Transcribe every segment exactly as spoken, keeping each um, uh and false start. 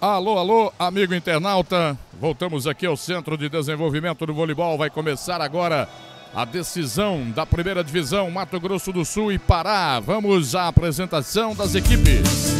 Alô, alô, amigo internauta. Voltamos aqui ao Centro de Desenvolvimento do Voleibol. Vai começar agora a decisão da primeira divisão, Mato Grosso do Sul e Pará. Vamos à apresentação das equipes.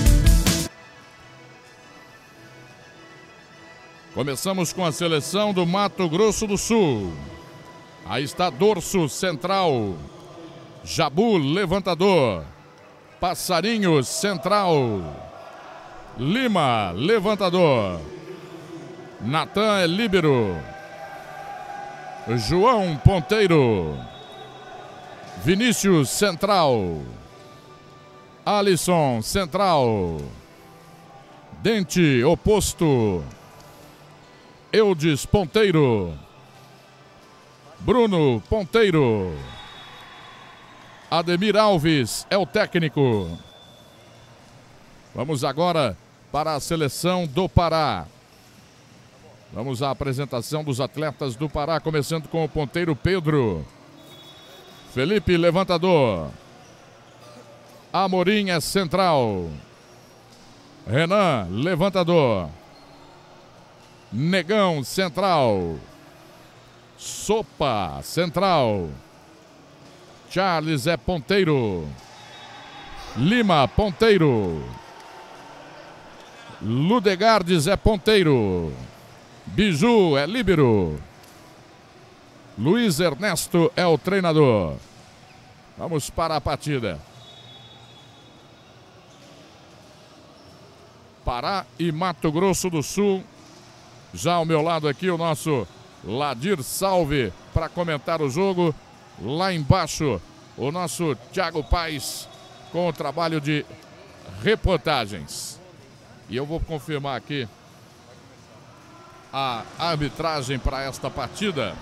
Começamos com a seleção do Mato Grosso do Sul. Aí está Dorso, central. Jabu, levantador. Passarinho, central. Lima, levantador. Natan é líbero. João, ponteiro. Vinícius, central. Alisson, central. Dente, oposto. Eudes, ponteiro. Bruno, ponteiro. Ademir Alves é o técnico. Vamos agora para a seleção do Pará. Vamos à apresentação dos atletas do Pará, começando com o ponteiro Pedro. Felipe, levantador. Amorim é central. Renan, levantador. Negão, central. Sopa, central. Charles é ponteiro. Lima, ponteiro. Ludegardes é ponteiro. Biju é líbero. Luiz Ernesto é o treinador. Vamos para a partida. Pará e Mato Grosso do Sul. Já ao meu lado aqui o nosso Ladir Salve para comentar o jogo. Lá embaixo o nosso Thiago Paes com o trabalho de reportagens. E eu vou confirmar aqui a arbitragem para esta partida.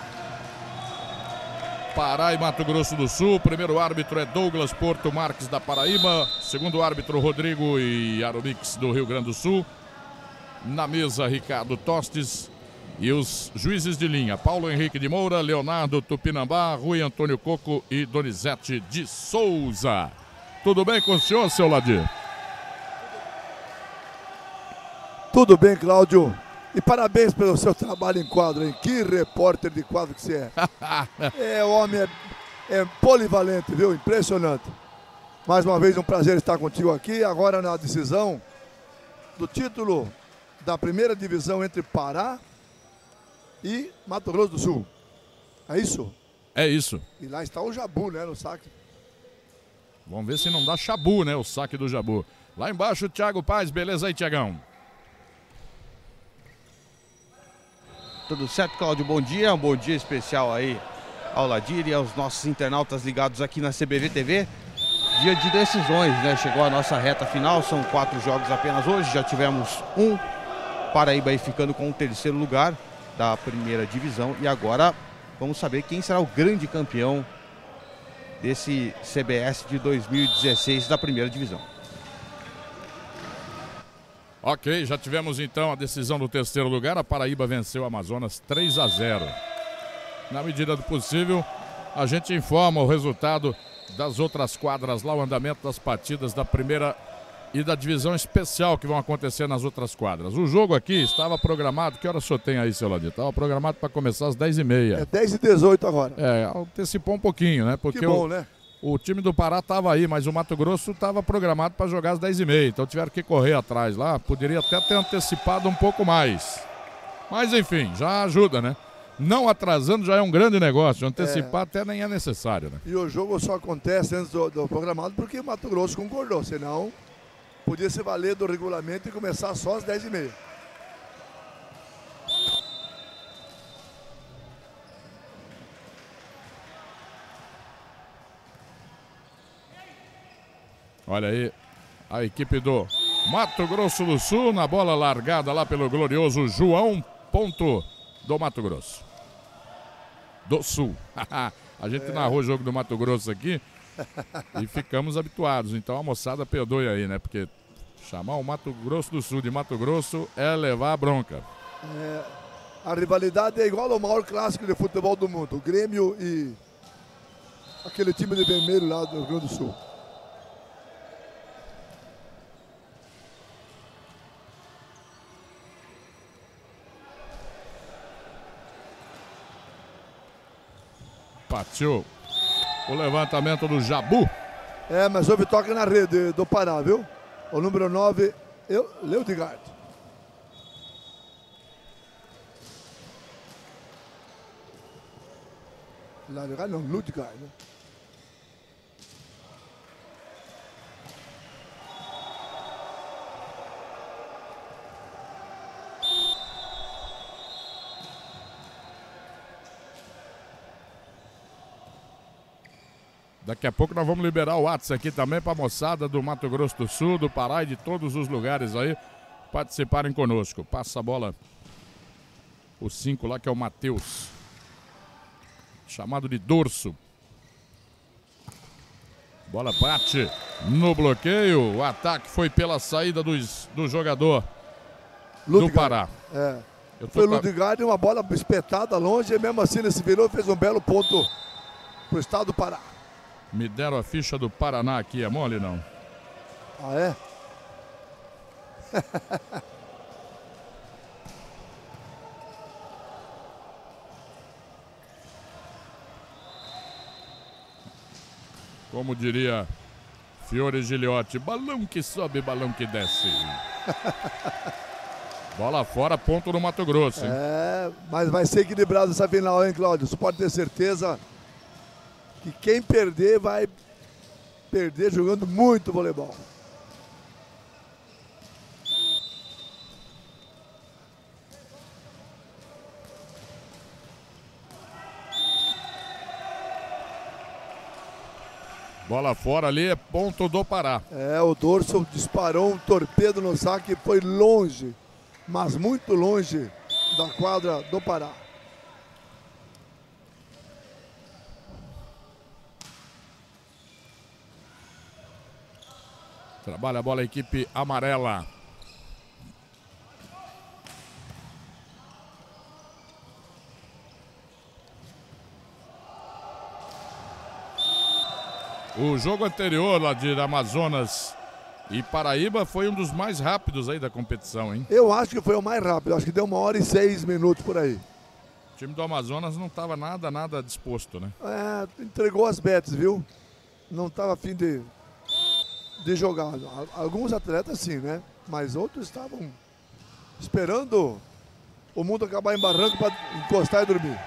Pará e Mato Grosso do Sul. O primeiro árbitro é Douglas Porto Marques da Paraíba. Segundo árbitro Rodrigo e Aromix do Rio Grande do Sul. Na mesa Ricardo Tostes. E os juízes de linha: Paulo Henrique de Moura, Leonardo Tupinambá, Rui Antônio Coco e Donizete de Souza. Tudo bem com o senhor, seu Ladir? Tudo bem, Cláudio. E parabéns pelo seu trabalho em quadro, hein? Que repórter de quadro que você é. É, o homem é, é polivalente, viu? Impressionante. Mais uma vez, um prazer estar contigo aqui. Agora na decisão do título da primeira divisão entre Pará e Mato Grosso do Sul. É isso? É isso. E lá está o Jabu, né? No saque. Vamos ver se não dá chabu, né? O saque do Jabu. Lá embaixo, o Thiago Paes. Beleza aí, Thiagão? Tudo certo, Cláudio? Bom dia, um bom dia especial aí ao Ladir e aos nossos internautas ligados aqui na C B V T V. Dia de decisões, né? Chegou a nossa reta final, são quatro jogos apenas hoje, já tivemos um. Paraíba aí ficando com o terceiro lugar da primeira divisão e agora vamos saber quem será o grande campeão desse C B S de dois mil e dezesseis da primeira divisão. Ok, já tivemos então a decisão do terceiro lugar. A Paraíba venceu o Amazonas três a zero. Na medida do possível, a gente informa o resultado das outras quadras lá, o andamento das partidas da primeira e da divisão especial que vão acontecer nas outras quadras. O jogo aqui estava programado, que hora o senhor tem aí, seu Ladir? Estava programado para começar às dez e meia. É dez e dezoito agora. É, antecipou um pouquinho, né? Porque que bom, o... né? O time do Pará estava aí, mas o Mato Grosso estava programado para jogar às dez e meia. Então tiveram que correr atrás lá. Poderia até ter antecipado um pouco mais. Mas enfim, já ajuda, né? Não atrasando já é um grande negócio. Antecipar é. até nem é necessário, né? E o jogo só acontece antes do, do programado porque o Mato Grosso concordou. Senão, podia se valer do regulamento e começar só às dez e meia. Olha aí a equipe do Mato Grosso do Sul na bola largada lá pelo glorioso João Ponto do Mato Grosso. Do Sul. A gente é. narrou o jogo do Mato Grosso aqui e ficamos habituados. Então a moçada perdoe aí, né? Porque chamar o Mato Grosso do Sul de Mato Grosso é levar a bronca. É, a rivalidade é igual ao maior clássico de futebol do mundo. O Grêmio e aquele time de vermelho lá do Rio Grande do Sul. Partiu o levantamento do Jabu. É, mas houve toque na rede do Pará, viu? O número nove, eu, Leodigard. Leodigard não, Ludgard, né? Daqui a pouco nós vamos liberar o WhatsApp aqui também para a moçada do Mato Grosso do Sul, do Pará e de todos os lugares aí participarem conosco. Passa a bola o cinco lá, que é o Matheus, chamado de Dorso. Bola bate no bloqueio. O ataque foi pela saída dos, do jogador Ludgard, do Pará. É. Foi o Ludgard, uma bola espetada longe e mesmo assim ele se virou e fez um belo ponto pro estado do Pará. Me deram a ficha do Paraná aqui, é mole não? Ah, é? Como diria Fiore Giliotti, balão que sobe, balão que desce. Bola fora, ponto no Mato Grosso, hein? É, mas vai ser equilibrado essa final, hein, Cláudio? Você pode ter certeza que quem perder vai perder jogando muito voleibol. Bola fora ali, é ponto do Pará. É, o Dorso disparou um torpedo no saque e foi longe, mas muito longe da quadra do Pará. Trabalha a bola a equipe amarela. O jogo anterior lá de Amazonas e Paraíba foi um dos mais rápidos aí da competição, hein? Eu acho que foi o mais rápido, acho que deu uma hora e seis minutos por aí. O time do Amazonas não estava nada, nada disposto, né? É, entregou as bets, viu? Não estava a fim de, de jogar. Alguns atletas sim, né? Mas outros estavam esperando o mundo acabar em barranco para encostar e dormir.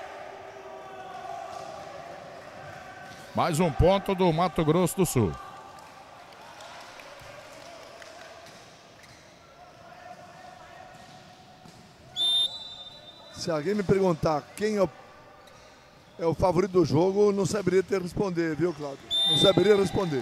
Mais um ponto do Mato Grosso do Sul. Se alguém me perguntar quem é o, é o favorito do jogo, não saberia ter responder, viu, Cláudio? Não saberia responder.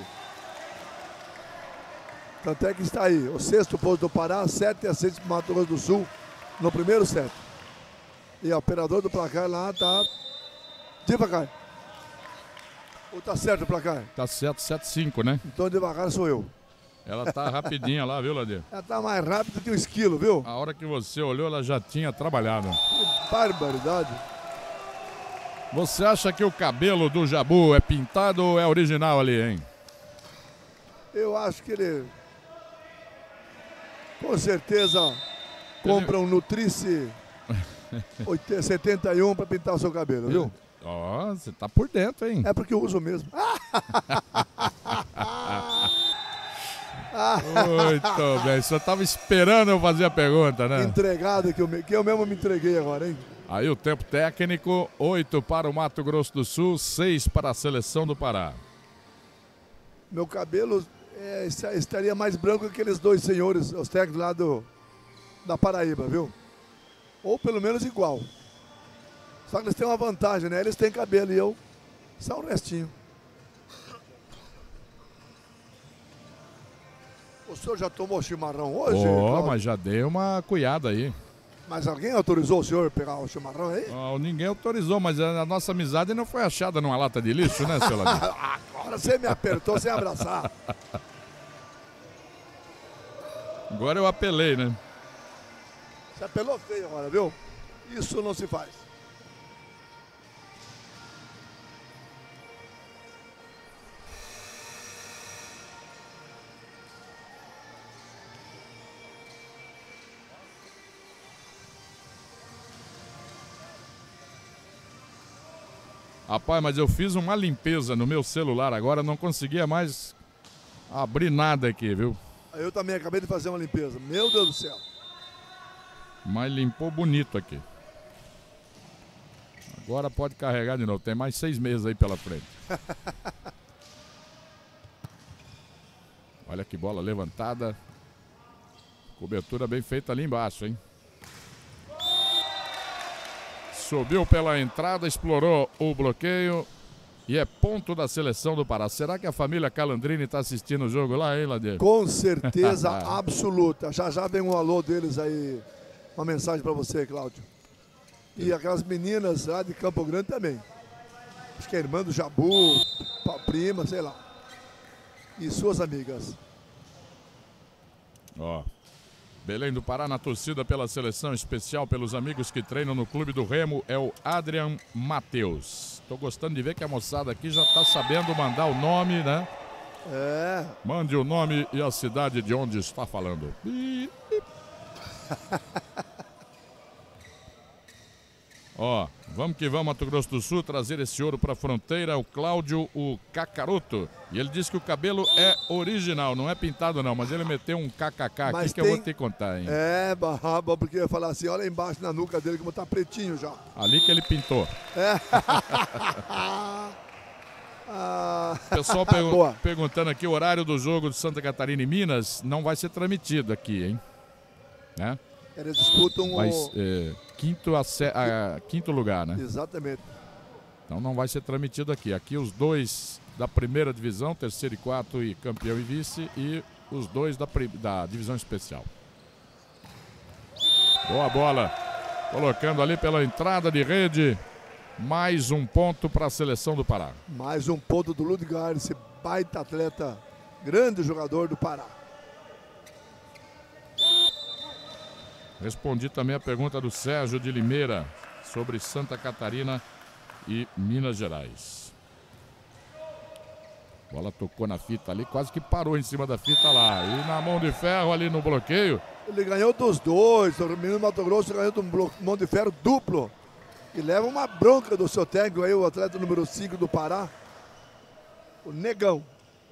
Tanto é que está aí, o sexto posto do Pará, sete a seis para o Mato Grosso do Sul, no primeiro set. E o operador do placar lá está devagar. Ou tá certo o placar? Tá certo, sete a cinco, né? Então devagar sou eu. Ela tá rapidinha lá, viu, Ladir? Ela tá mais rápida que um esquilo, viu? A hora que você olhou, ela já tinha trabalhado. Que barbaridade. Você acha que o cabelo do Jabu é pintado ou é original ali, hein? Eu acho que ele, com certeza, compra um Nutrice setenta e um para pintar o seu cabelo, viu? Ó, oh, você tá por dentro, hein? É porque eu uso mesmo. Muito bem, só tava esperando eu fazer a pergunta, né? Entregado que eu, me, que eu mesmo me entreguei agora, hein? Aí o tempo técnico, oito para o Mato Grosso do Sul, seis para a seleção do Pará. Meu cabelo é, estaria mais branco que aqueles dois senhores, os técnicos lá do, da Paraíba, viu? Ou pelo menos igual. Só que eles têm uma vantagem, né? Eles têm cabelo e eu só um restinho. O senhor já tomou chimarrão hoje? Oh, mas já dei uma cuiada aí. Mas alguém autorizou o senhor a pegar o chimarrão aí? Oh, ninguém autorizou, mas a nossa amizade não foi achada numa lata de lixo, né, seu Ladinho? Agora você me apertou sem abraçar. Agora eu apelei, né? Você apelou feio agora, viu? Isso não se faz. Rapaz, mas eu fiz uma limpeza no meu celular agora, não conseguia mais abrir nada aqui, viu? Eu também acabei de fazer uma limpeza. Meu Deus do céu. Mas limpou bonito aqui. Agora pode carregar de novo. Tem mais seis meses aí pela frente. Olha que bola levantada. Cobertura bem feita ali embaixo, hein? Subiu pela entrada, explorou o bloqueio. E é ponto da seleção do Pará. Será que a família Calandrini está assistindo o jogo lá, hein, Ladeiro? Com certeza absoluta. Já já vem um alô deles aí. Uma mensagem para você, Cláudio. E aquelas meninas lá de Campo Grande também. Acho que é a irmã do Jabu, prima, sei lá. E suas amigas. Ó. Belém do Pará na torcida pela seleção, especial pelos amigos que treinam no Clube do Remo, é o Adrian Matheus. Tô gostando de ver que a moçada aqui já tá sabendo mandar o nome, né? É. Mande o nome e a cidade de onde está falando. Ó, vamos que vamos, Mato Grosso do Sul, trazer esse ouro para a fronteira. O Cláudio, o Cacaroto. E ele disse que o cabelo é original, não é pintado não, mas ele meteu um kkk aqui Mas que tem... eu vou te contar, hein? É, barraba, porque eu ia falar assim, olha embaixo na nuca dele como tá pretinho já. Ali que ele pintou. É. ah... Pessoal pergun perguntando aqui, o horário do jogo de Santa Catarina e Minas não vai ser transmitido aqui, hein? Né? Eles disputam vai, o... é, quinto, a, a, quinto lugar, né? Exatamente. Então não vai ser transmitido aqui. Aqui os dois da primeira divisão, terceiro e quarto e campeão e vice, e os dois da, da divisão especial. Boa bola. Colocando ali pela entrada de rede. Mais um ponto para a seleção do Pará. Mais um ponto do Ludgar, esse baita atleta, grande jogador do Pará. Respondi também a pergunta do Sérgio de Limeira sobre Santa Catarina e Minas Gerais. A bola tocou na fita ali, quase que parou em cima da fita lá. E na mão de ferro ali no bloqueio. Ele ganhou dos dois, o menino Mato Grosso ganhou de um mão de ferro duplo. E leva uma bronca do seu técnico aí, o atleta número cinco do Pará, o Negão.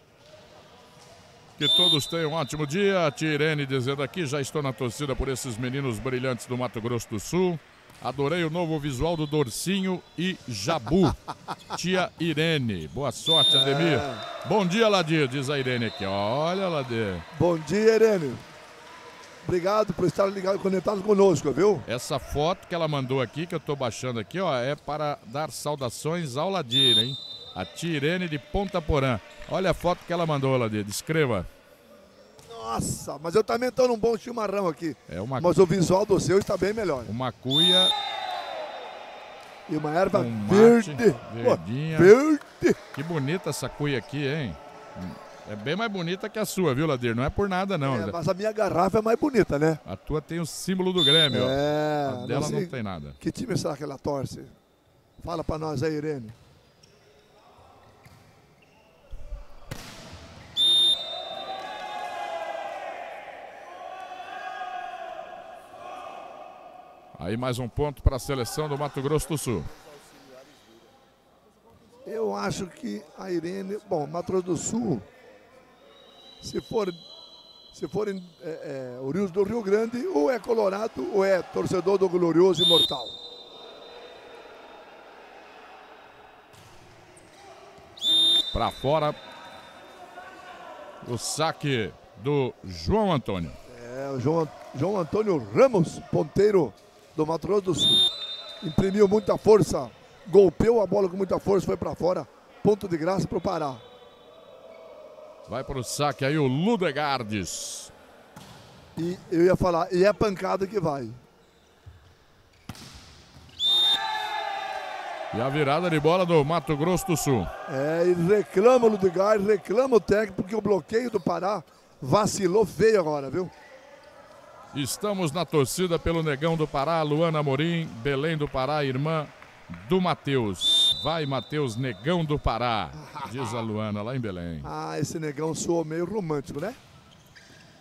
Que todos tenham um ótimo dia. A tia Irene dizendo aqui, já estou na torcida por esses meninos brilhantes do Mato Grosso do Sul. Adorei o novo visual do Dorcinho e Jabu. Tia Irene. Boa sorte, Ademir. É. Bom dia, Ladir, diz a Irene aqui. Olha, Ladir. Bom dia, Irene. Obrigado por estar ligado, conectado conosco, viu? Essa foto que ela mandou aqui, que eu estou baixando aqui, ó, é para dar saudações ao Ladir, hein? A tia Irene de Ponta Porã. Olha a foto que ela mandou, Ladir. Descreva. Nossa, mas eu também estou num bom chimarrão aqui. É uma... Mas o visual do seu está bem melhor. Uma cuia. E uma erva um verde. Verdinha. Verde. Que bonita essa cuia aqui, hein? É bem mais bonita que a sua, viu, Ladir? Não é por nada, não. É, mas a minha garrafa é mais bonita, né? A tua tem o símbolo do Grêmio, é, ó. A dela não, não tem nada. Que time será que ela torce? Fala pra nós aí, Irene. Aí mais um ponto para a seleção do Mato Grosso do Sul. Eu acho que a Irene... Bom, Mato Grosso do Sul, se for, se for é, é, oriundo do Rio Grande, ou é colorado ou é torcedor do Glorioso Imortal. Para fora, o saque do João Antônio. É, o João, João Antônio Ramos, ponteiro do Mato Grosso do Sul. Imprimiu muita força, golpeou a bola com muita força, foi para fora. Ponto de graça para o Pará. Vai para o saque aí o Ludegardes. E eu ia falar, e é pancada que vai. E a virada de bola do Mato Grosso do Sul. É, e reclama o Ludegardes, reclama o técnico, porque o bloqueio do Pará vacilou feio agora, viu? Estamos na torcida pelo Negão do Pará, Luana Amorim, Belém do Pará, irmã do Matheus. Vai, Matheus, Negão do Pará, diz a Luana lá em Belém. Ah, esse Negão soou meio romântico, né?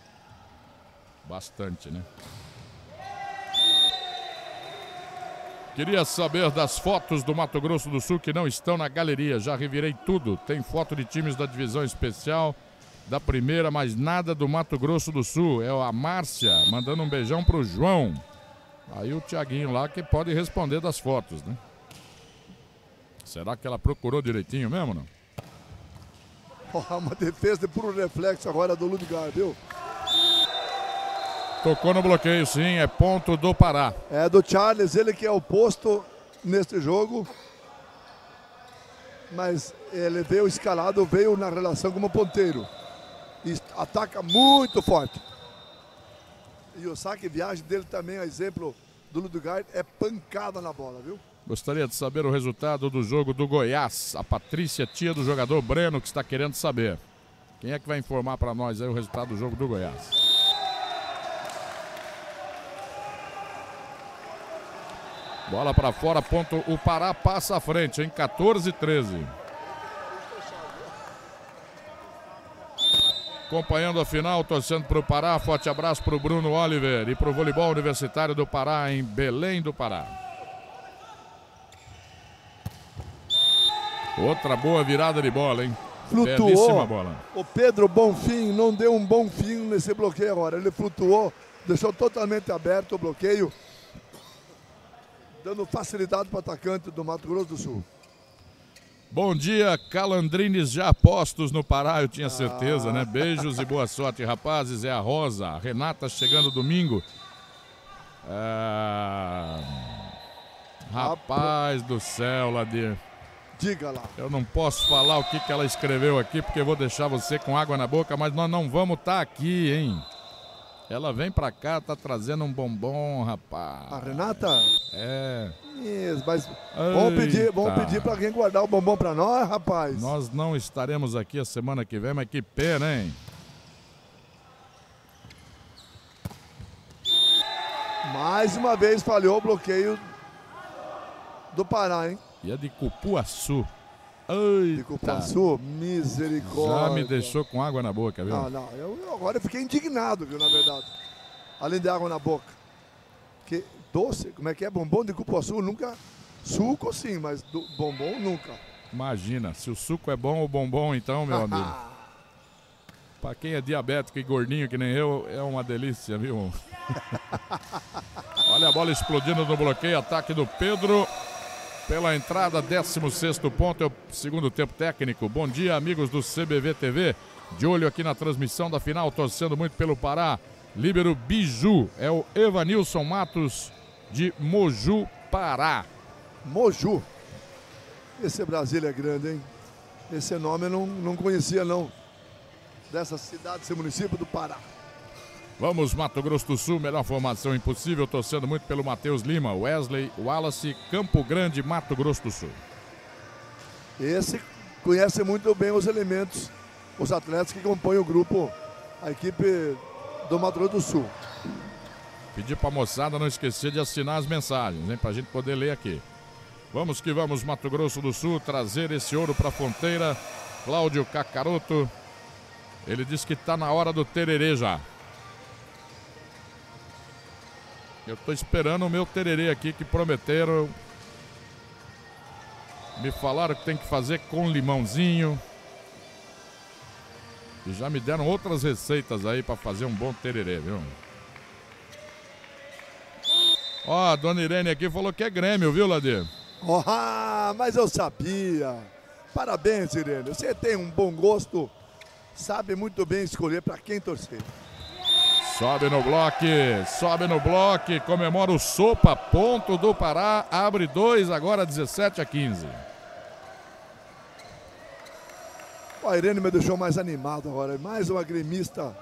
Bastante, né? Queria saber das fotos do Mato Grosso do Sul que não estão na galeria. Já revirei tudo. Tem foto de times da divisão especial, da primeira, mas nada do Mato Grosso do Sul. É a Márcia mandando um beijão pro João. Aí o Tiaguinho lá que pode responder das fotos, né? Será que ela procurou direitinho mesmo, não? Oh, uma defesa de puro reflexo agora do Ludgar, viu? Tocou no bloqueio, sim. É ponto do Pará. É do Charles, ele que é o posto neste jogo. Mas ele veio escalado, veio na relação como ponteiro. E ataca muito forte. E o saque viagem dele também, a exemplo do Ludgar, é pancada na bola, viu? Gostaria de saber o resultado do jogo do Goiás. A Patrícia, tia do jogador Breno, que está querendo saber. Quem é que vai informar para nós aí o resultado do jogo do Goiás? Bola para fora, ponto. O Pará passa à frente, em quatorze a treze. Acompanhando a final, torcendo para o Pará. Forte abraço para o Bruno Oliver e para o voleibol universitário do Pará, em Belém do Pará. Outra boa virada de bola, hein? Flutuou. Belíssima bola. O Pedro Bonfim não deu um bom fim nesse bloqueio agora. Ele flutuou, deixou totalmente aberto o bloqueio, dando facilidade para o atacante do Mato Grosso do Sul. Bom dia, Calandrines já apostos no Pará, eu tinha certeza, ah. né? Beijos e boa sorte, rapazes. É a Rosa, a Renata chegando domingo. Ah, rapaz do céu, Ladir. Diga lá. Eu não posso falar o que, que ela escreveu aqui, porque eu vou deixar você com água na boca, mas nós não vamos estar tá aqui, hein? Ela vem pra cá, tá trazendo um bombom, rapaz. A Renata? É. Isso, mas vamos pedir, vamos pedir pra alguém guardar o bombom pra nós, rapaz. Nós não estaremos aqui a semana que vem, mas que pena, hein? Mais uma vez falhou o bloqueio do Pará, hein? E é de Cupuaçu. Eita. De Cupuaçu? Misericórdia. Já me deixou com água na boca, viu? Não, não. Eu, agora eu fiquei indignado, viu, na verdade. Além de água na boca. Que doce, como é que é? Bombom de Cupuaçu nunca... Suco sim, mas do, bombom nunca. Imagina, se o suco é bom, o bombom então, meu amigo. Pra quem é diabético e gordinho que nem eu, é uma delícia, viu? Olha a bola explodindo no bloqueio, ataque do Pedro. Pela entrada, décimo sexto ponto, é o segundo tempo técnico. Bom dia, amigos do C B V T V. De olho aqui na transmissão da final, torcendo muito pelo Pará. Líbero Biju, é o Evanilson Matos de Moju, Pará. Moju. Esse Brasília é grande, hein? Esse nome eu não, não conhecia, não. Dessa cidade, desse município do Pará. Vamos, Mato Grosso do Sul, melhor formação impossível, torcendo muito pelo Matheus Lima, Wesley Wallace, Campo Grande, Mato Grosso do Sul. Esse conhece muito bem os elementos, os atletas que compõem o grupo, a equipe do Mato Grosso do Sul. Pedir para a moçada não esquecer de assinar as mensagens, hein, para a gente poder ler aqui. Vamos que vamos, Mato Grosso do Sul, trazer esse ouro para a fronteira. Cláudio Cacaroto, ele disse que está na hora do tererê já. Eu tô esperando o meu tererê aqui que prometeram. Me falaram que tem que fazer com limãozinho. E já me deram outras receitas aí para fazer um bom tererê, viu? Ó, a dona Irene aqui falou que é Grêmio, viu, Ladir? Oh, mas eu sabia. Parabéns, Irene. Você tem um bom gosto. Sabe muito bem escolher para quem torcer. Sobe no bloco, sobe no bloco, comemora o Sopa, ponto do Pará, abre dois, agora dezessete a quinze. A Irene me deixou mais animado agora, mais uma gremista.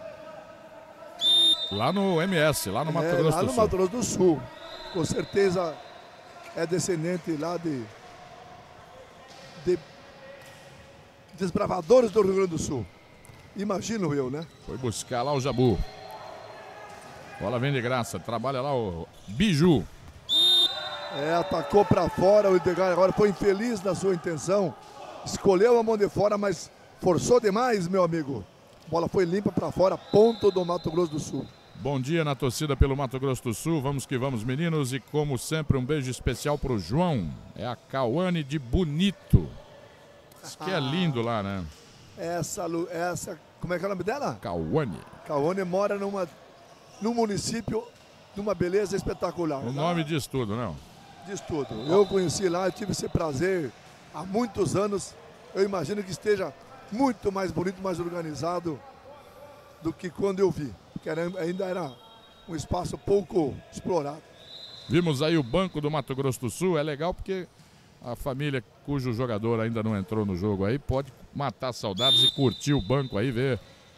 Lá no M S, lá no Mato é, Grosso do Sul. Lá no Mato Grosso do Sul, com certeza é descendente lá de, de desbravadores do Rio Grande do Sul. Imagino eu, né? Foi buscar lá o Jabu. Bola vem de graça, trabalha lá o Biju. É, atacou para fora, o Edgar agora foi infeliz na sua intenção. Escolheu a mão de fora, mas forçou demais, meu amigo. Bola foi limpa para fora, ponto do Mato Grosso do Sul. Bom dia na torcida pelo Mato Grosso do Sul. Vamos que vamos, meninos. E como sempre, um beijo especial pro João. É a Cauane de Bonito. Diz que é lindo lá, né? Essa, essa, como é que é o nome dela? Cauane. Cauane mora numa, num município de uma beleza espetacular. O nome diz tudo, não? Diz tudo. Eu conheci lá, eu tive esse prazer há muitos anos. Eu imagino que esteja muito mais bonito, mais organizado do que quando eu vi. Porque era, ainda era um espaço pouco explorado. Vimos aí o Banco do Mato Grosso do Sul. É legal porque a família cujo jogador ainda não entrou no jogo aí pode matar saudades e curtir o banco aí, ver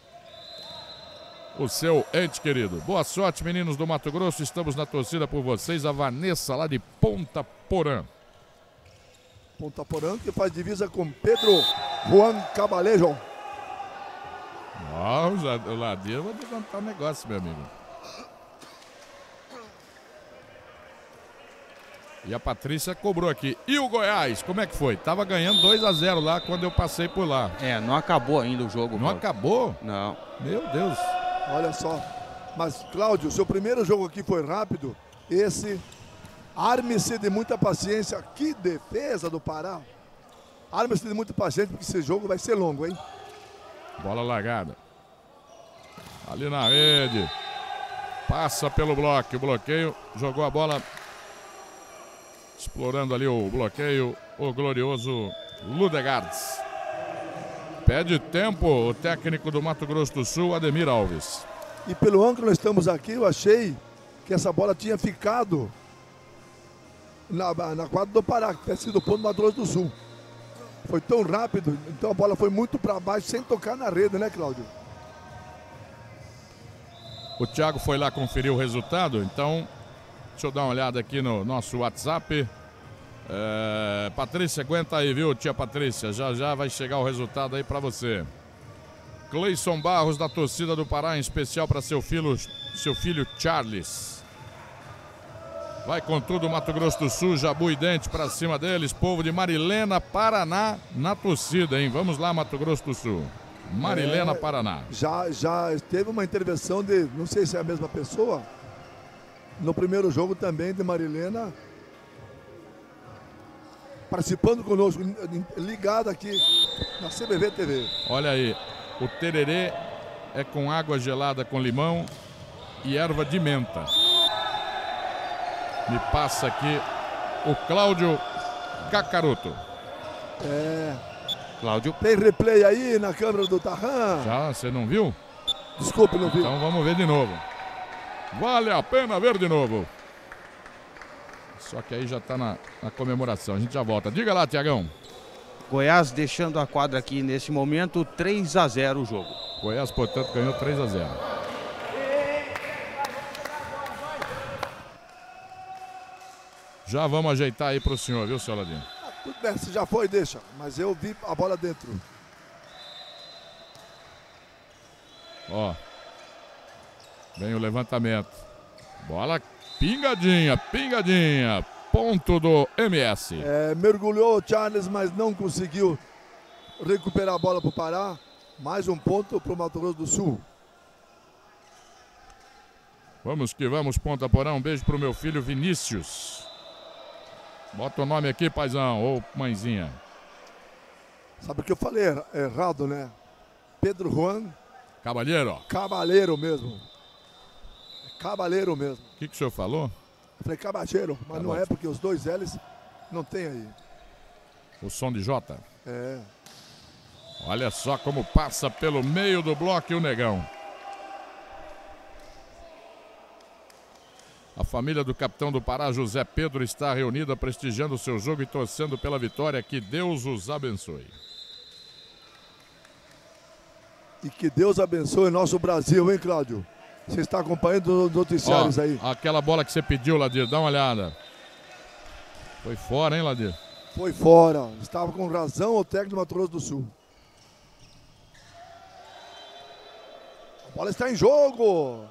o seu ente querido. Boa sorte, meninos do Mato Grosso. Estamos na torcida por vocês. A Vanessa lá de Ponta Porã. Ponta Porã, que faz divisa com Pedro Juan Cabalejo. Ó, o Ladeiro vai levantar um negócio, meu amigo. E a Patrícia cobrou aqui. E o Goiás, como é que foi? Tava ganhando dois a zero lá quando eu passei por lá. É, não acabou ainda o jogo. Não Paulo. acabou? Não. Meu Deus. Olha só. Mas, Cláudio, seu primeiro jogo aqui foi rápido. Esse, arme-se de muita paciência. Que defesa do Pará. Arme-se de muita paciência, porque esse jogo vai ser longo, hein? Bola largada. Ali na rede. Passa pelo bloco. O bloqueio. Jogou a bola. Explorando ali o bloqueio. O glorioso Ludegards. Pede tempo o técnico do Mato Grosso do Sul, Ademir Alves. E pelo ângulo nós estamos aqui, eu achei que essa bola tinha ficado na, na quadra do Pará, que tinha sido o ponto do Mato Grosso do Sul. Foi tão rápido, então a bola foi muito para baixo, sem tocar na rede, né, Cláudio? O Thiago foi lá conferir o resultado, então deixa eu dar uma olhada aqui no nosso WhatsApp. É, Patrícia, aguenta aí, viu, tia Patrícia? Já já vai chegar o resultado aí para você. Cleison Barros, da torcida do Pará, em especial para seu filho, seu filho Charles. Vai com tudo, Mato Grosso do Sul, Jabu e Dente para cima deles. Povo de Marilena, Paraná, na torcida, hein? Vamos lá, Mato Grosso do Sul. Marilena, é, Paraná. Já, já teve uma intervenção de, não sei se é a mesma pessoa, no primeiro jogo também de Marilena, participando conosco, ligado aqui na C B V T V. Olha aí, o tererê é com água gelada com limão e erva de menta. Me passa aqui o Cláudio Cacaroto. É. Cláudio. Tem replay aí na câmera do Tarran? Já, você não viu? Desculpe, não vi. Então vamos ver de novo. Vale a pena ver de novo. Só que aí já está na, na comemoração. A gente já volta. Diga lá, Tiagão. Goiás deixando a quadra aqui nesse momento, três a zero o jogo. Goiás, portanto, ganhou três a zero. Já vamos ajeitar aí para o senhor, viu, seu Ladinho? Ah, tudo bem, se já foi, deixa. Mas eu vi a bola dentro. Ó. Vem o levantamento. Bola pingadinha, pingadinha. Ponto do M S. É, mergulhou o Charles, mas não conseguiu recuperar a bola para o Pará. Mais um ponto para o Mato Grosso do Sul. Vamos que vamos, Ponta Porã. Um beijo para o meu filho Vinícius. Bota o nome aqui, paizão, ou mãezinha. Sabe o que eu falei errado, né? Pedro Juan Cabalheiro. Cabaleiro mesmo. Cabaleiro mesmo. O que, que o senhor falou? Eu falei cabacheiro, mas Tá não bom. é porque os dois L's não tem aí. O som de Jota. É. Olha só como passa pelo meio do bloco e o negão. A família do capitão do Pará, José Pedro, está reunida prestigiando o seu jogo e torcendo pela vitória. Que Deus os abençoe. E que Deus abençoe o nosso Brasil, hein, Cláudio? Você está acompanhando os noticiários Ó, aí. Aquela bola que você pediu, Ladir, dá uma olhada. Foi fora, hein, Ladir? Foi fora. Estava com razão o técnico do Mato Grosso do Sul. A bola está em jogo.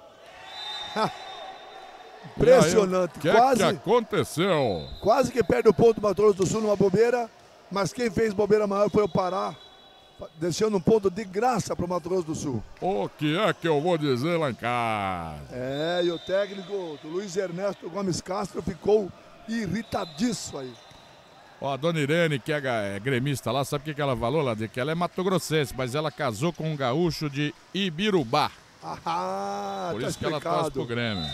Impressionante. O que quase, é que aconteceu? quase que perde o ponto do Mato Grosso do Sul numa bobeira, mas quem fez bobeira maior foi o Pará. deixando um ponto de graça para o Mato Grosso do Sul. O que é que eu vou dizer lá em casa? É, e o técnico do Luiz Ernesto Gomes Castro ficou irritadíssimo aí. Ó, a dona Irene, que é, é gremista lá, sabe o que, que ela falou, Ladir? Que ela é mato-grossense, mas ela casou com um gaúcho de Ibirubá. Ah, Por tá isso que ela torce pro Grêmio.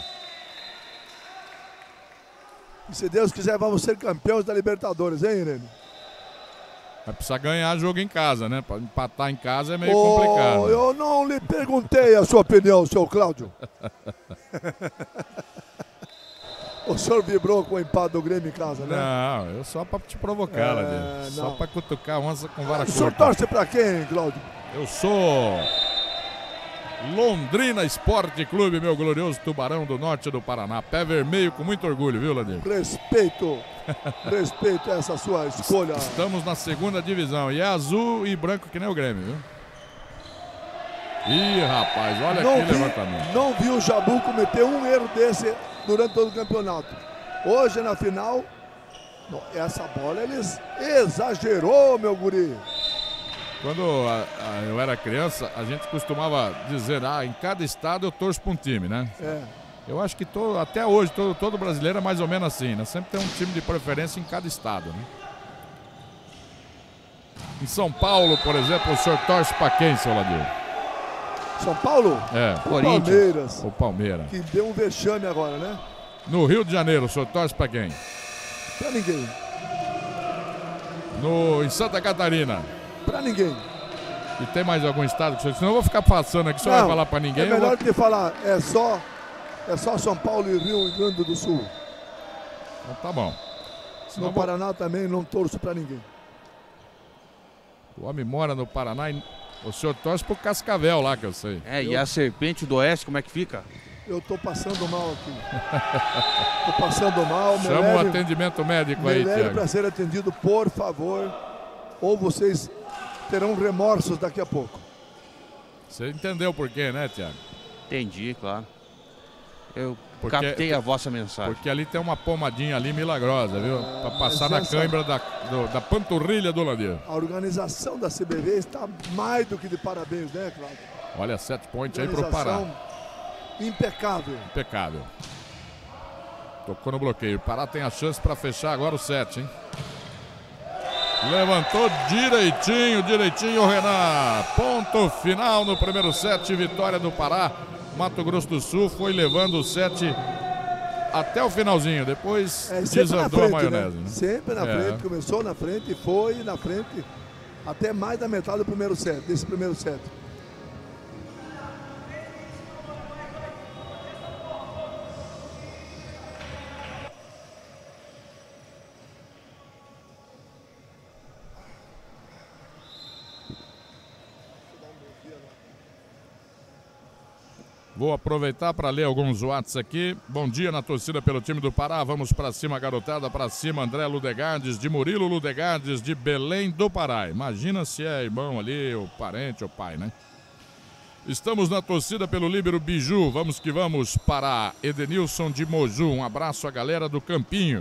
E se Deus quiser, vamos ser campeões da Libertadores, hein, Irene? Vai precisar ganhar jogo em casa, né? Pra empatar em casa é meio oh, complicado. Eu não lhe perguntei a sua opinião, seu Cláudio. O senhor vibrou com o empate do Grêmio em casa, né? Não, eu só pra te provocar, É, Ladir. Só não. pra cutucar onça com vara O senhor curta. torce pra quem, Cláudio? Eu sou Londrina Esporte Clube, meu glorioso Tubarão do Norte do Paraná. Pé vermelho com muito orgulho, viu, Ladir? Respeito, respeito essa sua escolha. Estamos na segunda divisão e é azul e branco que nem o Grêmio, viu? Ih, rapaz, olha Não aqui vi, levantamento. não vi o Jabu cometer um erro desse durante todo o campeonato. Hoje, na final, não, essa bola eles exagerou, meu guri. Quando a, a, eu era criança, a gente costumava dizer, ah, em cada estado eu torço para um time, né? É. Eu acho que todo, até hoje, todo, todo brasileiro é mais ou menos assim, né? Sempre tem um time de preferência em cada estado, né? Em São Paulo, por exemplo, o senhor torce para quem, seu Ladir? São Paulo? É. O Palmeiras. O Palmeiras. Que deu um vexame agora, né? No Rio de Janeiro, o senhor torce para quem? Pra ninguém. No, em Santa Catarina? Pra ninguém. E tem mais algum estado que o senhor... Senão eu vou ficar passando aqui, o senhor Não, vai falar para ninguém. É melhor vou... te falar, é só, é só São Paulo e Rio Grande do Sul. Então tá bom. Senão No vou... Paraná também não torço pra ninguém. O homem mora no Paraná e o senhor torce pro Cascavel lá, que eu sei. É, eu... e a Serpente do Oeste, como é que fica? Eu tô passando mal aqui. Tô passando mal. Chama leve, o atendimento médico me aí, leve Tiago. para ser atendido, por favor. Ou vocês terão remorsos daqui a pouco. Você entendeu por quê, né, Tiago? Entendi, claro. Eu Porque- captei a vossa mensagem. Porque ali tem uma pomadinha ali milagrosa, viu? Pra passar na mas essa- cãibra da, do- da panturrilha do Ladir. A organização da C B V está mais do que de parabéns, né, Cláudio? Olha, sete pontos aí pro Pará. Organização impecável. Impecável. Tocou no bloqueio. O Pará tem a chance para fechar agora o sete, hein? Levantou direitinho, direitinho o Renan. Ponto final no primeiro set. Vitória do Pará. Mato Grosso do Sul foi levando o set até o finalzinho. Depois É, sempre na desandou frente, a maionese. né? Né? Sempre na É. frente, começou na frente e foi na frente até mais da metade do primeiro set, desse primeiro set. Vou aproveitar para ler alguns watts aqui. Bom dia na torcida pelo time do Pará. Vamos para cima, garotada. Para cima, André Ludegardes, de Murilo Ludegardes, de Belém do Pará. Imagina se é irmão ali, ou parente, ou pai, né? Estamos na torcida pelo líbero Biju. Vamos que vamos, Pará. Edenilson de Moju. Um abraço à galera do Campinho.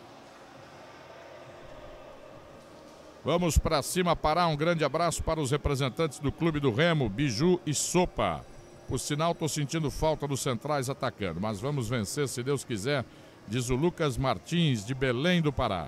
Vamos para cima, Pará. Um grande abraço para os representantes do Clube do Remo, Biju e Sopa. Por sinal, estou sentindo falta dos centrais atacando, mas vamos vencer se Deus quiser, diz o Lucas Martins, de Belém do Pará.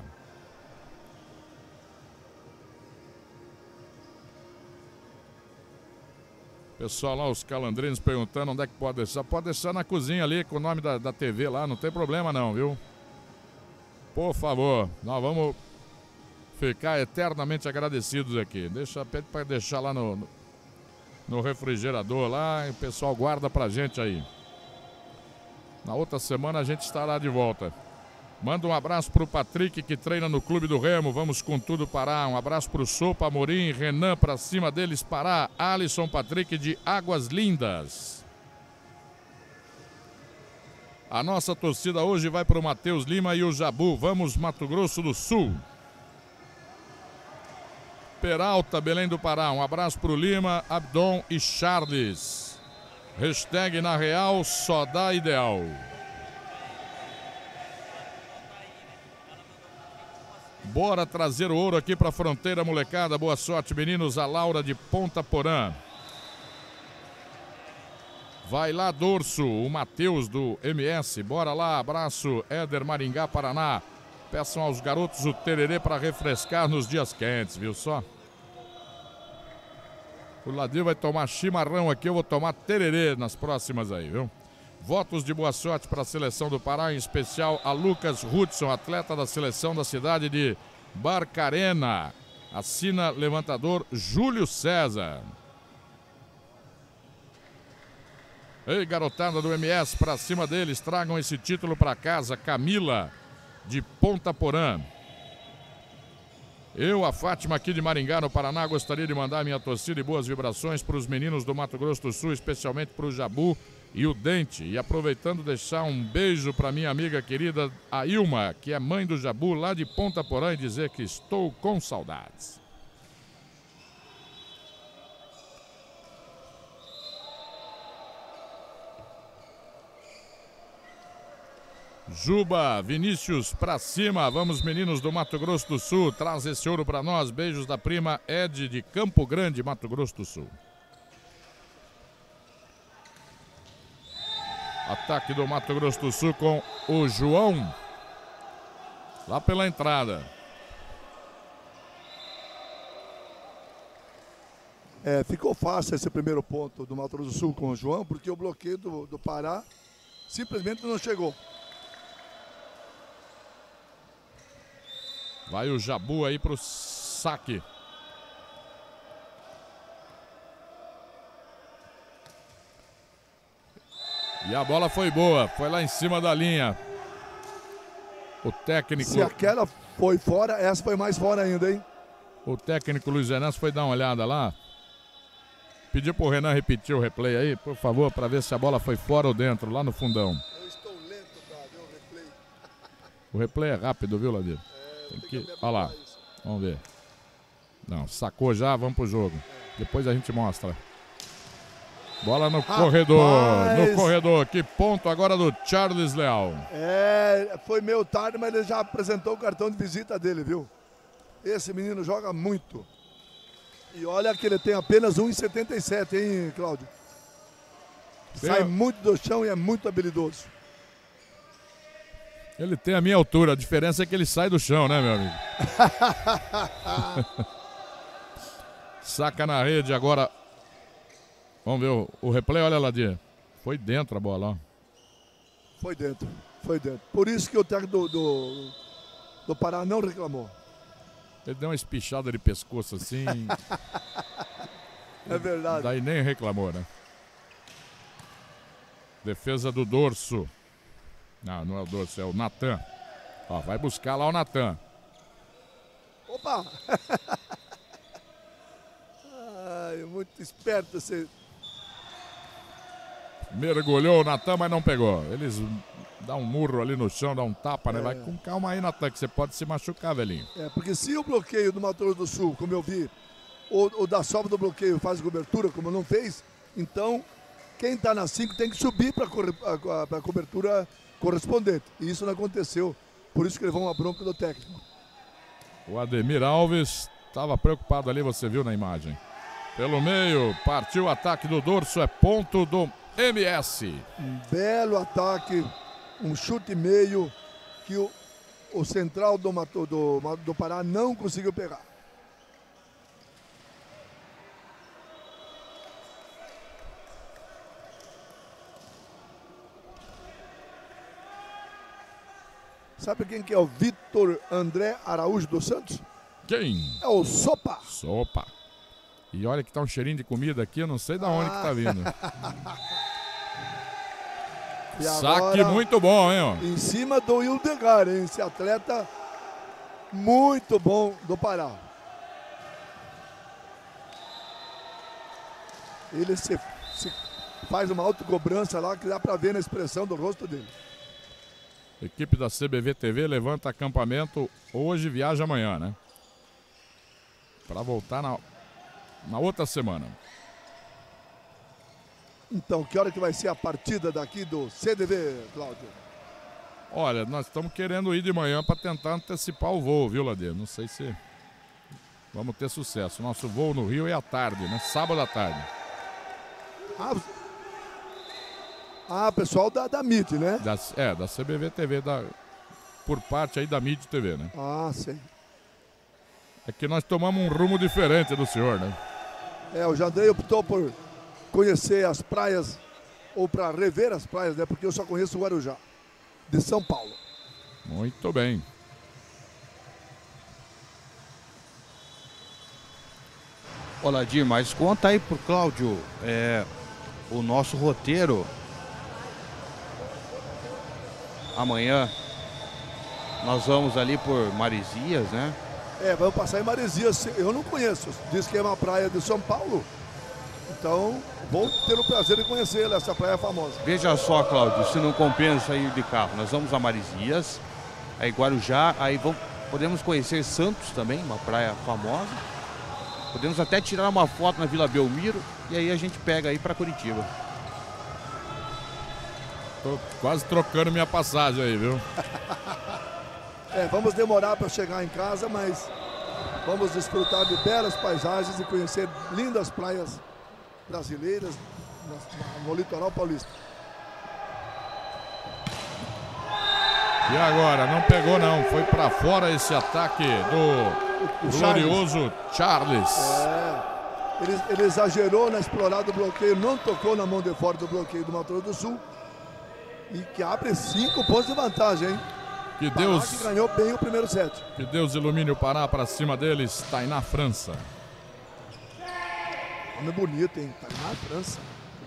Pessoal lá, os calandrinos perguntando onde é que pode deixar. Pode deixar na cozinha ali, com o nome da, da T V lá, não tem problema não, viu? Por favor, nós vamos ficar eternamente agradecidos aqui. Deixa, pede para deixar lá no... no no refrigerador lá, e o pessoal guarda pra gente aí. Na outra semana a gente estará de volta. Manda um abraço pro Patrick, que treina no Clube do Remo. Vamos com tudo, Pará. Um abraço pro Sopa, Amorim, Renan, pra cima deles, Pará. Alisson Patrick, de Águas Lindas. A nossa torcida hoje vai pro Matheus Lima e o Jabu. Vamos, Mato Grosso do Sul. Peralta, Belém do Pará. Um abraço pro Lima, Abdon e Charles. Hashtag na real só dá ideal. Bora trazer o ouro aqui para a fronteira, molecada. Boa sorte, meninos. A Laura de Ponta Porã. Vai lá, Dorso, o Matheus do M S. Bora lá, abraço, Éder, Maringá, Paraná. Peçam aos garotos o tererê para refrescar nos dias quentes, viu só? O Ladinho vai tomar chimarrão aqui, eu vou tomar tererê nas próximas aí, viu? Votos de boa sorte para a seleção do Pará, em especial a Lucas Hudson, atleta da seleção da cidade de Barcarena. Assina levantador Júlio César. Ei, garotada do M S, para cima deles, tragam esse título para casa. Camila, de Ponta Porã. Eu, a Fátima, aqui de Maringá, no Paraná, gostaria de mandar minha torcida e boas vibrações para os meninos do Mato Grosso do Sul, especialmente para o Jabu e o Dente. E aproveitando, deixar um beijo para minha amiga querida, a Ilma, que é mãe do Jabu, lá de Ponta Porã, e dizer que estou com saudades. Juba, Vinícius, pra cima, vamos meninos do Mato Grosso do Sul, traz esse ouro pra nós, beijos da prima Ed de Campo Grande, Mato Grosso do Sul. Ataque do Mato Grosso do Sul com o João, lá pela entrada. É, ficou fácil esse primeiro ponto do Mato Grosso do Sul com o João, porque o bloqueio do, do Pará simplesmente não chegou. Vai o Jabu aí pro saque. E a bola foi boa, foi lá em cima da linha. O técnico... Se aquela foi fora, essa foi mais fora ainda, hein? O técnico Luiz Ernesto foi dar uma olhada lá. Pediu pro Renan repetir o replay aí, por favor, para ver se a bola foi fora ou dentro, lá no fundão. Eu estou lento para ver o replay. O replay é rápido, viu, Ladir? Tem que... Olha lá, vamos ver. Não, sacou já, vamos pro jogo. Depois a gente mostra. Bola no Rapaz. corredor, no corredor. Que ponto agora do Charles Leal. É, foi meio tarde, mas ele já apresentou o cartão de visita dele, viu? Esse menino joga muito. E olha que ele tem apenas um e setenta e sete, hein, Cláudio? Sai muito do chão e é muito habilidoso. Ele tem a minha altura, a diferença é que ele sai do chão, né, meu amigo? Saca na rede agora. Vamos ver o, o replay, olha lá, Dia. Foi dentro a bola, ó. Foi dentro, foi dentro. Por isso que o técnico do, do, do Pará não reclamou. Ele deu uma espichada de pescoço assim. É verdade. Daí nem reclamou, né? Defesa do Dorso. Não, não é o Dorso, é o Natan. Ó, vai buscar lá o Natan. Opa! Ai, muito esperto esse... Mergulhou o Natan, mas não pegou. Eles dão um murro ali no chão, dão um tapa, né? É. Vai com calma aí, Natan, que você pode se machucar, velhinho. É, porque se o bloqueio do Mato Grosso do Sul, como eu vi, ou, ou da sobra do bloqueio faz cobertura, como não fez, então quem está na cinco tem que subir para a cobertura correspondente. E isso não aconteceu. Por isso que levou uma bronca do técnico. O Ademir Alves estava preocupado ali, você viu na imagem. Pelo meio, partiu o ataque do Dorso, é ponto do M S. Um belo ataque, um chute meio que o, o central do, Mato, do, do Pará não conseguiu pegar. Sabe quem que é o Vitor André Araújo dos Santos? Quem? É o Sopa. Sopa. E olha que tá um cheirinho de comida aqui, eu não sei de onde ah. que tá vindo. Saque muito bom, hein? Ó. Em cima do Hildegar, hein? Esse atleta muito bom do Pará. Ele se, se faz uma autocobrança lá que dá para ver na expressão do rosto dele. Equipe da C B V T V levanta acampamento hoje, viaja amanhã, né? Para voltar na, na outra semana. Então, que hora que vai ser a partida daqui do C D V, Cláudio? Olha, nós estamos querendo ir de manhã para tentar antecipar o voo, viu, Ladeiro? Não sei se vamos ter sucesso. Nosso voo no Rio é à tarde, né? Sábado à tarde. Ah, ah pessoal da, da M I T, né? Da, é, da C B V T V, da, por parte aí da M I T T V, né? Ah, sim. É que nós tomamos um rumo diferente do senhor, né? É, o Jandrei optou por conhecer as praias, ou para rever as praias, né? Porque eu só conheço o Guarujá, de São Paulo. Muito bem. Olá, Dir, mas conta aí pro Cláudio é, o nosso roteiro. Amanhã nós vamos ali por Maresias, né? É, vamos passar em Maresias. Eu não conheço. Diz que é uma praia de São Paulo. Então, vou ter o prazer de conhecer essa praia famosa. Veja só, Cláudio, se não compensa ir de carro. Nós vamos a Maresias, aí Guarujá, aí vamos, podemos conhecer Santos também, uma praia famosa. Podemos até tirar uma foto na Vila Belmiro e aí a gente pega aí para Curitiba. Tô quase trocando minha passagem aí, viu? É, vamos demorar para chegar em casa, mas vamos desfrutar de belas paisagens e conhecer lindas praias brasileiras no litoral paulista. E agora? Não pegou não, foi para fora esse ataque do o, o glorioso Charles. Charles. É, ele, ele exagerou na explorada do bloqueio, não tocou na mão de fora do bloqueio do Mato Grosso do Sul. E que abre cinco pontos de vantagem, hein? Que Deus que ganhou bem o primeiro set. Que Deus ilumine o Pará para cima deles. Está aí na França. Nome bonito, hein? Está aí na França.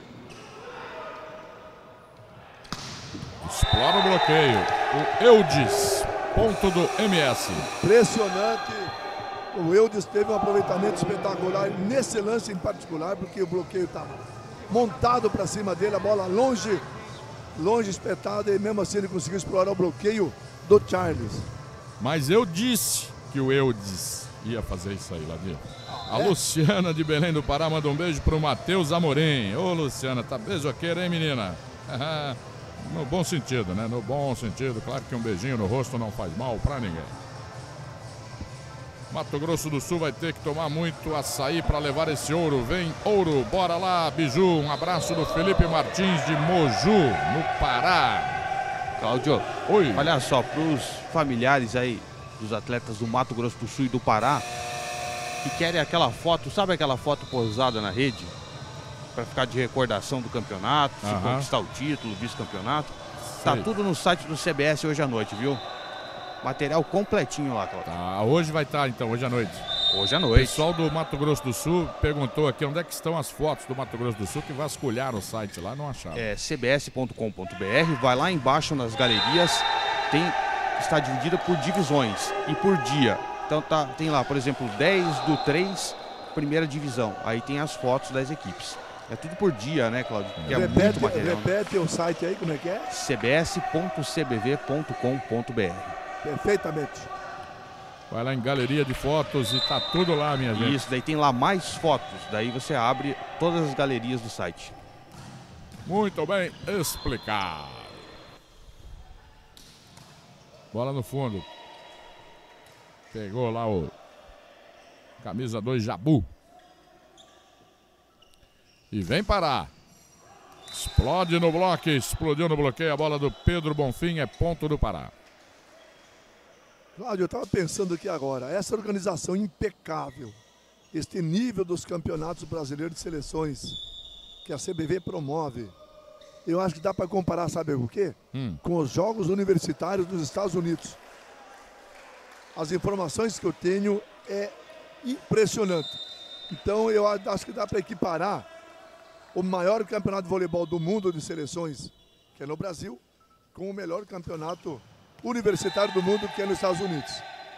Explora o bloqueio. O Eudes, ponto do M S. Impressionante. O Eudes teve um aproveitamento espetacular nesse lance em particular, porque o bloqueio estava montado para cima dele, a bola longe, longe espetada, e mesmo assim ele conseguiu explorar o bloqueio do Charles. Mas eu disse que o Eudes ia fazer isso aí, Ladir. A é? Luciana de Belém do Pará manda um beijo pro Matheus Amorim. Ô, Luciana, tá beijoqueira, hein, menina? No bom sentido, né? No bom sentido. Claro que um beijinho no rosto não faz mal pra ninguém. Mato Grosso do Sul vai ter que tomar muito açaí para levar esse ouro. Vem ouro, bora lá, Biju. Um abraço do Felipe Martins de Moju, no Pará. Cláudio, oi. Olha só, para os familiares aí dos atletas do Mato Grosso do Sul e do Pará que querem aquela foto, sabe aquela foto posada na rede? Para ficar de recordação do campeonato, se Aham. conquistar o título, vice-campeonato. Tá tudo no site do C B S hoje à noite, viu? Material completinho lá, Cláudio. Tá, hoje vai estar então, hoje à noite. Hoje à O noite. pessoal do Mato Grosso do Sul perguntou aqui onde é que estão as fotos do Mato Grosso do Sul, que vasculharam o site lá, não acharam. É c b s ponto com ponto b r, vai lá embaixo nas galerias, tem, está dividida por divisões e por dia. Então tá, tem lá, por exemplo, dez do três, primeira divisão. Aí tem as fotos das equipes. É tudo por dia, né, Cláudio? Que é repete, muito material. repete o site aí, como é que é? c b s ponto c b v ponto com ponto b r. Perfeitamente. Vai lá em galeria de fotos e tá tudo lá, minha gente. Isso, daí tem lá mais fotos. Daí você abre todas as galerias do site. Muito bem explicado. Bola no fundo. Pegou lá o camisa dois Jabu. E vem parar. Explode no bloco, explodiu no bloqueio. A bola do Pedro Bonfim é ponto do Pará. Cláudio, eu estava pensando aqui agora, essa organização impecável, este nível dos campeonatos brasileiros de seleções que a C B V promove, eu acho que dá para comparar, sabe o quê? Hum. Com os Jogos Universitários dos Estados Unidos. As informações que eu tenho é impressionante. Então eu acho que dá para equiparar o maior campeonato de voleibol do mundo de seleções, que é no Brasil, com o melhor campeonato universitário do mundo, que é nos Estados Unidos.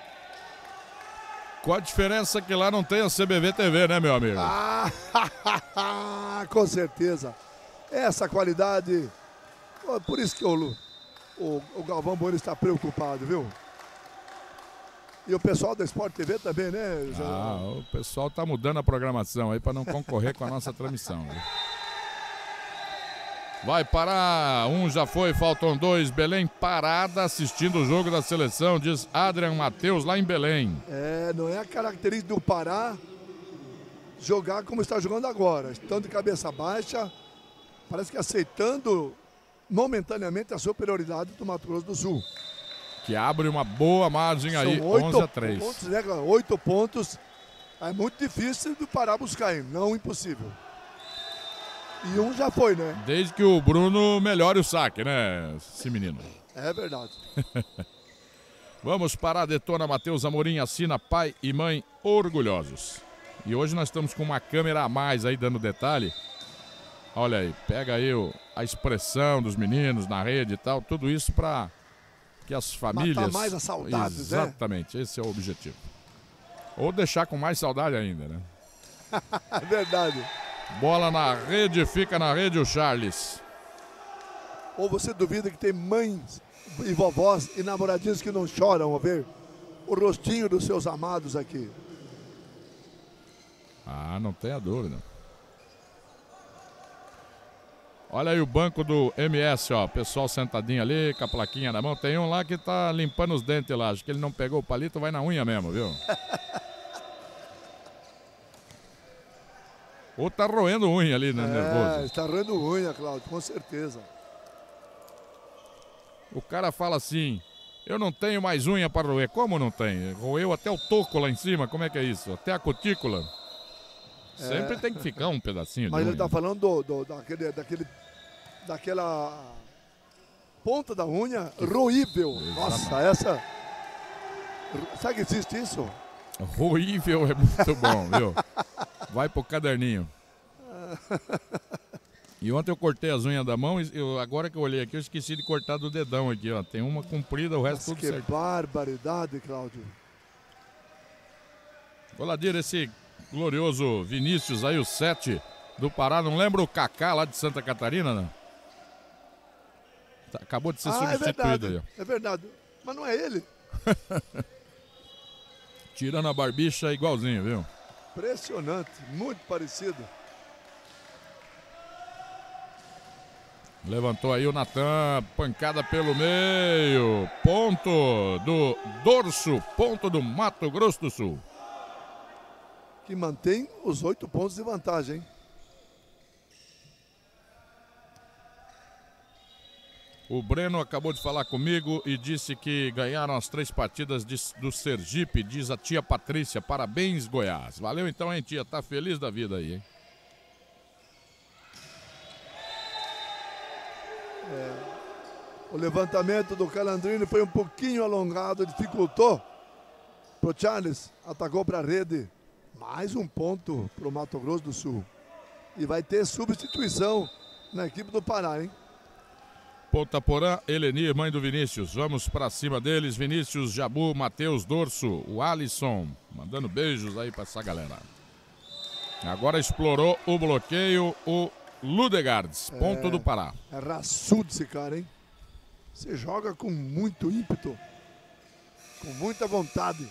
Qual a diferença que lá não tem a C B V T V, né, meu amigo? Ah, com certeza. Essa qualidade, por isso que o, o, o Galvão Bueno está preocupado, viu? E o pessoal da Sport T V também, né? Já... Ah, o pessoal tá mudando a programação aí para não concorrer com a nossa transmissão. Viu? Vai parar, um já foi, faltam dois. Belém parada assistindo o jogo da seleção, diz Adrian Matheus lá em Belém. É, não é a característica do Pará jogar como está jogando agora. Estão de cabeça baixa, parece que aceitando momentaneamente a superioridade do Mato Grosso do Sul. Que abre uma boa margem aí, São oito onze a três. Pontos, né, oito pontos, é muito difícil do Pará buscar, hein? Não impossível. E um já foi, né? Desde que o Bruno melhore o saque, né, esse menino. É verdade. Vamos para a Detona Matheus Amorim, assina pai e mãe orgulhosos. E hoje nós estamos com uma câmera a mais aí dando detalhe. Olha aí, pega aí o, a expressão dos meninos na rede e tal, tudo isso para que as famílias... Matar mais as saudades, exatamente, né? Esse é o objetivo. Ou deixar com mais saudade ainda, né? É verdade. Bola na rede, fica na rede o Charles. Ou você duvida que tem mães e vovós e namoradinhos que não choram ao ver o rostinho dos seus amados aqui? Ah, não tenha dúvida. Olha aí o banco do M S, ó. Pessoal sentadinho ali, com a plaquinha na mão. Tem um lá que tá limpando os dentes lá. Acho que ele não pegou o palito, vai na unha mesmo, viu? Ou tá roendo unha ali, né? É, Nervoso. está roendo unha, Cláudio, com certeza. O cara fala assim: eu não tenho mais unha para roer. Como não tem? Roeu até o toco lá em cima, como é que é isso? Até a cutícula. É. Sempre tem que ficar um pedacinho. Mas de ele unha. tá falando do, do, daquele, daquele, daquela ponta da unha roível. Exatamente. Nossa, essa... Sabe que existe isso? Roível é muito bom, viu? Vai pro caderninho. E ontem eu cortei as unhas da mão e eu, agora que eu olhei aqui, eu esqueci de cortar do dedão aqui, ó. Tem uma comprida, o resto Nossa, tudo que certo. barbaridade, Cláudio. Goladeira, esse glorioso Vinícius aí, o sete do Pará. Não lembra o Kaká lá de Santa Catarina, né? Tá, acabou de ser Ah, substituído é verdade, aí, ó. é verdade. Mas não é ele. Tirando a barbicha, igualzinho, viu? Impressionante, muito parecido. Levantou aí o Natan, pancada pelo meio. Ponto do Dorso, ponto do Mato Grosso do Sul. Que mantém os oito pontos de vantagem, hein? O Breno acabou de falar comigo e disse que ganharam as três partidas de, do Sergipe, diz a tia Patrícia. Parabéns, Goiás. Valeu então, hein, tia? Tá feliz da vida aí, hein? É, o levantamento do Calandrini foi um pouquinho alongado, dificultou pro Charles, atacou para a rede. Mais um ponto pro Mato Grosso do Sul. E vai ter substituição na equipe do Pará, hein? Ponta Porã, Elenir, mãe do Vinícius. Vamos pra cima deles. Vinícius, Jabu, Matheus, Dorso, o Alisson. Mandando beijos aí pra essa galera. Agora explorou o bloqueio o Ludegardes. Ponto É, do Pará. É raçudo esse cara, hein? Você joga com muito ímpeto. Com muita vontade.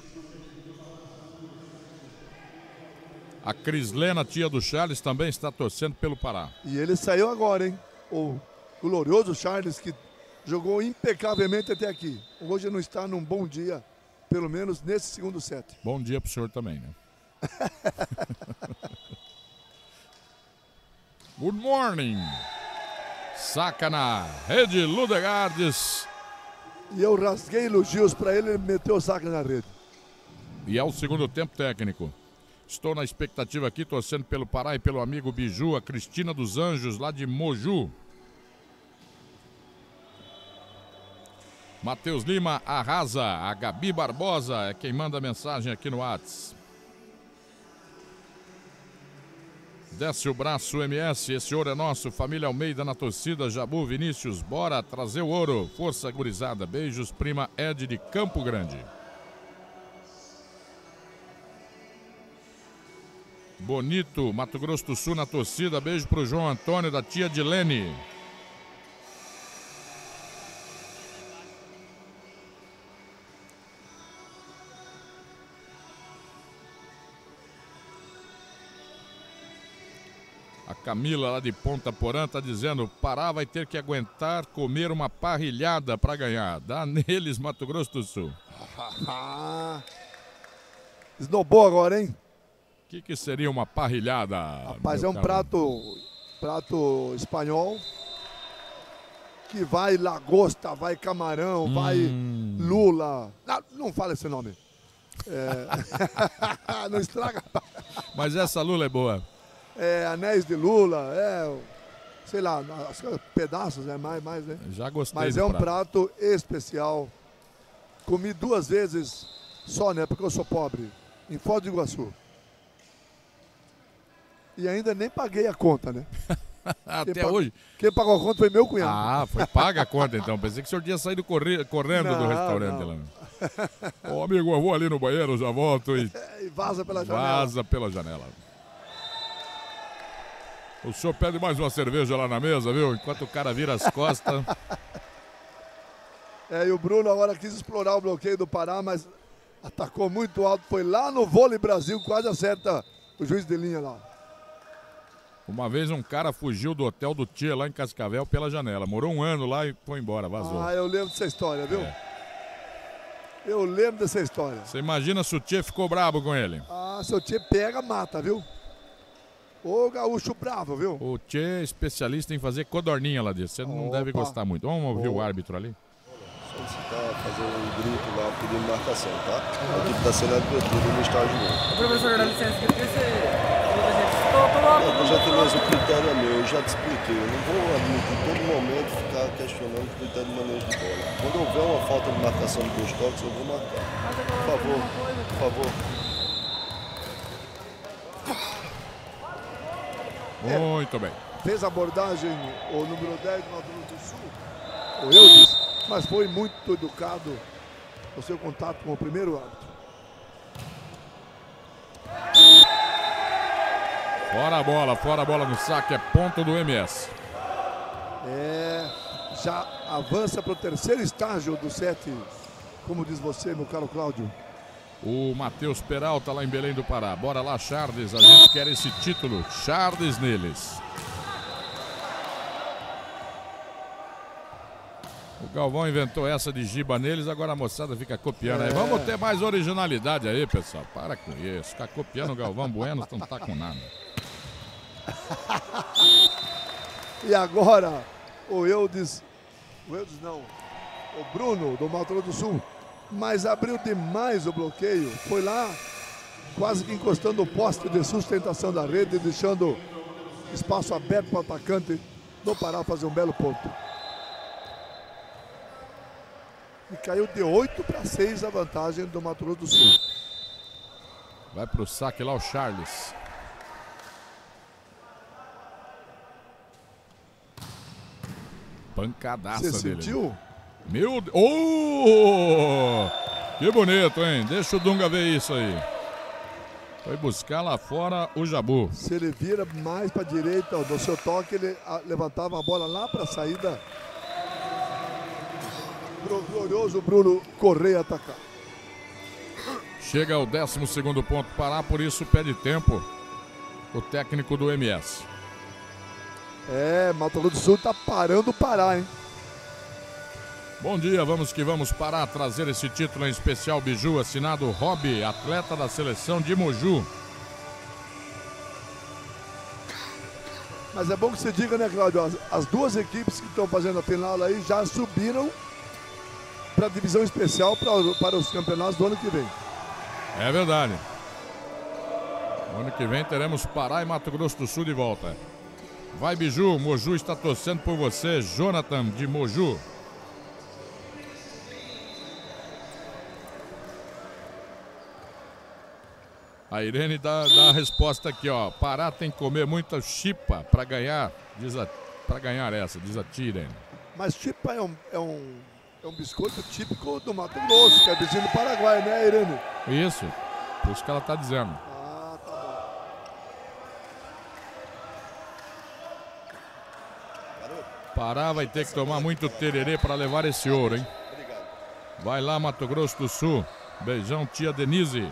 A Crislena, tia do Charles, também está torcendo pelo Pará. E ele saiu agora, hein? O glorioso Charles, que jogou impecavelmente até aqui. Hoje não está num bom dia, pelo menos nesse segundo set. Bom dia pro senhor também, né? Good morning. Saca na rede Ludegardes. E eu rasguei elogios para ele, ele meteu o saco na rede. E é o segundo tempo técnico. Estou na expectativa aqui, torcendo pelo Pará e pelo amigo Biju, a Cristina dos Anjos, lá de Moju. Matheus Lima arrasa, a Gabi Barbosa é quem manda a mensagem aqui no WhatsApp. Desce o braço M S, esse ouro é nosso, família Almeida na torcida, Jabu, Vinícius, bora trazer o ouro, força gurizada, beijos, prima Ed de Campo Grande. Bonito, Mato Grosso do Sul na torcida, beijo pro João Antônio da tia Dilene. A Camila, lá de Ponta Porã, tá dizendo: Pará vai ter que aguentar comer uma parrilhada para ganhar. Dá neles, Mato Grosso do Sul. Esnobou agora, hein? O que, que seria uma parrilhada? Rapaz, é um prato, prato espanhol que vai lagosta, vai camarão, hum. vai lula. Não, não fala esse nome. É... não estraga. Mas essa lula é boa. É, anéis de lula, é, sei lá, pedaços, né, mais, mais, né? Já gostei. Mas do é um prato. prato especial. Comi duas vezes só, né, porque eu sou pobre, em Foz do Iguaçu. E ainda nem paguei a conta, né? Até quem hoje? Pag... Quem pagou a conta foi meu cunhado. Ah, foi paga a conta então. Pensei que o senhor tinha saído corre... correndo não, do restaurante não. lá. Ô, amigo, eu vou ali no banheiro, já volto e... e vaza pela janela. Vaza pela janela. O senhor pede mais uma cerveja lá na mesa, viu? Enquanto o cara vira as costas. É, e o Bruno agora quis explorar o bloqueio do Pará, mas atacou muito alto. Foi lá no Vôlei Brasil, quase acerta o juiz de linha lá. Uma vez um cara fugiu do hotel do Tia lá em Cascavel pela janela. Morou um ano lá e foi embora, vazou. Ah, eu lembro dessa história, viu? É. Eu lembro dessa história. Você imagina se o Tia ficou brabo com ele? Ah, se o Tia pega, mata, viu? Ô, gaúcho bravo, viu? O Tchê é especialista em fazer codorninha lá dentro. Você não Opa. deve gostar muito. Vamos ouvir Opa. o árbitro ali? Solicitar fazer um grito lá pedindo marcação, tá? A equipe está sendo advertida no estágio novo. Professor, dá licença, que você... Eu já tenho mais o critério é meu, eu já te expliquei. Eu não vou admitir em todo momento ficar questionando o critério de manejo de bola. Quando houver uma falta de marcação de dois toques, eu vou marcar. Por favor, por favor. Muito bem. Fez a abordagem o número dez do Mato Grosso do Sul, o Eudes, mas foi muito educado no seu contato com o primeiro árbitro. Fora a bola, fora a bola no saque, é ponto do M S. É, já avança para o terceiro estágio do sete, como diz você, meu caro Cláudio. O Matheus Peralta lá em Belém do Pará. Bora lá, Charles, a gente quer esse título. Charles neles. O Galvão inventou essa de giba neles, agora a moçada fica copiando é. aí. Vamos ter mais originalidade aí, pessoal. Para com isso. Ficar copiando o Galvão Bueno não tá com nada. E agora, o Eudes, o Eudes não, o Bruno do Mato Grosso do Sul, mas abriu demais o bloqueio, foi lá quase que encostando o poste de sustentação da rede, deixando espaço aberto para o atacante do Pará fazer um belo ponto. E caiu de oito para seis a vantagem do Mato Grosso do Sul. Vai para o saque lá o Charles. Pancadaça Você dele. sentiu? Meu Deus! Oh! Que bonito, hein? Deixa o Dunga ver isso aí. Foi buscar lá fora o Jabu. Se ele vira mais para a direita do seu toque, ele levantava a bola lá para a saída. Glorioso Bruno Correia atacar. Chega ao décimo segundo ponto Pará, por isso pede tempo o técnico do M S. É, Mato Grosso do Sul tá parando o Pará, hein? Bom dia, vamos que vamos Pará trazer esse título em especial Biju, assinado Rob, atleta da seleção de Moju. Mas é bom que você diga, né, Cláudio? As, as duas equipes que estão fazendo a final aí já subiram para a divisão especial pra, para os campeonatos do ano que vem. É verdade. No ano que vem teremos Pará e Mato Grosso do Sul de volta. Vai, Biju, Moju está torcendo por você, Jonathan de Moju. A Irene dá, dá a resposta aqui, ó. Pará tem que comer muita chipa para ganhar, diz a, para ganhar essa, diz a tia Irene. Mas chipa é um, é um, é um biscoito típico do Mato Grosso, que é vizinho do Paraguai, né, Irene? Isso, por isso que ela está dizendo. Ah, tá bom. Pará vai ter que tomar muito tererê para levar esse ouro, hein? Vai lá, Mato Grosso do Sul. Beijão, tia Denise.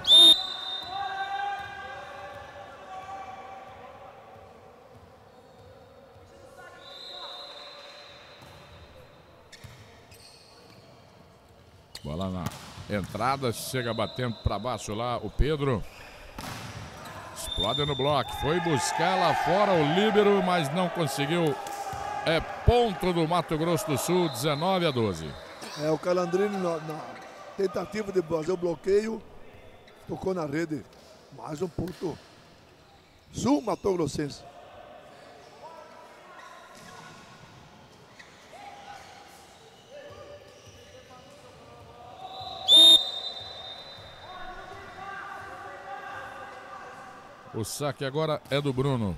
Bola na entrada, chega batendo para baixo lá o Pedro. Explode no bloco, foi buscar lá fora o líbero, mas não conseguiu. É ponto do Mato Grosso do Sul, dezenove a doze. É, o Calandrini na, na tentativa de fazer o bloqueio, tocou na rede. Mais um ponto. Sul Mato Grossense. O saque agora é do Bruno.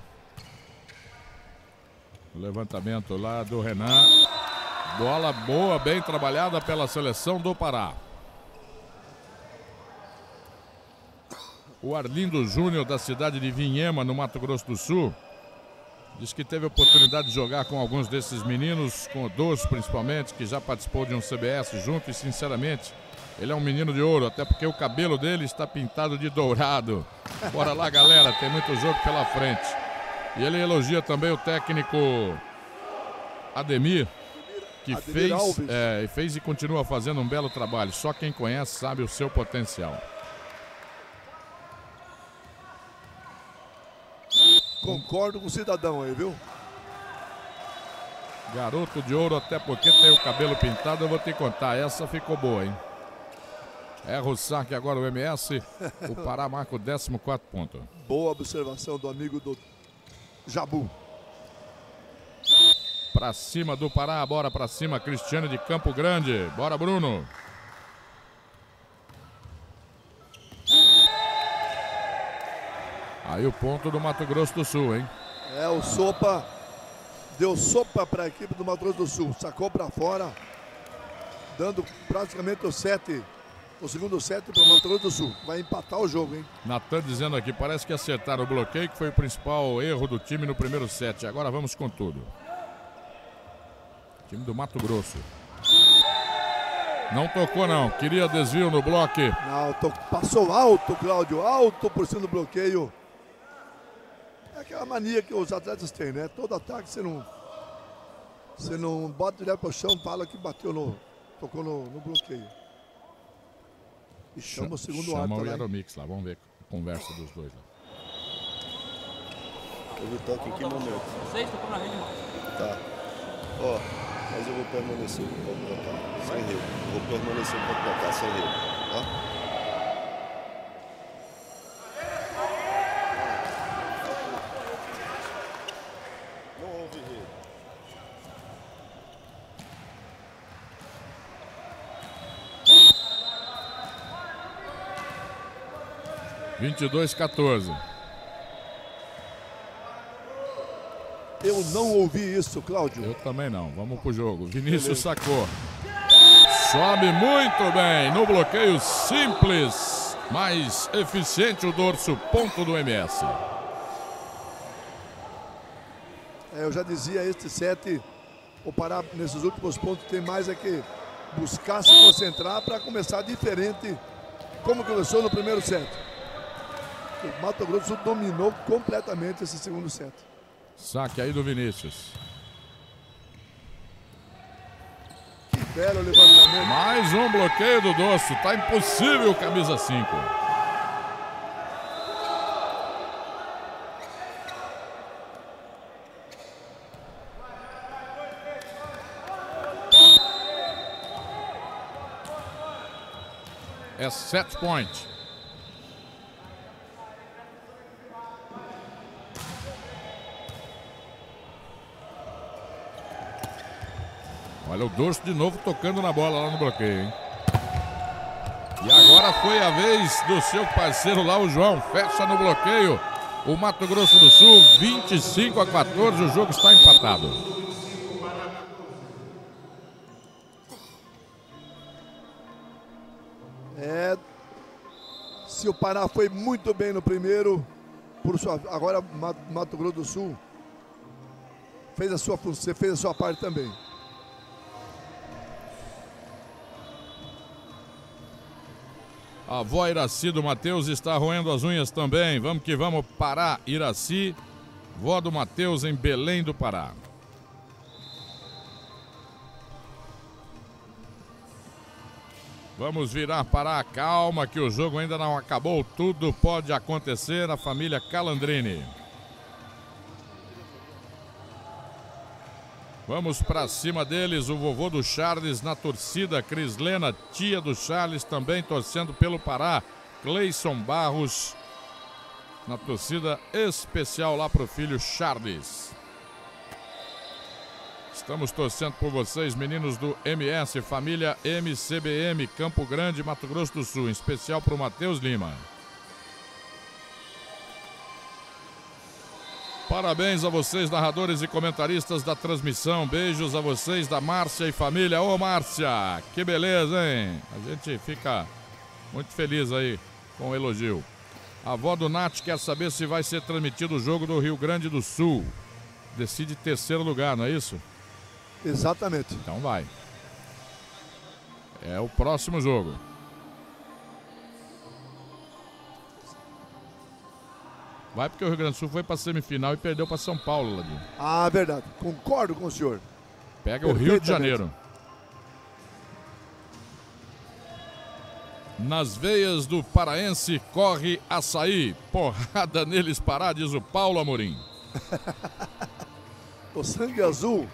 O levantamento lá do Renan. Bola boa, bem trabalhada pela seleção do Pará. O Arlindo Júnior, da cidade de Vinhema, no Mato Grosso do Sul, diz que teve a oportunidade de jogar com alguns desses meninos, com o Dorso principalmente, que já participou de um C B S junto, e sinceramente, ele é um menino de ouro, até porque o cabelo dele está pintado de dourado. Bora lá, galera, tem muito jogo pela frente. E ele elogia também o técnico Ademir, que Ademir fez, é, fez e continua fazendo um belo trabalho. Só quem conhece sabe o seu potencial. Concordo com o cidadão aí, viu? Garoto de ouro, até porque tem o cabelo pintado, eu vou te contar. Essa ficou boa, hein? Erra o saque agora o M S. O Pará marca o décimo quarto ponto. Boa observação do amigo do Jabu. Pra cima do Pará, bora pra cima, Cristiano de Campo Grande. Bora, Bruno. Aí o ponto do Mato Grosso do Sul, hein? É, o Sopa deu sopa para a equipe do Mato Grosso do Sul. Sacou para fora, dando praticamente o sete, o segundo set para o Mato Grosso do Sul. Vai empatar o jogo, hein? Natan dizendo aqui, parece que acertaram o bloqueio, que foi o principal erro do time no primeiro set. Agora vamos com tudo. Time do Mato Grosso. Não tocou não, queria desvio no bloco. Não, to... passou alto, Cláudio, alto por cima do bloqueio. É aquela mania que os atletas têm, né? Todo ataque você não, você não bota direto para o chão, fala que bateu no, tocou no, no bloqueio. E chama o segundo Chama árbitro o lá. Yaromix lá, vamos ver a conversa dos dois lá. Houve toque em que momento? Seis, tocou na rede, irmão. Tá. Ó, mas eu vou permanecer, pode botar, sem rede. Vou permanecer, pode botar, sem rede, tá? Não houve rede. vinte e dois a quatorze. Eu não ouvi isso, Cláudio. Eu também não. Vamos pro jogo. Vinícius sacou. Sobe muito bem. No bloqueio simples, mais eficiente o dorso. Ponto do M S. É, eu já dizia, este set, o Pará nesses últimos pontos tem mais é que buscar se concentrar para começar diferente, como começou no primeiro set. O Mato Grosso do Sul dominou completamente esse segundo set. Saque aí do Vinícius. Que belo levantamento. Mais um bloqueio do dorso. Tá impossível, camisa cinco. É set point. Olha o dorso de novo tocando na bola lá no bloqueio, hein? E agora foi a vez do seu parceiro lá, o João. Fecha no bloqueio. O Mato Grosso do Sul, vinte e cinco a quatorze. O jogo está empatado. É, se o Pará foi muito bem no primeiro, por sua, agora Mato, Mato Grosso do Sul fez a sua função, fez a sua parte também. A avó Iraci do Matheus está roendo as unhas também. Vamos que vamos, Pará, Iraci, vó do Matheus em Belém do Pará. Vamos virar para a calma que o jogo ainda não acabou. Tudo pode acontecer na família Calandrini. Vamos para cima deles, o vovô do Charles na torcida, Crislena, tia do Charles, também torcendo pelo Pará, Cleison Barros na torcida especial lá para o filho Charles. Estamos torcendo por vocês, meninos do M S, família M C B M, Campo Grande, Mato Grosso do Sul, em especial para o Matheus Lima. Parabéns a vocês, narradores e comentaristas da transmissão. Beijos a vocês da Márcia e família. Ô Márcia, que beleza, hein? A gente fica muito feliz aí com o elogio. A avó do Nath quer saber se vai ser transmitido o jogo do Rio Grande do Sul. Decide terceiro lugar, não é isso? Exatamente. Então vai. É o próximo jogo. Vai porque o Rio Grande do Sul foi para a semifinal e perdeu para São Paulo, Ladinho. Ah, verdade. Concordo com o senhor. Pega o Rio de Janeiro. Nas veias do paraense corre açaí. Porrada neles Pará, diz o Paulo Amorim. O sangue azul.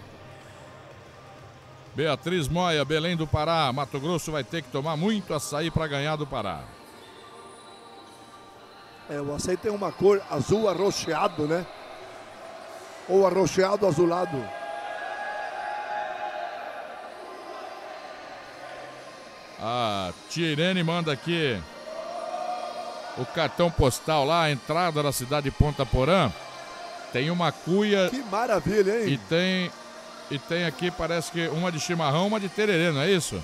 Beatriz Moia, Belém do Pará. Mato Grosso vai ter que tomar muito açaí para ganhar do Pará. É, o açaí tem uma cor azul arroxeado, né? Ou arroxeado azulado. A tia Irene manda aqui o cartão postal lá, a entrada da cidade de Ponta Porã. Tem uma cuia. Que maravilha, hein? E tem, e tem aqui, parece que uma de chimarrão, uma de tererê, não é isso?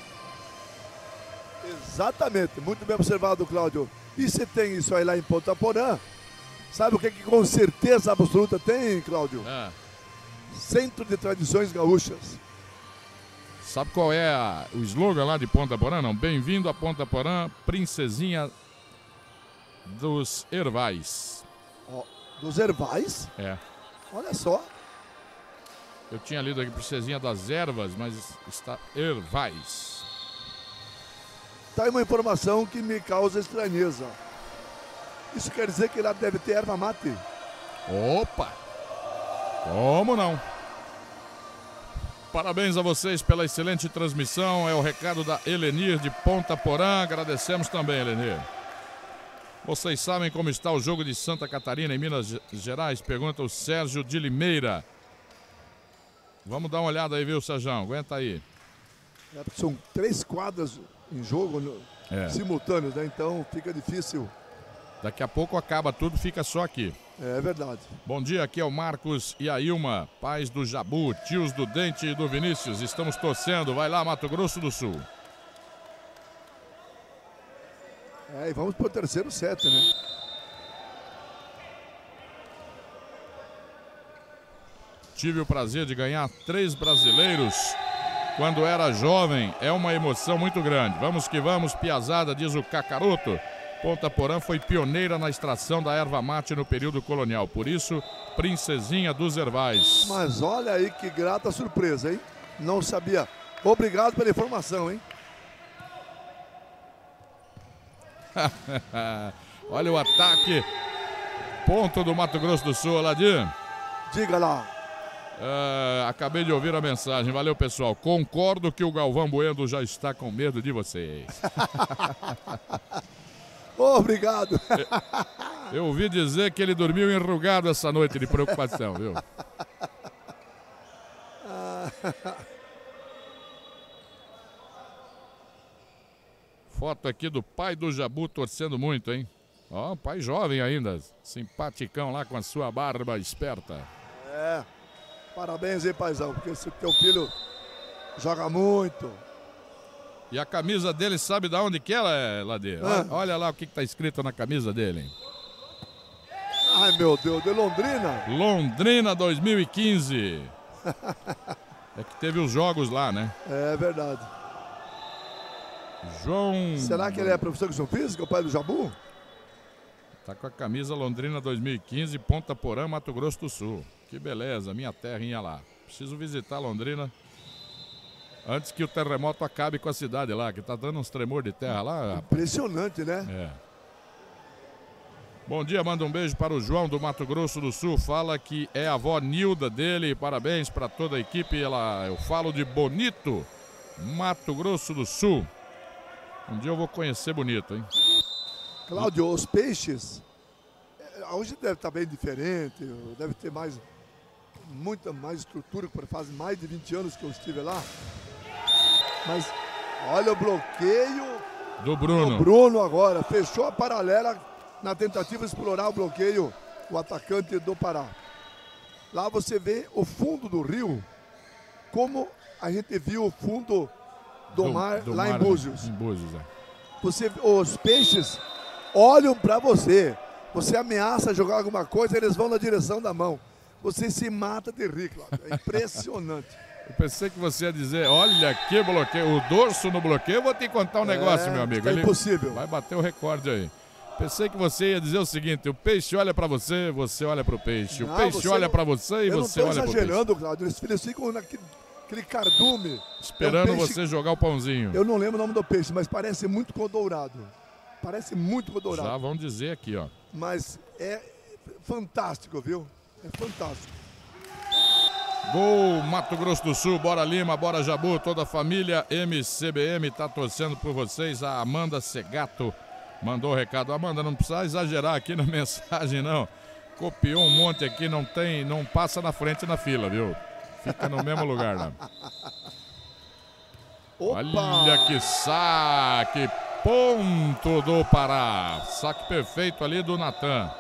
Exatamente, muito bem observado, Cláudio. E se tem isso aí lá em Ponta Porã, sabe o que, que com certeza absoluta tem, Cláudio? É. Centro de Tradições Gaúchas. Sabe qual é a, o slogan lá de Ponta Porã? Não? Bem-vindo a Ponta Porã, princesinha dos Ervais. Oh, dos Ervais? É. Olha só. Eu tinha lido aqui princesinha das ervas, mas está Ervais. Tá aí uma informação que me causa estranheza. Isso quer dizer que lá deve ter erva mate? Opa! Como não? Parabéns a vocês pela excelente transmissão. É o recado da Helenir de Ponta Porã. Agradecemos também, Helenir. Vocês sabem como está o jogo de Santa Catarina em Minas Gerais? Pergunta o Sérgio de Limeira. Vamos dar uma olhada aí, viu, Sérgio? Aguenta aí. É, são três quadras em jogo no, é. simultâneos, né? Então fica difícil. Daqui a pouco acaba tudo, fica só aqui. É verdade. Bom dia, aqui é o Marcos e a Ilma, pais do Jabu, tios do Dente e do Vinícius. Estamos torcendo, vai lá, Mato Grosso do Sul. É, e vamos pro terceiro set, né? Tive o prazer de ganhar três brasileiros quando era jovem. É uma emoção muito grande. Vamos que vamos, piazada, diz o Cacaroto. Ponta Porã foi pioneira na extração da erva mate no período colonial. Por isso, princesinha dos Ervais. Mas olha aí que grata surpresa, hein? Não sabia. Obrigado pela informação, hein? Olha o ataque. Ponto do Mato Grosso do Sul, Aladim. Diga lá. Uh, acabei de ouvir a mensagem. Valeu, pessoal. Concordo que o Galvão Bueno já está com medo de vocês. Obrigado. Eu, eu ouvi dizer que ele dormiu enrugado essa noite de preocupação, viu? Foto aqui do pai do Jabu torcendo muito, hein? Ó, pai jovem ainda, simpaticão lá com a sua barba esperta. É, parabéns aí, paizão, porque esse teu filho joga muito. E a camisa dele, sabe de onde que ela é, Ladê? Ah. Olha lá o que está escrito na camisa dele, hein? Ai, meu Deus, de Londrina? Londrina dois mil e quinze. É que teve os jogos lá, né? É verdade. João... Será que ele é professor de educação física, o pai do Jabu? Tá com a camisa Londrina dois mil e quinze, Ponta Porã, Mato Grosso do Sul. Que beleza, minha terrinha lá. Preciso visitar Londrina. Antes que o terremoto acabe com a cidade lá, que tá dando uns tremor de terra lá. Impressionante, né? É. Bom dia, manda um beijo para o João do Mato Grosso do Sul. Fala que é a avó Nilda dele. Parabéns para toda a equipe. Ela, eu falo de Bonito, Mato Grosso do Sul. Um dia eu vou conhecer Bonito, hein? Cláudio, os peixes, hoje deve estar bem diferente, deve ter mais, muita mais estrutura, porque faz mais de vinte anos que eu estive lá. Mas olha o bloqueio do Bruno. do Bruno agora, fechou a paralela na tentativa de explorar o bloqueio, o atacante do Pará. Lá você vê o fundo do rio, como a gente viu o fundo do, do mar do lá mar, em Búzios. Em Búzios, é. Você, os peixes olham para você. Você ameaça jogar alguma coisa, eles vão na direção da mão. Você se mata de rir, Cláudio. É impressionante. Eu pensei que você ia dizer, olha que bloqueio, o dorso no bloqueio. Eu vou te contar um negócio, é, meu amigo. É Ele impossível. Vai bater o recorde aí. Pensei que você ia dizer o seguinte, o peixe olha para você, você olha para o peixe. Não, o peixe olha para você e você olha para o peixe. Eu não estou exagerando, Cláudio. Eles, eles ficam naquele aquele cardume. Esperando é um peixe, você jogar o pãozinho. Eu não lembro o nome do peixe, mas parece muito com dourado. Parece muito com dourado. Já vão dizer aqui, ó. Mas é fantástico, viu? É fantástico. Gol Mato Grosso do Sul, bora Lima, bora Jabu, toda a família M C B M tá torcendo por vocês. A Amanda Segato mandou o recado. Amanda, não precisa exagerar aqui na mensagem, não. Copiou um monte aqui, não tem, não passa na frente na fila, viu? Fica no mesmo lugar, né? Opa! Olha que saque! Ponto do Pará. Saque perfeito ali do Natan.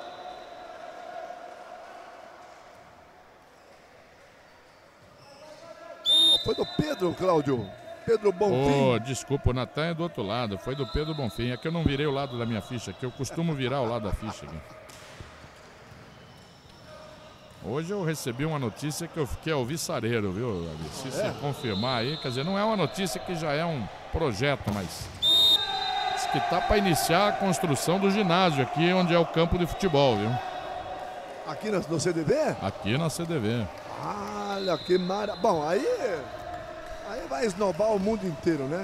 Foi do Pedro, Cláudio. Pedro Bonfim. Oh, desculpa, o Natan é do outro lado. Foi do Pedro Bonfim. É que eu não virei o lado da minha ficha aqui. Eu costumo virar o lado da ficha aqui. Hoje eu recebi uma notícia que eu fiquei alvissareiro, viu? Se é. você confirmar aí, quer dizer, não é uma notícia que já é um projeto, mas diz que tá para iniciar a construção do ginásio aqui, onde é o campo de futebol, viu? Aqui no C D V? Aqui na C D V. Olha que maravilha. Bom, aí, aí vai esnobar o mundo inteiro, né?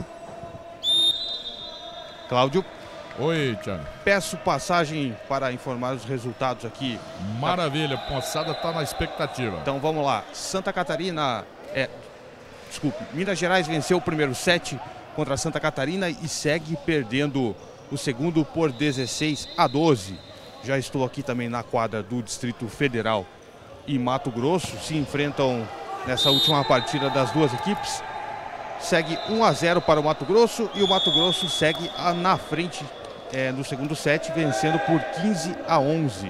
Cláudio. Oi, Thiago. Peço passagem para informar os resultados aqui. Maravilha, a moçada está na expectativa. Então vamos lá. Santa Catarina, é, desculpe, Minas Gerais venceu o primeiro set contra Santa Catarina e segue perdendo o segundo por dezesseis a doze. Já estou aqui também na quadra do Distrito Federal e Mato Grosso. Se enfrentam nessa última partida das duas equipes. Segue um a zero para o Mato Grosso e o Mato Grosso segue na frente é, no segundo set, vencendo por quinze a onze.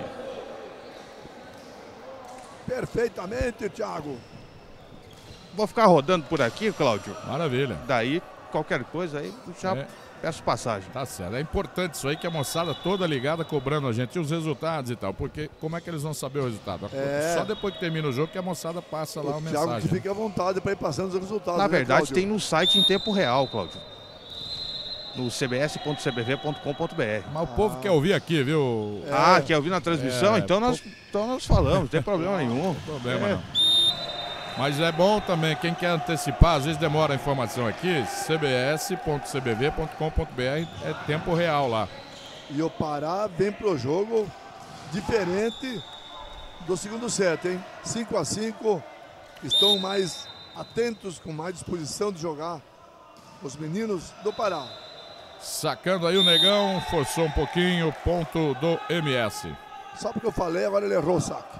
Perfeitamente, Thiago. Vou ficar rodando por aqui, Cláudio. Maravilha. Daí, qualquer coisa aí, já é. peço passagem. Tá certo. É importante isso aí, que a moçada toda ligada cobrando a gente os resultados e tal. Porque como é que eles vão saber o resultado? É. Só depois que termina o jogo que a moçada passa lá o a Thiago mensagem. Que fique à vontade para ir passando os resultados. Na né, verdade, Cláudio? tem no site em tempo real, Cláudio. No c b s ponto c b v ponto com ponto b r. Mas o povo ah. quer ouvir aqui, viu? É. Ah, quer ouvir na transmissão? É. Então, nós, então nós falamos, não tem problema nenhum. Não tem problema é. não. Mas é bom também, quem quer antecipar, às vezes demora a informação aqui, c b s ponto c b v ponto com ponto b r, é tempo real lá. E o Pará vem pro jogo diferente do segundo set, hein? cinco a cinco, estão mais atentos, com mais disposição de jogar os meninos do Pará. Sacando aí o Negão, forçou um pouquinho, ponto do M S. Só porque eu falei, agora ele errou o saque.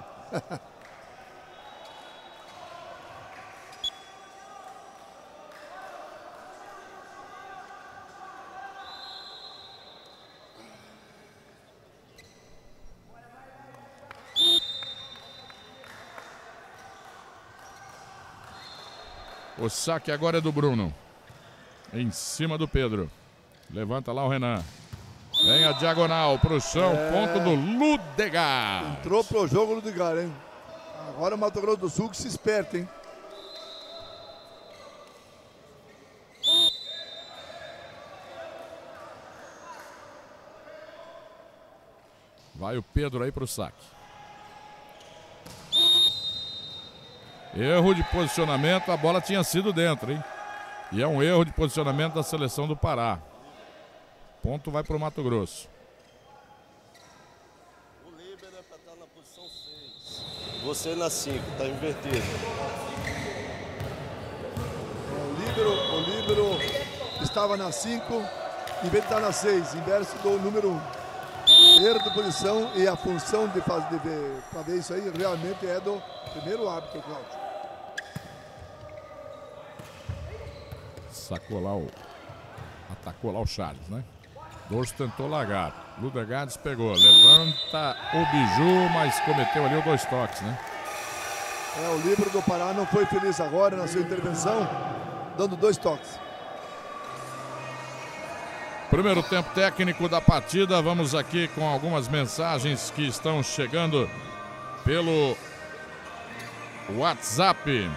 O saque agora é do Bruno. Em cima do Pedro. Levanta lá o Renan. Vem a diagonal pro chão. É... Ponto do Ludegar. Entrou pro jogo o Ludegar, hein? Agora o Mato Grosso do Sul que se esperta, hein? Vai o Pedro aí pro saque. Erro de posicionamento, a bola tinha sido dentro, hein? E é um erro de posicionamento da seleção do Pará. Ponto vai para o Mato Grosso. O líbero é para estar na posição seis. Você na cinco, tá invertido. O líbero, o líbero estava na cinco, em vez de estar na seis, inverso do número um. Erro de posição e a função de fazer de para ver isso aí realmente é do primeiro árbitro, Cláudio. Sacou lá o... Atacou lá o Charles, né? Dorso tentou largar. Ludegardes pegou. Levanta o biju, mas cometeu ali os dois toques, né? É, o líbero do Pará não foi feliz agora na sua intervenção, dando dois toques. Primeiro tempo técnico da partida. Vamos aqui com algumas mensagens que estão chegando pelo WhatsApp.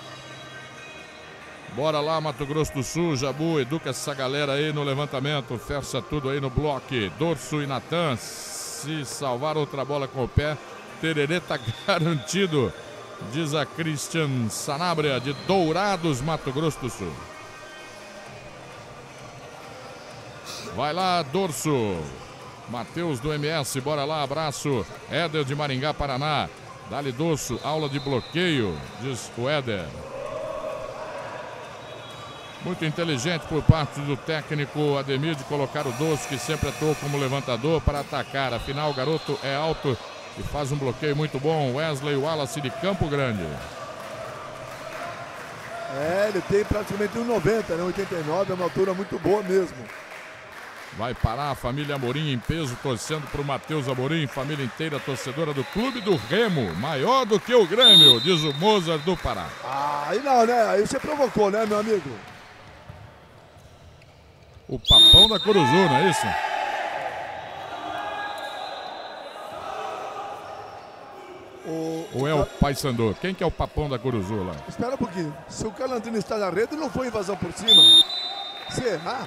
Bora lá, Mato Grosso do Sul, Jabu, educa essa galera aí no levantamento, fecha tudo aí no bloco. Dorso e Natan, se salvar outra bola com o pé, Tererê tá garantido, diz a Christian Sanabria, de Dourados, Mato Grosso do Sul. Vai lá, Dorso. Matheus do M S, bora lá, abraço. Éder de Maringá, Paraná. Dali Dorso, aula de bloqueio, diz o Éder. Muito inteligente por parte do técnico Ademir de colocar o Dorso, que sempre atuou como levantador, para atacar. Afinal, o garoto é alto e faz um bloqueio muito bom. Wesley Wallace de Campo Grande. É, ele tem praticamente um noventa, né? oitenta e nove, é uma altura muito boa mesmo. Vai parar a família Amorim em peso, torcendo para o Matheus Amorim, família inteira torcedora do Clube do Remo, maior do que o Grêmio, diz o Mozart do Pará. Ah, aí não, né? Aí você provocou, né, meu amigo? O papão da Curuzu, não é isso? O... Ou é o Paysandu? Quem que é o papão da Curuzu lá? Espera um pouquinho. Se o Calandrino está na rede, não foi invasão por cima. Será?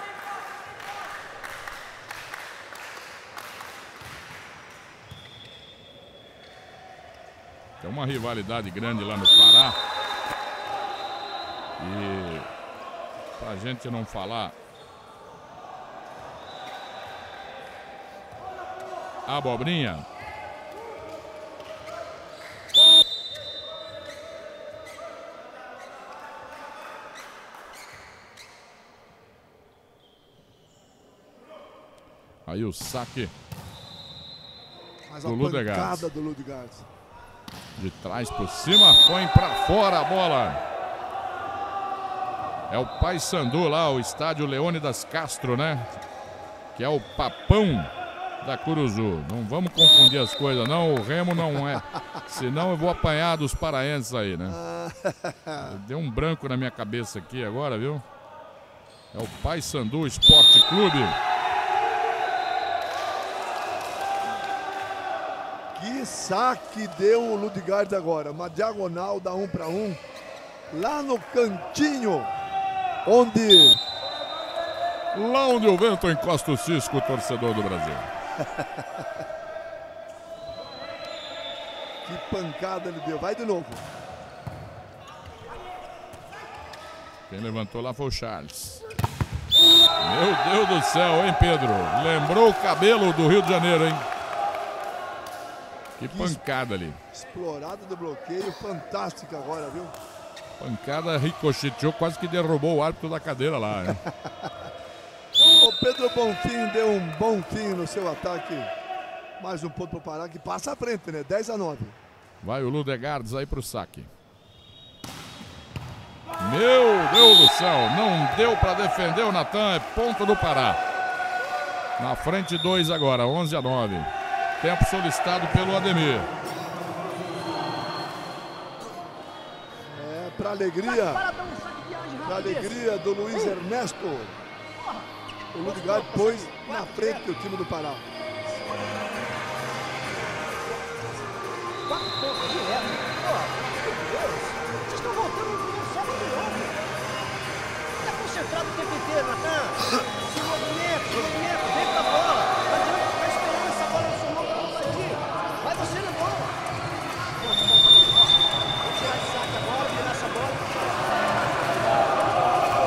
Tem uma rivalidade grande lá no Pará. E pra gente não falar abobrinha, aí o saque Mas do a Ludegardes. pancada do Ludegardes. De trás por cima, põe pra fora a bola. É o Paysandu lá, o estádio Leônidas Castro, né? Que é o papão da Curuzu. Não vamos confundir as coisas, não. O Remo não é. Senão eu vou apanhar dos paraenses aí, né? Deu um branco na minha cabeça aqui agora, viu? É o Paysandu Esporte Clube. Que saque deu o Ludegardes agora. Uma diagonal da um para um. Lá no cantinho. Onde... Lá onde o vento encosta o cisco, o torcedor do Brasil. Que pancada ele deu. Vai de novo. Quem levantou lá foi o Charles. Meu Deus do céu, hein, Pedro? Lembrou o cabelo do Rio de Janeiro, hein? Que pancada ali. Explorada do bloqueio, fantástica agora, viu? Pancada ricocheteou, quase que derrubou o árbitro da cadeira lá, hein? O Pedro Bonfim deu um bom fim no seu ataque. Mais um ponto para o Pará, que passa à frente, né? dez a nove. Vai o Ludegardes aí pro saque. Meu Deus do céu, não deu para defender o Natan, é ponto do Pará. Na frente dois agora, onze a nove. Tempo solicitado pelo Ademir. É, para alegria, para alegria do Luiz Ernesto. O Ludegardes pôs na frente o time do Pará. Quatro pontos direto. Vocês estão voltando no primeiro set de novo. Está concentrado o tempo inteiro, Natan. Se movimento, se movimento, vem pra bola. Não adianta ficar esperando essa bola no seu mão pra não sair. Vai você na bola. Vamos tirar de saque agora, virar essa bola.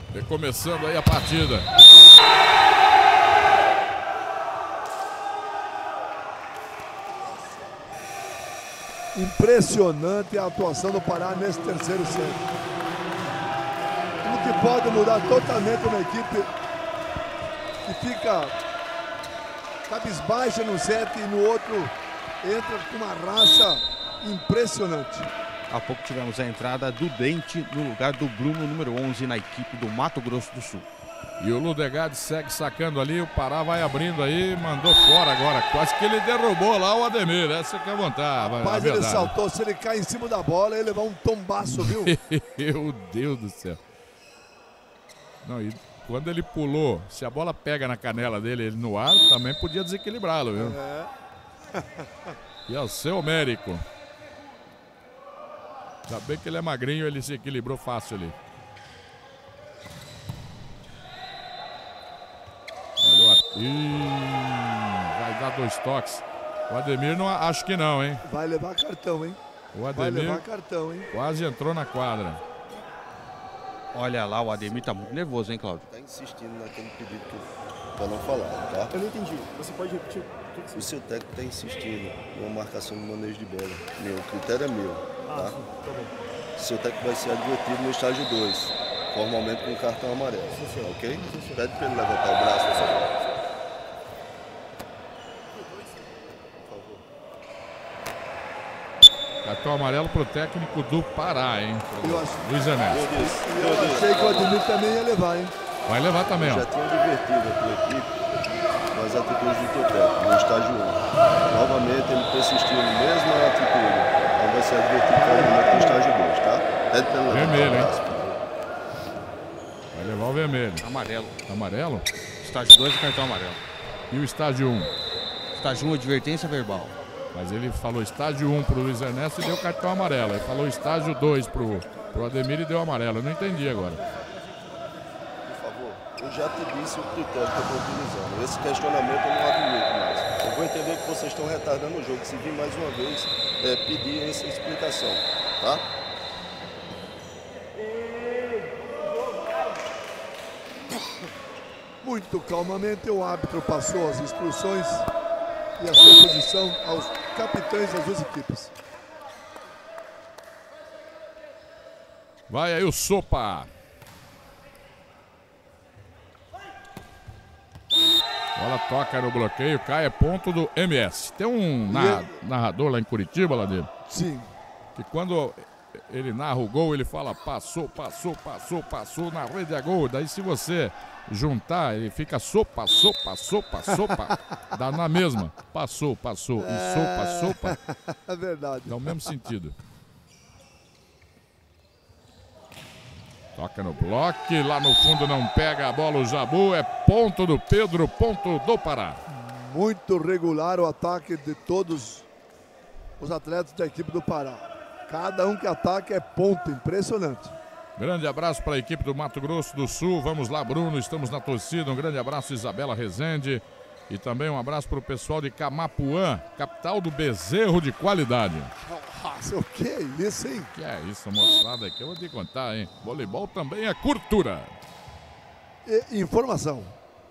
Recomeçando aí a partida. Impressionante a atuação do Pará nesse terceiro set. O que pode mudar totalmente uma equipe que fica cabisbaixa no set e no outro entra com uma raça impressionante. Há pouco tivemos a entrada do Dente no lugar do Bruno, número onze, na equipe do Mato Grosso do Sul. E o Ludegard segue sacando ali, o Pará vai abrindo aí, mandou fora agora. Quase que ele derrubou lá o Ademir, essa que é a vontade. Mas ele saltou, se ele cai em cima da bola, ele levar um tombaço, viu? Meu Deus do céu. Não, e quando ele pulou, se a bola pega na canela dele ele no ar, também podia desequilibrá-lo, viu? É. E é o seu Mérico. Já bem que ele é magrinho, ele se equilibrou fácil ali. Olha o... Ih, vai dar dois toques. O Ademir não, acho que não, hein? Vai levar cartão, hein? O Ademir vai levar cartão, hein? Quase entrou na quadra. Olha lá, o Ademir tá muito nervoso, hein, Cláudio? Tá insistindo naquele pedido que para não falar, tá? Eu não entendi. Você pode repetir? O seu técnico está insistindo em uma marcação de manejo de bola. Meu, o critério é meu, tá? Ah, sim, tá bom. O seu técnico vai ser advertido no estágio dois, formalmente com cartão amarelo, Sim, senhor. ok? Sim, senhor. Pede para ele levantar o braço, por favor. Cartão amarelo pro técnico do Pará, hein? Eu, acho... Luiz Ernesto. Eu disse, eu eu achei que o Ademir também ia levar, hein? Vai levar também, ó. já tinha advertido a tua equipe com as atitudes do teu técnico no estágio um. Novamente ele persistiu na mesma atitude. Então vai ser advertido formalmente no estágio dois, tá? Pede para ele levantar Vermelho, o hein? braço, por favor. Vai levar o vermelho. Amarelo. Amarelo? Estágio dois, cartão amarelo. E o estágio um? Estágio um, advertência verbal. Mas ele falou estágio um pro Luiz Ernesto e deu cartão amarelo. Ele falou estágio dois pro, pro Ademir e deu amarelo. Eu não entendi agora. Por favor, eu já te disse o critério que eu estou utilizando. Esse questionamento eu não admito mais. Eu vou entender que vocês estão retardando o jogo. Se vir mais uma vez, é, pedir essa explicação, tá? Muito calmamente o árbitro passou as instruções e a sua posição aos capitães das duas equipes. Vai aí o Sopa. Bola toca no bloqueio, cai, é ponto do M S. Tem um narra- narrador lá em Curitiba, lá dele. Sim. Que quando ele narra o gol, ele fala passou, passou, passou, passou, na rede é gol. Daí se você juntar, ele fica sopa, sopa, sopa, sopa. Dá na mesma. Passou, passou. E sopa, sopa. É verdade. Dá o mesmo sentido. Toca no bloco, lá no fundo não pega a bola o Jabu, é ponto do Pedro, ponto do Pará. Muito regular o ataque de todos os atletas da equipe do Pará. Cada um que ataca é ponto, impressionante. Grande abraço para a equipe do Mato Grosso do Sul. Vamos lá, Bruno, estamos na torcida. Um grande abraço, Isabela Rezende. E também um abraço para o pessoal de Camapuã, capital do bezerro de qualidade. Nossa, o que é isso, hein? Que é isso, moçada, aqui eu vou te contar, hein? Voleibol também é cultura. E informação.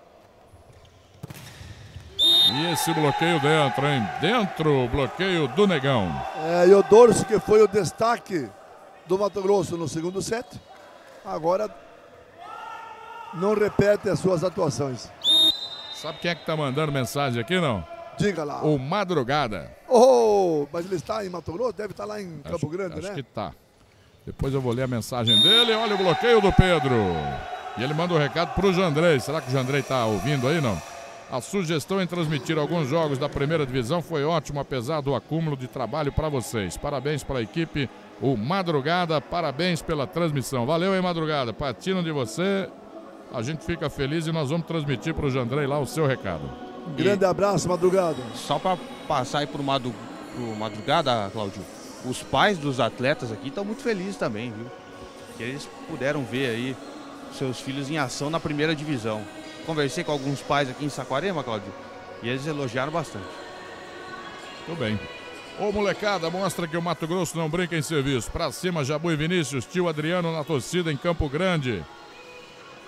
E esse bloqueio dentro, hein? Dentro o bloqueio do Negão. É, e o Dorso, que foi o destaque do Mato Grosso no segundo set, agora não repete as suas atuações. Sabe quem é que tá mandando mensagem aqui, não? Diga lá. O Madrugada. Oh, mas ele está em Mato Grosso? Deve estar lá em Campo Acho, Grande, acho né? que tá. Depois eu vou ler a mensagem dele. Olha o bloqueio do Pedro. E ele manda um recado pro Jandrei. Será que o Jandrei tá ouvindo aí, não? A sugestão em transmitir alguns jogos da primeira divisão foi ótimo, apesar do acúmulo de trabalho para vocês. Parabéns para a equipe, o Madrugada, parabéns pela transmissão. Valeu aí, Madrugada, partindo de você, a gente fica feliz e nós vamos transmitir para o Jandrei lá o seu recado. Um grande abraço, Madrugada. Só para passar aí pro, madru... pro Madrugada, Cláudio, os pais dos atletas aqui estão muito felizes também, viu? Que eles puderam ver aí seus filhos em ação na primeira divisão. Conversei com alguns pais aqui em Saquarema, Cláudio, e eles elogiaram bastante. Tudo bem. Ô molecada, mostra que o Mato Grosso não brinca em serviço. Pra cima, Jabu e Vinícius, tio Adriano na torcida em Campo Grande.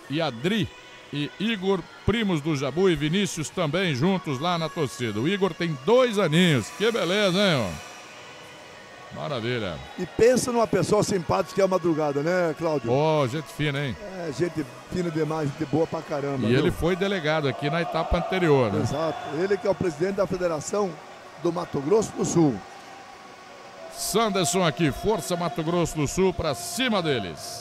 e Adri e Igor, primos do Jabu, e Vinícius também juntos lá na torcida. O Igor tem dois aninhos. Que beleza, hein, ó? Maravilha. E pensa numa pessoa simpática que é a Madrugada, né, Cláudio? Ó, oh, gente fina, hein? É, gente fina demais, gente boa pra caramba. E viu? ele foi delegado aqui na etapa anterior, né? Exato. Ele que é o presidente da Federação do Mato Grosso do Sul. Sanderson aqui, força Mato Grosso do Sul pra cima deles.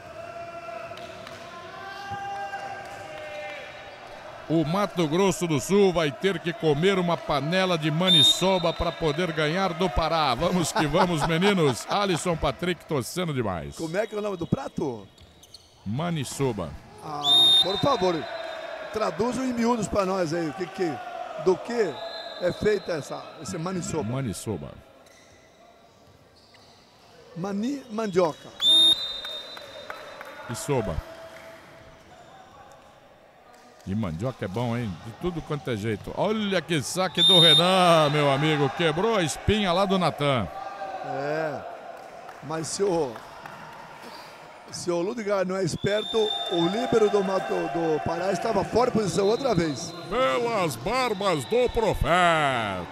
O Mato Grosso do Sul vai ter que comer uma panela de maniçoba para poder ganhar do Pará. Vamos que vamos, meninos. Alisson Patrick torcendo demais. Como é que é o nome do prato? Maniçoba. Ah, por favor, traduzam em miúdos para nós aí. O que, que, do que é feita essa, esse maniçoba? Maniçoba. Mani, mandioca. E soba. E mandioca é bom, hein? De tudo quanto é jeito. Olha que saque do Renan, meu amigo. Quebrou a espinha lá do Natan. É. Mas se o, se o Ludgar não é esperto, o líbero do, Mato, do Pará estava fora de posição outra vez. Pelas barbas do profeta.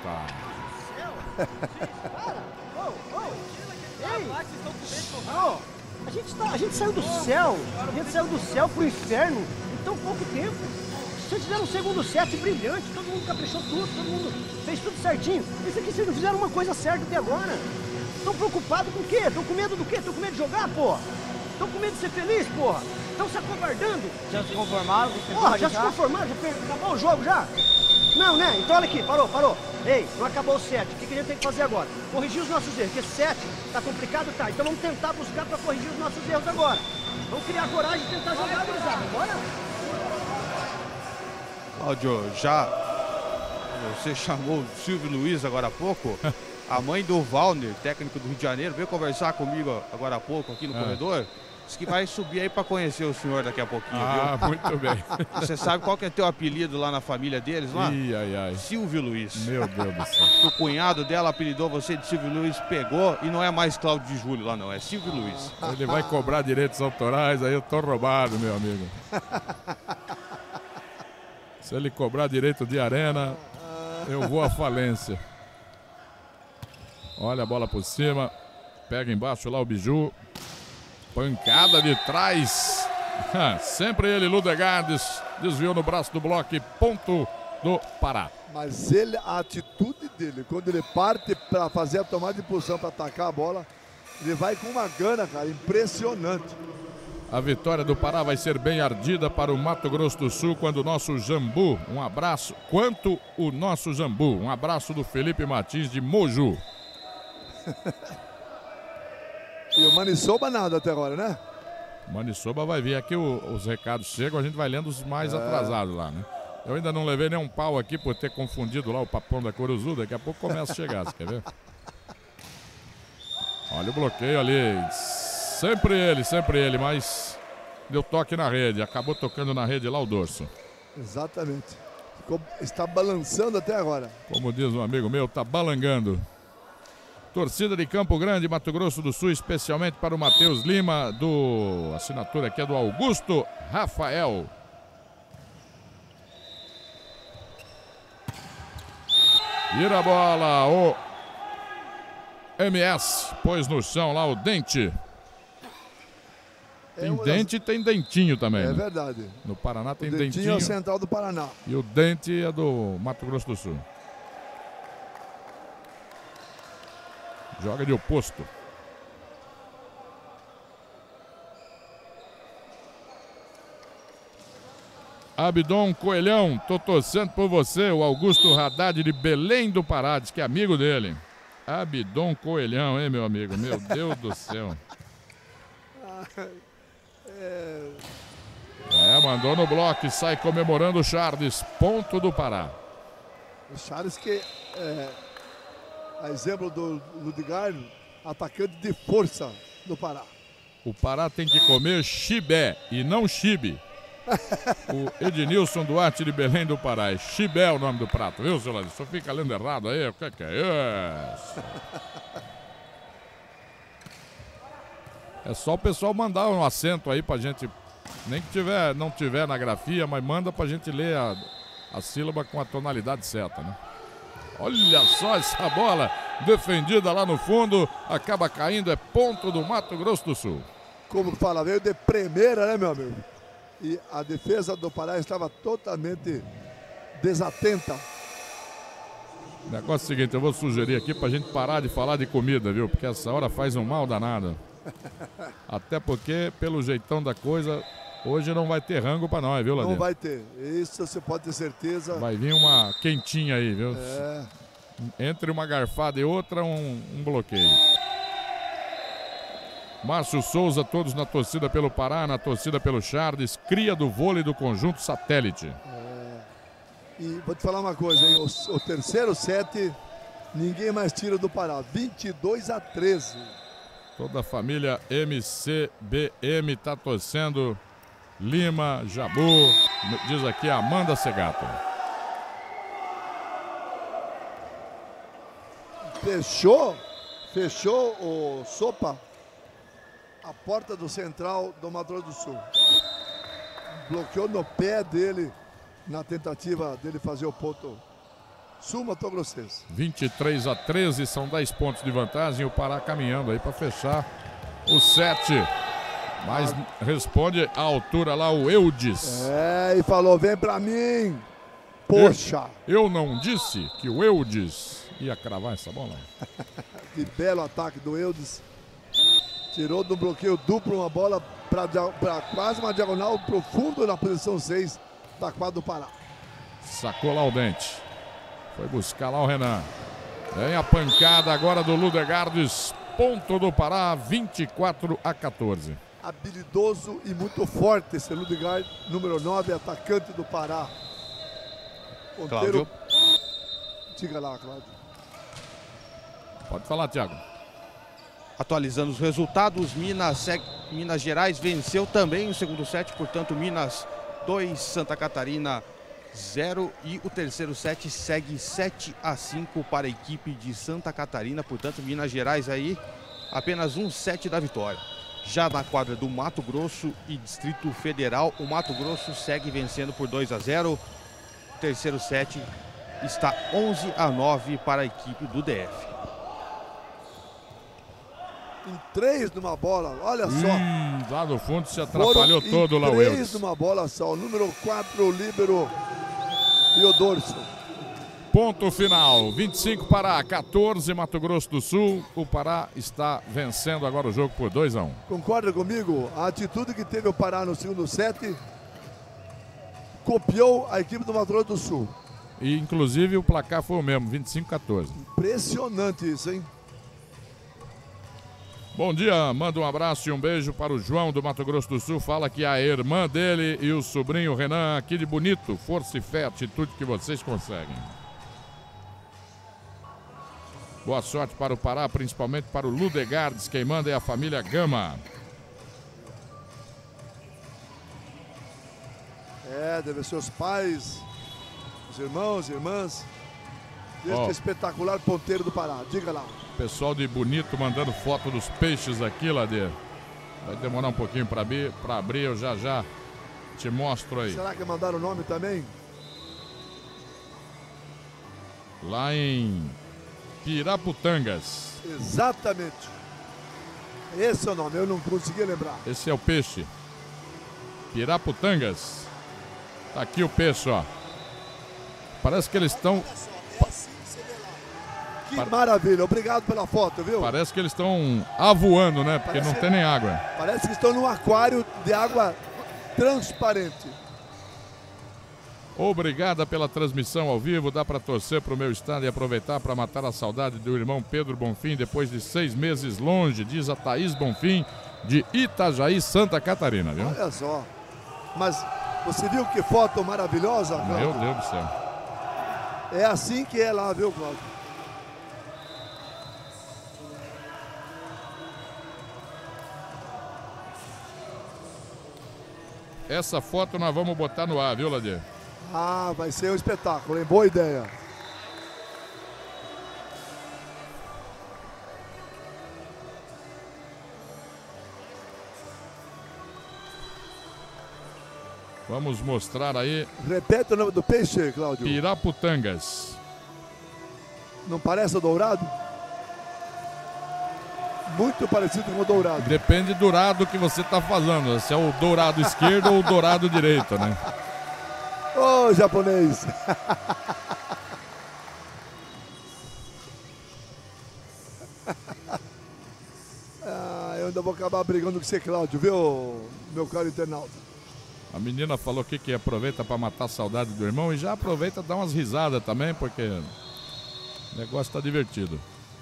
A gente, tá, a gente saiu do céu, a gente saiu do céu pro inferno em tão pouco tempo. Vocês fizeram um segundo set brilhante, todo mundo caprichou tudo, todo mundo fez tudo certinho. Isso aqui vocês não fizeram uma coisa certa até agora. Estão preocupados com o quê? Estão com medo do quê? Estão com medo de jogar, porra? Estão com medo de ser feliz, porra? Estão se acovardando? Já se conformaram? Porra, já se conformaram? Já per... acabou o jogo já? Não, né? Então olha aqui, parou, parou. Ei, não acabou o set. O que, que a gente tem que fazer agora? Corrigir os nossos erros. Porque esse set tá complicado, tá? Então vamos tentar buscar para corrigir os nossos erros agora. Vamos criar coragem e tentar jogar, gurizada. Bora? Cláudio, já você chamou o Silvio Luiz agora há pouco. A mãe do Valner, técnico do Rio de Janeiro, veio conversar comigo agora há pouco aqui no ah. corredor. Disse que vai subir aí para conhecer o senhor daqui a pouquinho, ah, viu? Muito bem. Você sabe qual que é teu apelido lá na família deles lá? Ih, ai, ai. Silvio Luiz. Meu Deus do céu. O cunhado dela apelidou você de Silvio Luiz, pegou e não é mais Cláudio de Júlio lá não, é Silvio Luiz. Ele vai cobrar direitos autorais, aí eu tô roubado, meu amigo. Se ele cobrar direito de arena, eu vou à falência. Olha a bola por cima. Pega embaixo lá o Biju. Pancada de trás. Sempre ele, Ludegardes. Desviou no braço do bloco. Ponto do Pará. Mas ele, a atitude dele, quando ele parte para fazer a tomada de posição para atacar a bola, ele vai com uma gana, cara, impressionante. A vitória do Pará vai ser bem ardida para o Mato Grosso do Sul quando o nosso Jambu, um abraço, quanto o nosso Jambu, um abraço do Felipe Martins de Moju. E o Maniçoba nada até agora, né? Maniçoba vai vir aqui, o, os recados chegam, a gente vai lendo os mais é. atrasados lá, né? Eu ainda não levei nenhum pau aqui por ter confundido lá o papão da Coruzu, daqui a pouco começa a chegar, você quer ver? Olha o bloqueio ali, sempre ele, sempre ele, mas deu toque na rede, acabou tocando na rede lá o dorso. Exatamente, Ficou, está balançando até agora. Como diz um amigo meu, tá balangando. Torcida de Campo Grande, Mato Grosso do Sul, especialmente para o Matheus Lima, do assinatura aqui é do Augusto Rafael. Vira a bola, o M S pôs no chão lá o Dente. Tem é dente e tem dentinho também. É né? Verdade. No Paraná tem o dentinho. dentinho. É o central do Paraná. E o Dente é do Mato Grosso do Sul. Joga de oposto. Abdon Coelhão, tô torcendo por você. O Augusto Haddad de Belém do Pará, diz que é amigo dele. Abdon Coelhão, hein, meu amigo? Meu Deus do céu. É, mandou no bloco e sai comemorando o Charles. Ponto do Pará. O Charles que é... A exemplo do Ludgar, atacante de força do Pará. O Pará tem que comer chibé e não chibe. O Ednilson Duarte de Belém do Pará. É chibé o nome do prato, viu, seu Ladinho? Só fica lendo errado aí. O que, que é isso? É só o pessoal mandar um assento aí pra gente Nem que tiver, não tiver na grafia, mas manda pra gente ler a, a sílaba com a tonalidade certa, né? Olha só essa bola defendida lá no fundo, acaba caindo, é ponto do Mato Grosso do Sul. Como fala, veio de primeira, né, meu amigo? E a defesa do Pará estava totalmente desatenta. O negócio é o seguinte, eu vou sugerir aqui pra gente parar de falar de comida, viu? Porque essa hora faz um mal danado. Até porque, pelo jeitão da coisa, hoje não vai ter rango pra nós, viu, Ladeira? Não vai ter. Isso você pode ter certeza. Vai vir uma quentinha aí, viu? É. Entre uma garfada e outra, um, um bloqueio. Márcio Souza, todos na torcida pelo Pará, na torcida pelo Charles, cria do vôlei do conjunto satélite. É. E vou te falar uma coisa, hein? O, o terceiro set, ninguém mais tira do Pará. vinte e dois a treze. Toda a família M C B M tá torcendo. Lima, Jabu, diz aqui Amanda Segato. Fechou, fechou o Sopa a porta do central do Mato Grosso do Sul. Bloqueou no pé dele na tentativa dele fazer o ponto sul mato-grossense. vinte e três a treze, são dez pontos de vantagem. O Pará caminhando aí para fechar o sete. Mas ah. responde à altura lá o Eudes. É, e falou, vem pra mim. Poxa. Eu, eu não disse que o Eudes ia cravar essa bola. Que belo ataque do Eudes. Tirou do bloqueio duplo uma bola para quase uma diagonal profundo na posição seis da quadra do Pará. Sacou lá o dente. Foi buscar lá o Renan. Vem a pancada agora do Ludegardes. Ponto do Pará, vinte e quatro a quatorze. Habilidoso e muito forte esse Ludegard, número nove, atacante do Pará. Cláudio. Diga lá, Cláudio. Pode falar, Thiago. Atualizando os resultados, Minas, segue, Minas Gerais venceu também o segundo set, portanto Minas dois, Santa Catarina zero, e o terceiro set segue sete a cinco para a equipe de Santa Catarina, portanto Minas Gerais aí apenas um set da vitória. Já na quadra do Mato Grosso e Distrito Federal, o Mato Grosso segue vencendo por dois a zero. O terceiro set está onze a nove para a equipe do D F. Em três numa bola, olha só. Hum, lá no fundo se atrapalhou Foram todo lá o Eudes. Três numa bola só, o número quatro, o líbero Teodorso. Ponto final, vinte e cinco Pará, quatorze Mato Grosso do Sul. O Pará está vencendo agora o jogo por dois a um. Concorda comigo? A atitude que teve o Pará no segundo set copiou a equipe do Mato Grosso do Sul. E inclusive o placar foi o mesmo, vinte e cinco a quatorze. Impressionante isso, hein? Bom dia, manda um abraço e um beijo para o João do Mato Grosso do Sul. Fala que a irmã dele e o sobrinho Renan aqui de Bonito. Força e fé, atitude que vocês conseguem. Boa sorte para o Pará, principalmente para o Ludegardes. Quem manda é a família Gama. É, deve ser os pais, os irmãos, irmãs. Deste oh. espetacular ponteiro do Pará. Diga lá. Pessoal de Bonito mandando foto dos peixes aqui, Ladeira. Vai demorar um pouquinho para abrir, para abrir, eu já já te mostro aí. Será que mandaram o nome também? Lá em Piraputangas. Exatamente. Esse é o nome, eu não consegui lembrar. Esse é o peixe. Piraputangas. Tá aqui o peixe, ó. Parece que eles estão... Que maravilha, obrigado pela foto, viu? Parece que eles estão avoando, né? Porque Parece... não tem nem água. Parece que estão num aquário de água transparente. Obrigada pela transmissão ao vivo. Dá para torcer para o meu estado e aproveitar para matar a saudade do irmão Pedro Bonfim depois de seis meses longe, diz a Thaís Bonfim, de Itajaí, Santa Catarina, viu? Olha só. Mas você viu que foto maravilhosa, Cláudio? Meu Deus do céu. É assim que é lá, viu, Cláudio? Essa foto nós vamos botar no ar, viu, Ladeira? Ah, vai ser um espetáculo, hein? Boa ideia. Vamos mostrar aí. Repete o nome do peixe, Cláudio. Piraputangas. Não parece o dourado? Muito parecido com o dourado. Depende do dourado que você está falando. Se é o dourado esquerdo ou o dourado direito, né? Ô, oh, japonês. Ah, eu ainda vou acabar brigando com você, Cláudio, viu, meu caro internauta? A menina falou aqui que aproveita para matar a saudade do irmão e já aproveita dar umas risadas também, porque o negócio está divertido.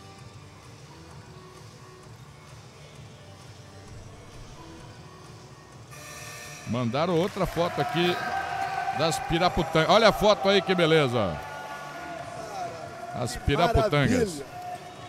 Mandaram outra foto aqui das piraputangas. Olha a foto aí, que beleza. As piraputangas. Maravilha.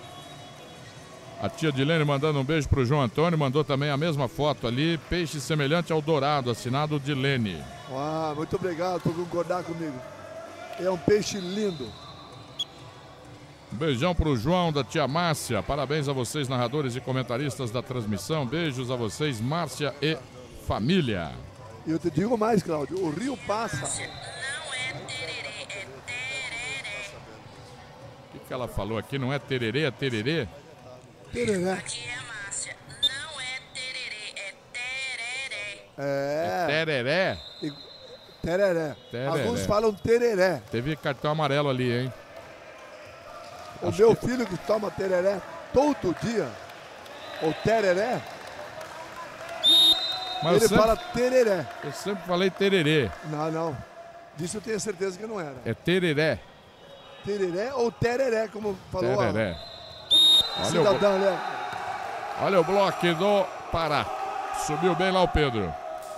A tia Dilene mandando um beijo pro João Antônio. Mandou também a mesma foto ali. Peixe semelhante ao dourado, assinado Dilene. Ah, muito obrigado por concordar comigo. É um peixe lindo. Um beijão pro João, da tia Márcia. Parabéns a vocês, narradores e comentaristas da transmissão. Beijos a vocês, Márcia e família. E eu te digo mais, Cláudio. O rio passa. Não é tererê, é tereré. O que, que ela falou aqui? Não é tererê, é tererê? Tereré. Aqui é a Márcia. Não é tererê, é tereré. É. Tereré? E- Tereré. Tereré. Alguns falam tereré. Teve cartão amarelo ali, hein? O Acho meu que- filho que toma tereré todo dia, ou tereré, Mas eu ele sempre, fala tereré. eu sempre falei tererê. Não, não. Disso eu tenho certeza que não era. É tereré. Tereré ou tereré, como falou Tereré. a Olha o, cidadã, né? olha o bloco do Pará. Subiu bem lá o Pedro.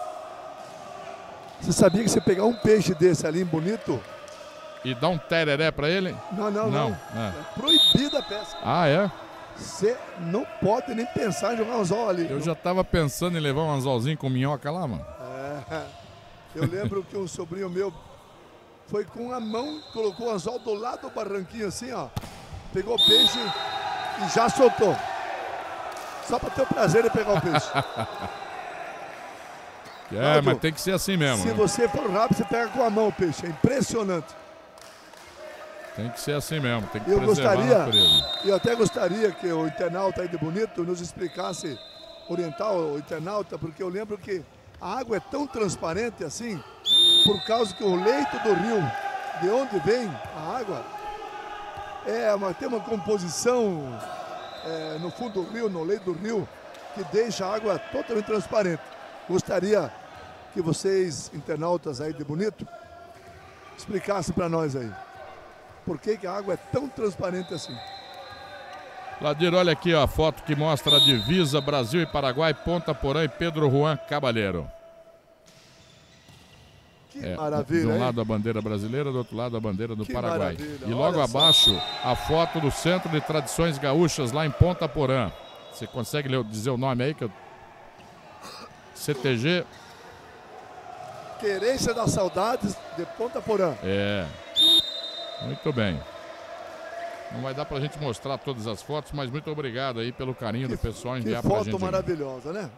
Você sabia que você pegar um peixe desse ali, bonito? E dá um tereré pra ele? Não, não, não. Não, é. É proibida a pesca. Ah, é? Você não pode nem pensar em jogar um anzol ali. Eu já tava pensando em levar um anzolzinho com minhoca lá, mano. É. Eu lembro que um sobrinho meu foi com a mão, colocou o anzol do lado do barranquinho assim, ó. Pegou o peixe e já soltou. Só para ter o prazer de pegar o peixe. É, Cláudio, mas tem que ser assim mesmo. Se né? você for rápido, você pega com a mão o peixe. É impressionante. Tem que ser assim mesmo. Tem que Eu preservar a gostaria, natureza. eu até gostaria que o internauta aí de Bonito nos explicasse, orientar o internauta, porque eu lembro que a água é tão transparente assim, por causa que o leito do rio, de onde vem a água, é uma, tem uma composição é, no fundo do rio, no leito do rio, que deixa a água totalmente transparente. Gostaria que vocês, internautas aí de Bonito, explicassem para nós aí. Por que, que a água é tão transparente assim? Ladir, olha aqui ó, a foto que mostra a divisa Brasil e Paraguai, Ponta Porã e Pedro Juan Cabaleiro. Que É, maravilha, de um hein? lado a bandeira brasileira, do outro lado a bandeira do Que Paraguai. maravilha, E logo olha só. abaixo, a foto do Centro de Tradições Gaúchas, lá em Ponta Porã. Você consegue ler- dizer o nome aí? Que eu... C T G? Querência das Saudades de Ponta Porã. É. Muito bem. Não vai dar pra gente mostrar todas as fotos, mas muito obrigado aí pelo carinho do pessoal Que enviar pra foto gente. maravilhosa, né?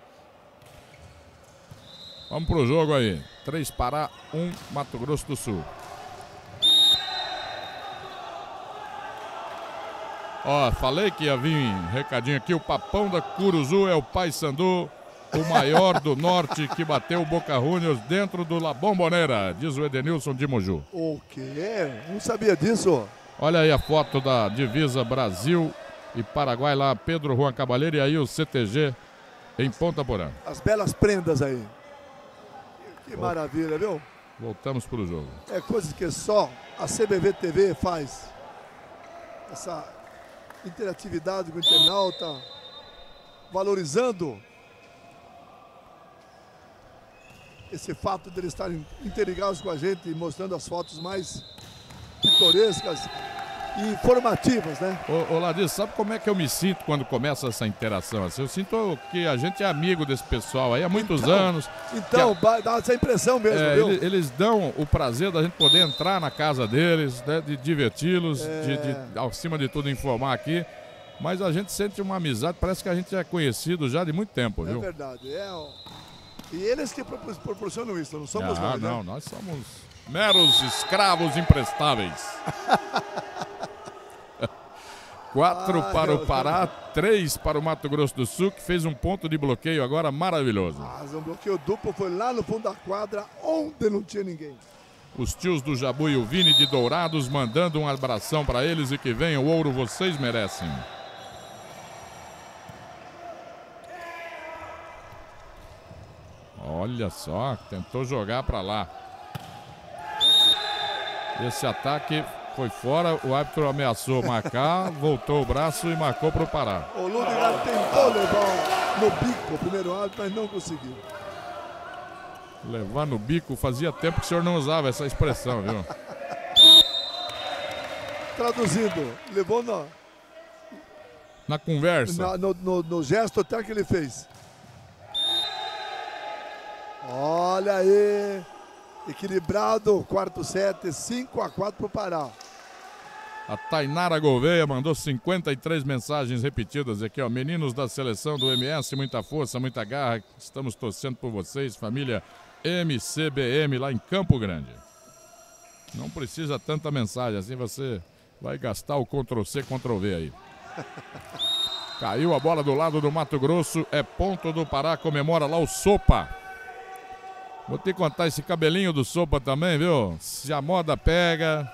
Vamos pro jogo aí. três Pará, um Mato Grosso do Sul. Ó, falei que ia vir um recadinho aqui. O Papão da Curuzu é o Paysandu, o maior do norte que bateu o Boca Juniors dentro do La Bombonera, diz o Edenilson de Moju. O quê? Não sabia disso. Olha aí a foto da divisa Brasil e Paraguai lá, Pedro Juan Cabaleiro, e aí o C T G em Ponta Porã. As belas prendas aí. Que, que maravilha, viu? Voltamos pro jogo. É coisa que só a C B V T V faz. Essa interatividade com o internauta, valorizando esse fato de eles estarem interligados com a gente e mostrando as fotos mais pitorescas e informativas, né? Ô, ô Ladir, sabe como é que eu me sinto quando começa essa interação? Assim, eu sinto que a gente é amigo desse pessoal aí há muitos Então, anos. Então, ba- dá essa impressão mesmo, É, viu? ele- eles dão o prazer da gente poder entrar na casa deles, né, de diverti-los, É. de, de, acima de tudo, informar aqui. Mas a gente sente uma amizade, parece que a gente é conhecido já de muito tempo, É viu? verdade. É, ó, E eles que propor- proporcionam isso, não somos Ah, nós, não, né? nós somos meros escravos imprestáveis. Quatro Ai, para o meu Pará, três para o Mato Grosso do Sul, que fez um ponto de bloqueio agora maravilhoso. Mas um bloqueio duplo foi lá no fundo da quadra, onde não tinha ninguém. Os tios do Jabu e o Vini de Dourados mandando um abração para eles e que venha o ouro, vocês merecem. Olha só, tentou jogar para lá. Esse ataque foi fora, o árbitro ameaçou marcar, voltou o braço e marcou para o Pará. O Ludigar tentou levar no bico o primeiro árbitro, mas não conseguiu. Levar no bico, fazia tempo que o senhor não usava essa expressão, viu? Traduzindo, levou na, Na conversa. na- no, no- no gesto até que ele fez. Olha aí, equilibrado, quarto set, cinco a quatro para o Pará. A Tainara Gouveia mandou cinquenta e três mensagens repetidas aqui, ó. Meninos da seleção do M S, muita força, muita garra. Estamos torcendo por vocês, família M C B M lá em Campo Grande. Não precisa tanta mensagem, assim você vai gastar o control C, control V aí. Caiu a bola do lado do Mato Grosso, é ponto do Pará, comemora lá o Sopa. Vou te contar esse cabelinho do Sopa também, viu? Se a moda pega...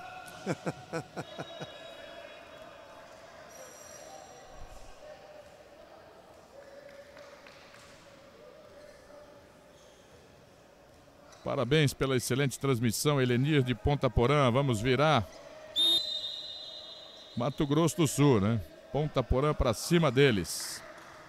Parabéns pela excelente transmissão, Elenir de Ponta Porã. Vamos virar Mato Grosso do Sul, né? Ponta Porã para cima deles.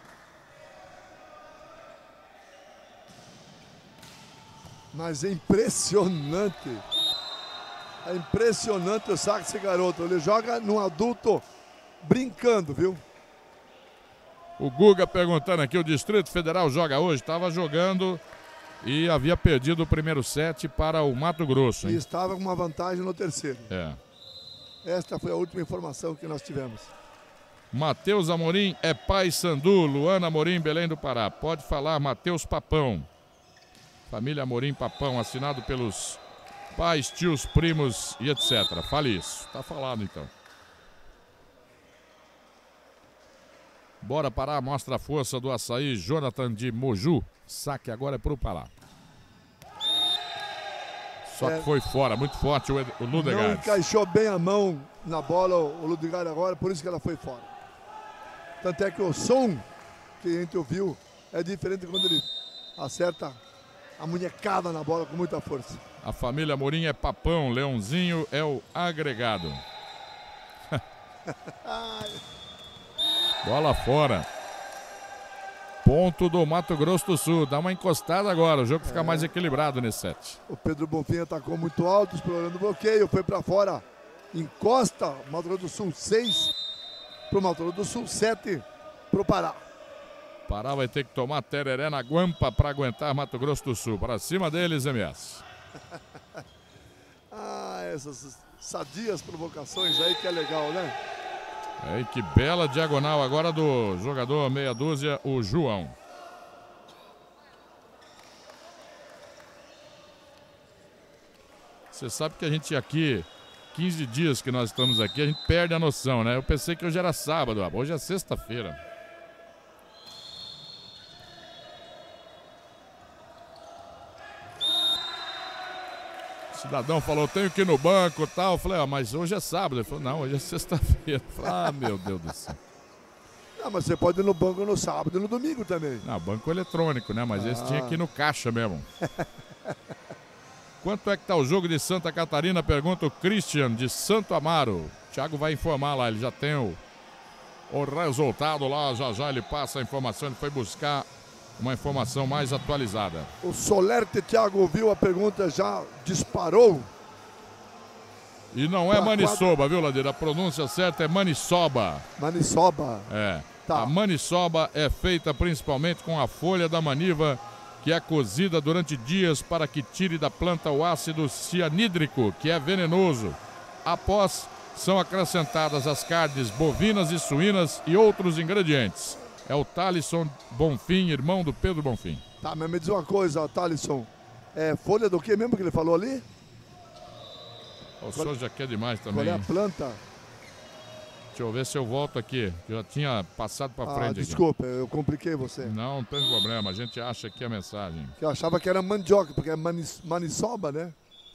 Mas é impressionante. É impressionante o saque desse garoto. Ele joga num adulto brincando, viu? O Guga perguntando aqui, o Distrito Federal joga hoje? Estava jogando e havia perdido o primeiro set para o Mato Grosso, E hein? estava com uma vantagem no terceiro. É. Esta foi a última informação que nós tivemos. Matheus Amorim é pai Sandu, Luana Amorim, Belém do Pará. Pode falar, Matheus Papão. Família Amorim Papão, assinado pelos pais, tios, primos e etcétera. Fale isso. Tá falado então. Bora Pará, mostra a força do açaí. Jonathan de Moju. Saque agora é pro Pará. Só É. que foi fora, muito forte o, Ed- o Não Ludegard. encaixou bem a mão na bola o Ludigar agora, por isso que ela foi fora. Tanto é que o som que a gente ouviu é diferente quando ele acerta a munhecada na bola com muita força. A família Amorim é Papão, Leãozinho é o agregado. Bola fora. Ponto do Mato Grosso do Sul. Dá uma encostada agora. O jogo fica mais equilibrado nesse set. O Pedro Bonfim atacou muito alto, explorando o bloqueio, foi para fora. Encosta, Mato Grosso do Sul seis para o Mato Grosso do Sul, sete para o Pará. Pará vai ter que tomar tereré na guampa para aguentar Mato Grosso do Sul. Para cima deles, M S. Ah, essas sadias provocações aí que é legal, né? É, que bela diagonal agora do jogador meia dúzia, o João. Você sabe que a gente aqui, quinze dias que nós estamos aqui, a gente perde a noção, né? Eu pensei que hoje era sábado, hoje é sexta-feira. O cidadão falou, tenho que ir no banco e tal. Eu falei, ó, mas hoje é sábado. Ele falou, não, hoje é sexta-feira. Eu falei, ah, meu Deus do céu. Ah, mas você pode ir no banco no sábado e no domingo também. Não, banco eletrônico, né? Mas esse tinha que ir no caixa mesmo. Quanto é que tá o jogo de Santa Catarina? Pergunta o Christian de Santo Amaro. O Thiago vai informar lá, ele já tem o, o resultado lá, já já ele passa a informação, ele foi buscar uma informação mais atualizada. O Solerte Thiago ouviu a pergunta, já disparou. E não é Pra Maniçoba, viu, Ladeira? A pronúncia certa é Maniçoba. Maniçoba. É. Tá. A maniçoba é feita principalmente com a folha da maniva, que é cozida durante dias para que tire da planta o ácido cianídrico, que é venenoso. Após, são acrescentadas as carnes bovinas e suínas e outros ingredientes. É o Thalisson Bonfim, irmão do Pedro Bonfim. Tá, mas me diz uma coisa, Thalisson. É folha do que mesmo que ele falou ali? O senhor já quer demais também. Qual é a hein? planta? Deixa eu ver se eu volto aqui. Já tinha passado para Ah, frente. aqui. desculpa, eu compliquei você. Não, não tem problema. A gente acha aqui a mensagem. Eu achava que era mandioca, porque é manis, maniçoba, né?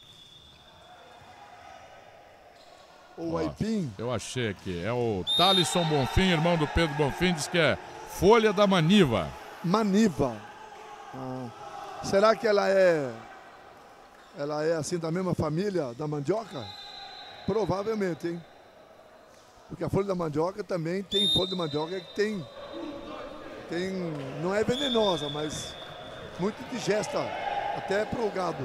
Ou Ó, aipim. Eu achei aqui. É o Thalisson Bonfim, irmão do Pedro Bonfim, diz que é folha da maniva. Maniva. Ah, será que ela é... Ela é assim da mesma família da mandioca? Provavelmente, hein? Porque a folha da mandioca também tem folha de mandioca que tem... Tem... Não é venenosa, mas muito digesta. Até pro gado.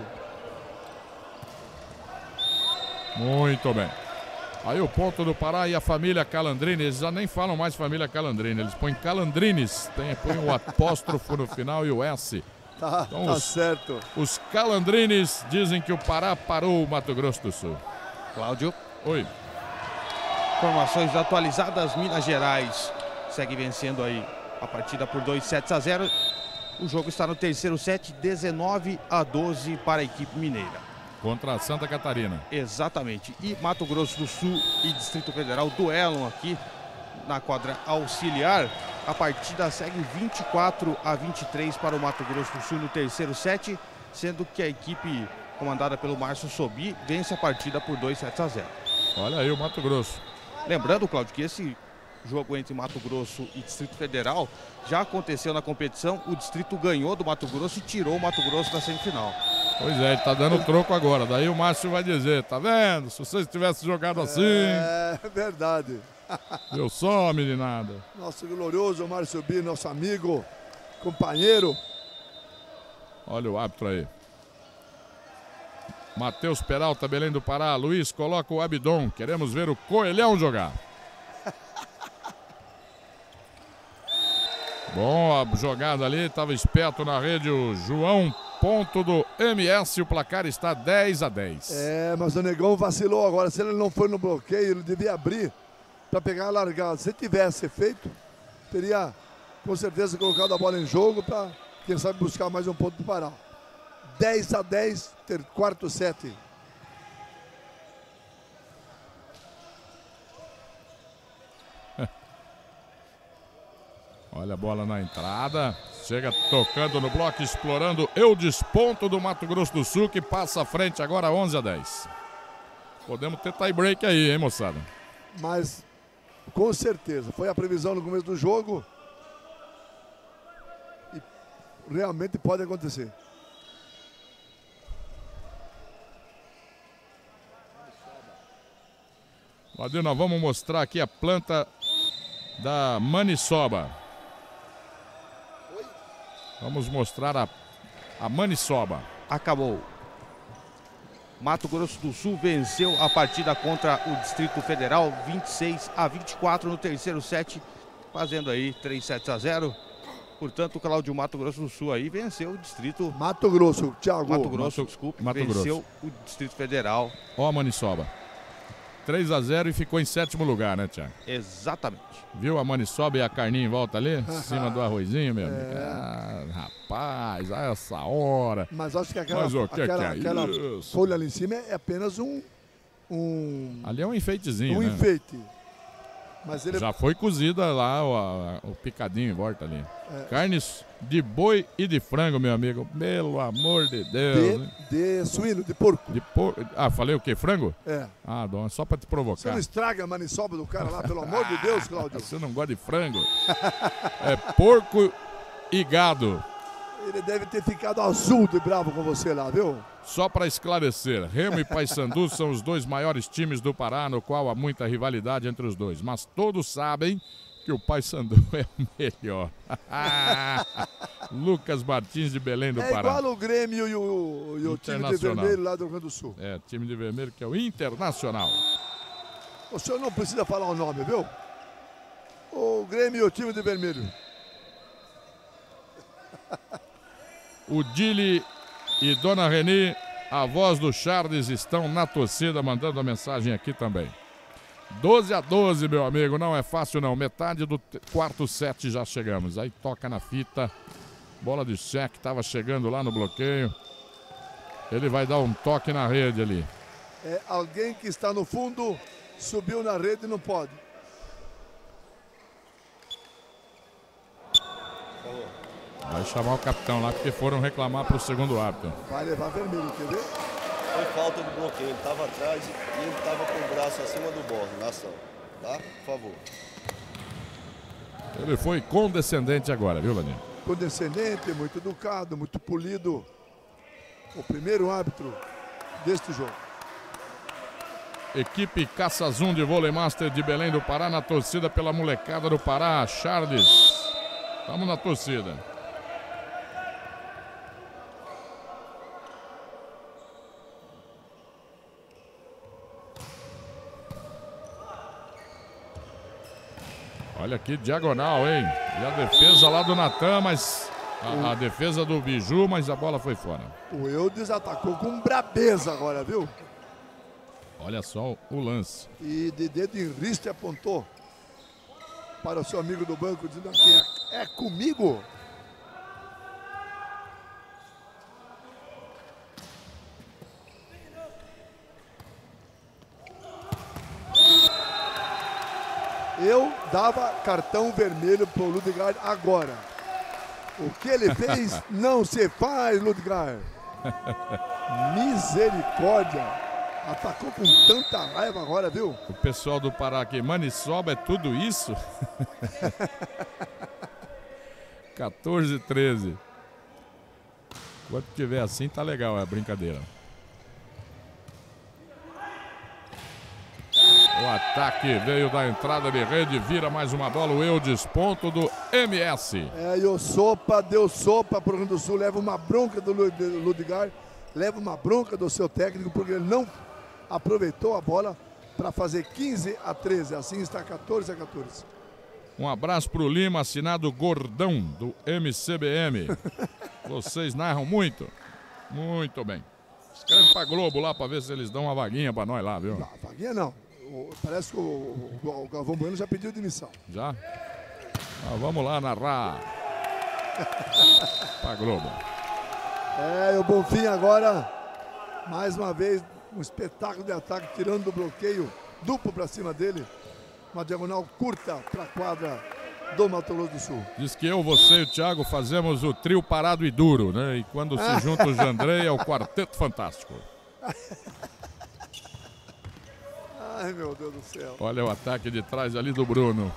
Muito bem. Aí o ponto do Pará e a família Calandrini, eles já nem falam mais família Calandrini, eles põem Calandrines, tem, põem o apóstrofo no final e o S. Tá, Então, tá os, certo. Os Calandrines dizem que o Pará parou o Mato Grosso do Sul. Cláudio. Oi. Informações atualizadas, Minas Gerais segue vencendo aí a partida por dois sets a zero. O jogo está no terceiro set, dezenove a doze para a equipe mineira. Contra a Santa Catarina. Exatamente. E Mato Grosso do Sul e Distrito Federal duelam aqui na quadra auxiliar. A partida segue vinte e quatro a vinte e três para o Mato Grosso do Sul no terceiro set, sendo que a equipe comandada pelo Márcio Sobi vence a partida por dois sets a zero. Olha aí o Mato Grosso. Lembrando, Cláudio, que esse jogo entre Mato Grosso e Distrito Federal já aconteceu na competição. O Distrito ganhou do Mato Grosso e tirou o Mato Grosso da semifinal. Pois é, ele tá dando troco agora. Daí o Márcio vai dizer, tá vendo? Se vocês tivessem jogado assim... É verdade. Deu só, meninada. Nosso glorioso Márcio Bi, nosso amigo, companheiro. Olha o árbitro aí. Matheus Peralta, Belém do Pará. Luiz, coloca o Abdon. Queremos ver o Coelhão jogar. Bom, a jogada ali, estava esperto na rede o João, ponto do M S, o placar está dez a dez. É, mas o Negão vacilou agora, se ele não foi no bloqueio, ele devia abrir para pegar a largada. Se tivesse feito, teria com certeza colocado a bola em jogo para, quem sabe, buscar mais um ponto do Pará. dez a dez, ter quarto set. Olha a bola na entrada. Chega tocando no bloco, explorando Eudes, ponto do Mato Grosso do Sul, que passa à frente agora onze a dez. Podemos ter tie break aí, hein, moçada? Mas, com certeza, foi a previsão no começo do jogo. E realmente pode acontecer. Valdir, nós vamos mostrar aqui a planta da maniçoba. Vamos mostrar a, a maniçoba. Acabou. Mato Grosso do Sul venceu a partida contra o Distrito Federal, vinte e seis a vinte e quatro no terceiro set, fazendo aí três sets a zero. Portanto, o Cláudio, Mato Grosso do Sul aí venceu o Distrito... Mato Grosso, Thiago. Mato Grosso, Mato, desculpe, Mato venceu Grosso. o Distrito Federal. Ó a maniçoba. três a zero e ficou em sétimo lugar, né, Thiago? Exatamente. Viu a maniçoba e a carninha em volta ali? Em cima do arrozinho, meu amigo. É. Ah, rapaz, a essa hora. Mas acho que aquela, Mas o que aquela, que é aquela isso? folha ali em cima é apenas um, um, Ali é um enfeitezinho, um né? enfeite. Mas ele Já foi cozida lá o, a- o picadinho em volta ali. É. Carnes de boi e de frango, meu amigo. Pelo amor de Deus. hein? de, de suíno, de porco. De por... Ah, falei o quê? Frango? É. Ah, dona, só pra te Você provocar. não estraga a maniçoba do cara lá, pelo amor de Deus, Cláudio. Você não gosta de frango? É porco e gado. Ele deve ter ficado azul de bravo com você lá, viu? Só para esclarecer, Remo e Paysandu são os dois maiores times do Pará, no qual há muita rivalidade entre os dois. Mas todos sabem que o Paysandu é o melhor. Lucas Martins de Belém do É Pará. igual o Grêmio e o, e o time de Internacional. vermelho lá do Rio Grande do Sul. É, time de vermelho que é o Internacional. O senhor não precisa falar o nome, viu? O Grêmio e o time de vermelho. O Dili e Dona Reni, a voz do Charles, estão na torcida, mandando a mensagem aqui também. doze a doze, meu amigo, não é fácil não. Metade do te- quarto set já chegamos. Aí toca na fita Bola de cheque, estava chegando lá no bloqueio. Ele vai dar um toque na rede ali. É alguém que está no fundo, subiu na rede e não pode. Vai chamar o capitão lá, porque foram reclamar para o segundo árbitro. Vai levar vermelho, quer ver? Foi falta de bloqueio, ele estava atrás e ele estava com o braço acima do bordo, na ação. Tá? Por favor. Ele foi condescendente agora, viu, Ladinho? Condescendente, muito educado, muito polido. O primeiro árbitro deste jogo. Equipe Caçazum de Vôlei Master de Belém do Pará, na torcida pela molecada do Pará, Charles. Estamos na torcida. Olha que diagonal, hein? E a defesa lá do Natan, mas a, a defesa do Biju, mas a bola foi fora. O Eudes atacou com brabeza agora, viu? Olha só o lance. E de dedo em riste apontou para o seu amigo do banco, dizendo aqui, é, é comigo? Eu dava cartão vermelho para o Ludgard agora. O que ele fez não se faz, Ludgard. Misericórdia. Atacou com tanta raiva agora, viu? O pessoal do Pará aqui, Maniçoba, é tudo isso? quatorze, treze. Quando tiver assim, tá legal a brincadeira. O ataque veio da entrada de rede, vira mais uma bola, o Eudes, ponto do M S. É, e o Sopa deu sopa para o Rio Grande do Sul, leva uma bronca do Ludgard, leva uma bronca do seu técnico, porque ele não aproveitou a bola para fazer quinze a treze, assim está quatorze a quatorze. Um abraço para o Lima, assinado Gordão, do M C B M. Vocês narram muito, muito bem. Escreve para Globo lá para ver se eles dão uma vaguinha para nós lá, viu? Não, vaguinha não. Parece que o, o, o Galvão Bueno já pediu demissão. Já? Ah, vamos lá narrar. Pra Globo. É, o Bonfim agora, mais uma vez, um espetáculo de ataque, tirando do bloqueio, duplo para cima dele. Uma diagonal curta para a quadra do Mato Grosso do Sul. Diz que eu, você e o Thiago fazemos o trio parado e duro, né? E quando se junta o Jandrei é o quarteto fantástico. Ai, meu Deus do céu. Olha o ataque de trás ali do Bruno.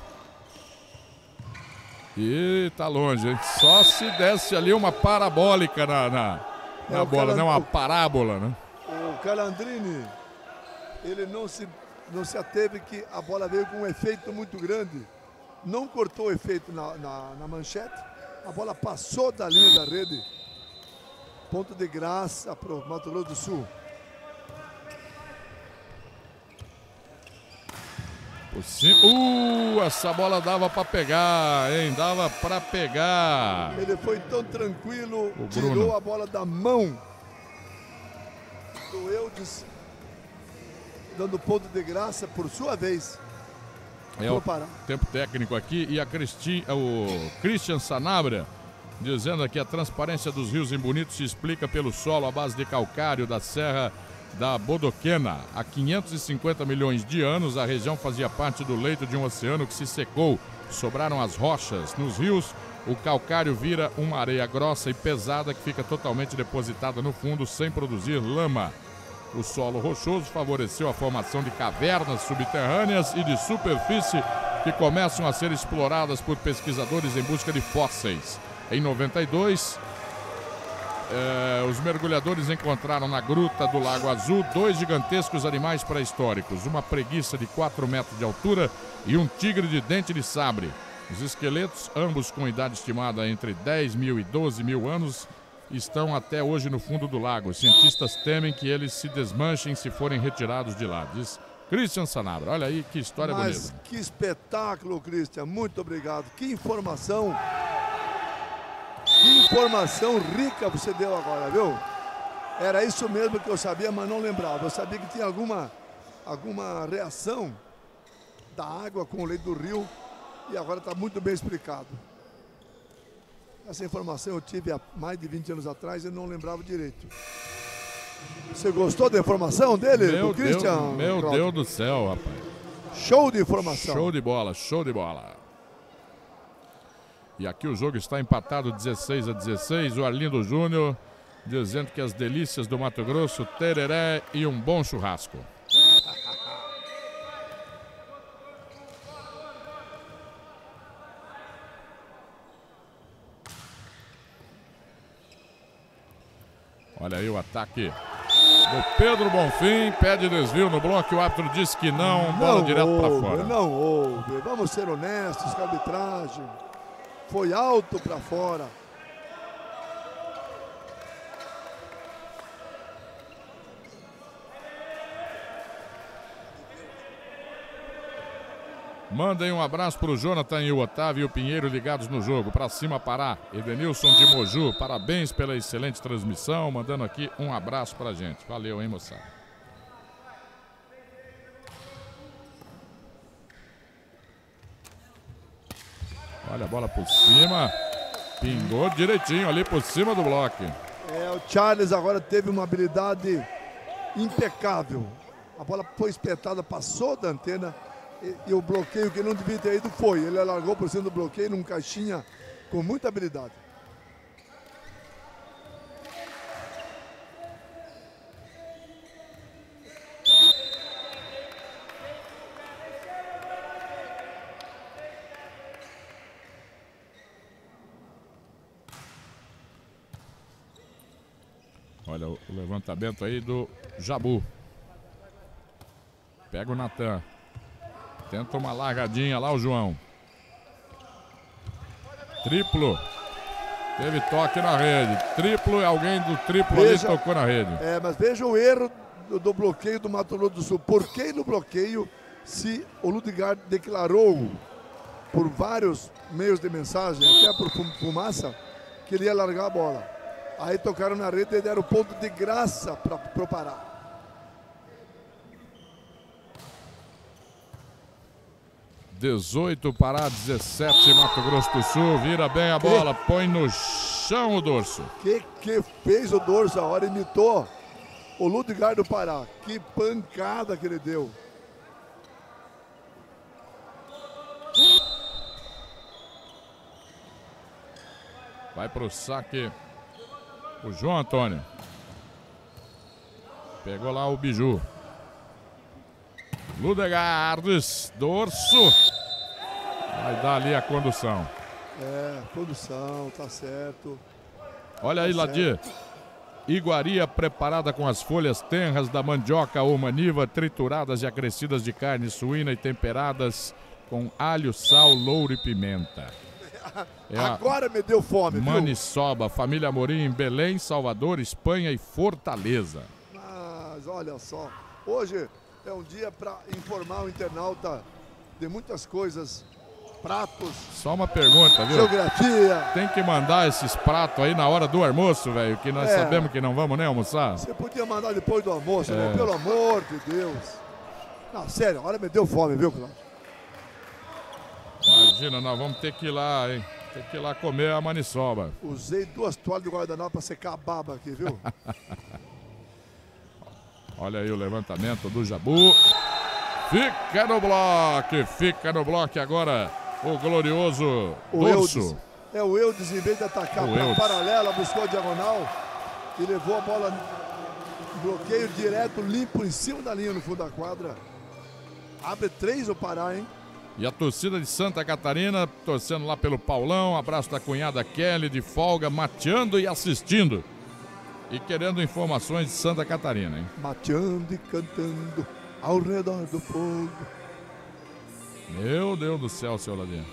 E tá longe, hein? Só se desse ali uma parabólica na, na, na é, bola, Caland... não uma parábola, né? O Calandrini, ele não se, não se ateve que a bola veio com um efeito muito grande. Não cortou o efeito na, na, na manchete. A bola passou da linha da rede. Ponto de graça para o Mato Grosso do Sul. Uh, essa bola dava para pegar, hein? Dava para pegar. Ele foi tão tranquilo, o tirou Bruno. a bola da mão do Eudes, dando ponto de graça por sua vez. É o tempo técnico aqui e a Cristi, o Christian Sanabria dizendo aqui: a transparência dos rios em Bonito se explica pelo solo à base de calcário da Serra da Bodoquena. Há quinhentos e cinquenta milhões de anos, a região fazia parte do leito de um oceano que se secou. Sobraram as rochas. Nos rios, o calcário vira uma areia grossa e pesada que fica totalmente depositada no fundo sem produzir lama. O solo rochoso favoreceu a formação de cavernas subterrâneas e de superfície que começam a ser exploradas por pesquisadores em busca de fósseis. Em noventa e dois... É, os mergulhadores encontraram na gruta do Lago Azul dois gigantescos animais pré-históricos, uma preguiça de quatro metros de altura e um tigre de dente de sabre. Os esqueletos, ambos com idade estimada entre dez mil e doze mil anos, estão até hoje no fundo do lago. Os cientistas temem que eles se desmanchem se forem retirados de lá, diz Christian Sanabria. Olha aí que história Mas bonita. Que espetáculo, Christian. Muito obrigado. Que informação. Que informação rica você deu agora, viu? Era isso mesmo que eu sabia, mas não lembrava. Eu sabia que tinha alguma, alguma reação da água com o leito do rio e agora está muito bem explicado. Essa informação eu tive há mais de vinte anos atrás e não lembrava direito. Você gostou da informação dele, Meu do Christian? Deus, meu Cláudio? Deus do céu, rapaz. Show de informação. Show de bola, show de bola. E aqui o jogo está empatado dezesseis a dezesseis. O Arlindo Júnior dizendo que as delícias do Mato Grosso, tereré e um bom churrasco. Olha aí o ataque do Pedro Bonfim, pede desvio no bloco, o árbitro disse que não, bola Não direto para houve, fora. Não houve. Vamos ser honestos com a arbitragem. Foi alto para fora. Mandem um abraço para o Jonathan e o Otávio e o Pinheiro ligados no jogo. Para cima, Pará. Edenilson de Moju, parabéns pela excelente transmissão. Mandando aqui um abraço para a gente. Valeu, hein, moçada. Olha a bola por cima. Pingou direitinho ali por cima do bloco. É, o Charles agora teve uma habilidade impecável. A bola foi espetada, passou da antena. E, e o bloqueio que não devia ter ido foi. Ele largou por cima do bloqueio num caixinha com muita habilidade. Olha o levantamento aí do Jabu. Pega o Natan. Tenta uma largadinha lá o João. Triplo. Teve toque na rede. Triplo e alguém do triplo Veja, ali tocou na rede. É, mas veja o erro do, do bloqueio do Mato Grosso do Sul. Por que no bloqueio, se o Ludgard declarou por vários meios de mensagem, até por fumaça, que ele ia largar a bola. Aí tocaram na rede e deram ponto de graça para o Pará. dezoito Pará, dezessete Mato Grosso do Sul. Vira bem a bola, põe no chão o dorso. Que que fez o dorso a hora? Imitou o Ludgard do Pará. Que pancada que ele deu. Vai pro saque o João Antônio. Pegou lá o Biju. Ludegardes, dorso. Vai dar ali a condução. É, condução, tá certo. Olha aí, Tá Ladir. Iguaria preparada com as folhas tenras da mandioca ou maniva, trituradas e acrescidas de carne suína e temperadas com alho, sal, louro e pimenta. É Agora me deu fome, viu? Maniçoba, família Amorim, em Belém, Salvador, Espanha e Fortaleza. Mas olha só, hoje é um dia para informar o internauta de muitas coisas, pratos, Só uma pergunta, viu? geografia. Tem que mandar esses pratos aí na hora do almoço, velho, que nós É. sabemos que não vamos nem almoçar. Você podia mandar depois do almoço, É. irmão, pelo amor de Deus. Não, sério, olha, me deu fome, viu, Cláudio? Imagina, nós vamos ter que ir lá, hein? Ter que ir lá comer a maniçoba. Usei duas toalhas de guardanapo para secar a baba aqui, viu? Olha aí o levantamento do Jabu. Fica no bloco, fica no bloco agora o glorioso O Dorso. Eudes. É o Eudes, em vez de atacar O para Eudes. paralela, buscou a diagonal e levou a bola bloqueio direto, limpo, em cima da linha no fundo da quadra. Abre três o Pará, hein? E a torcida de Santa Catarina torcendo lá pelo Paulão. Abraço da cunhada Kelly de folga, mateando e assistindo. E querendo informações de Santa Catarina, hein? Mateando e cantando ao redor do fogo. Meu Deus do céu, seu Ladinho.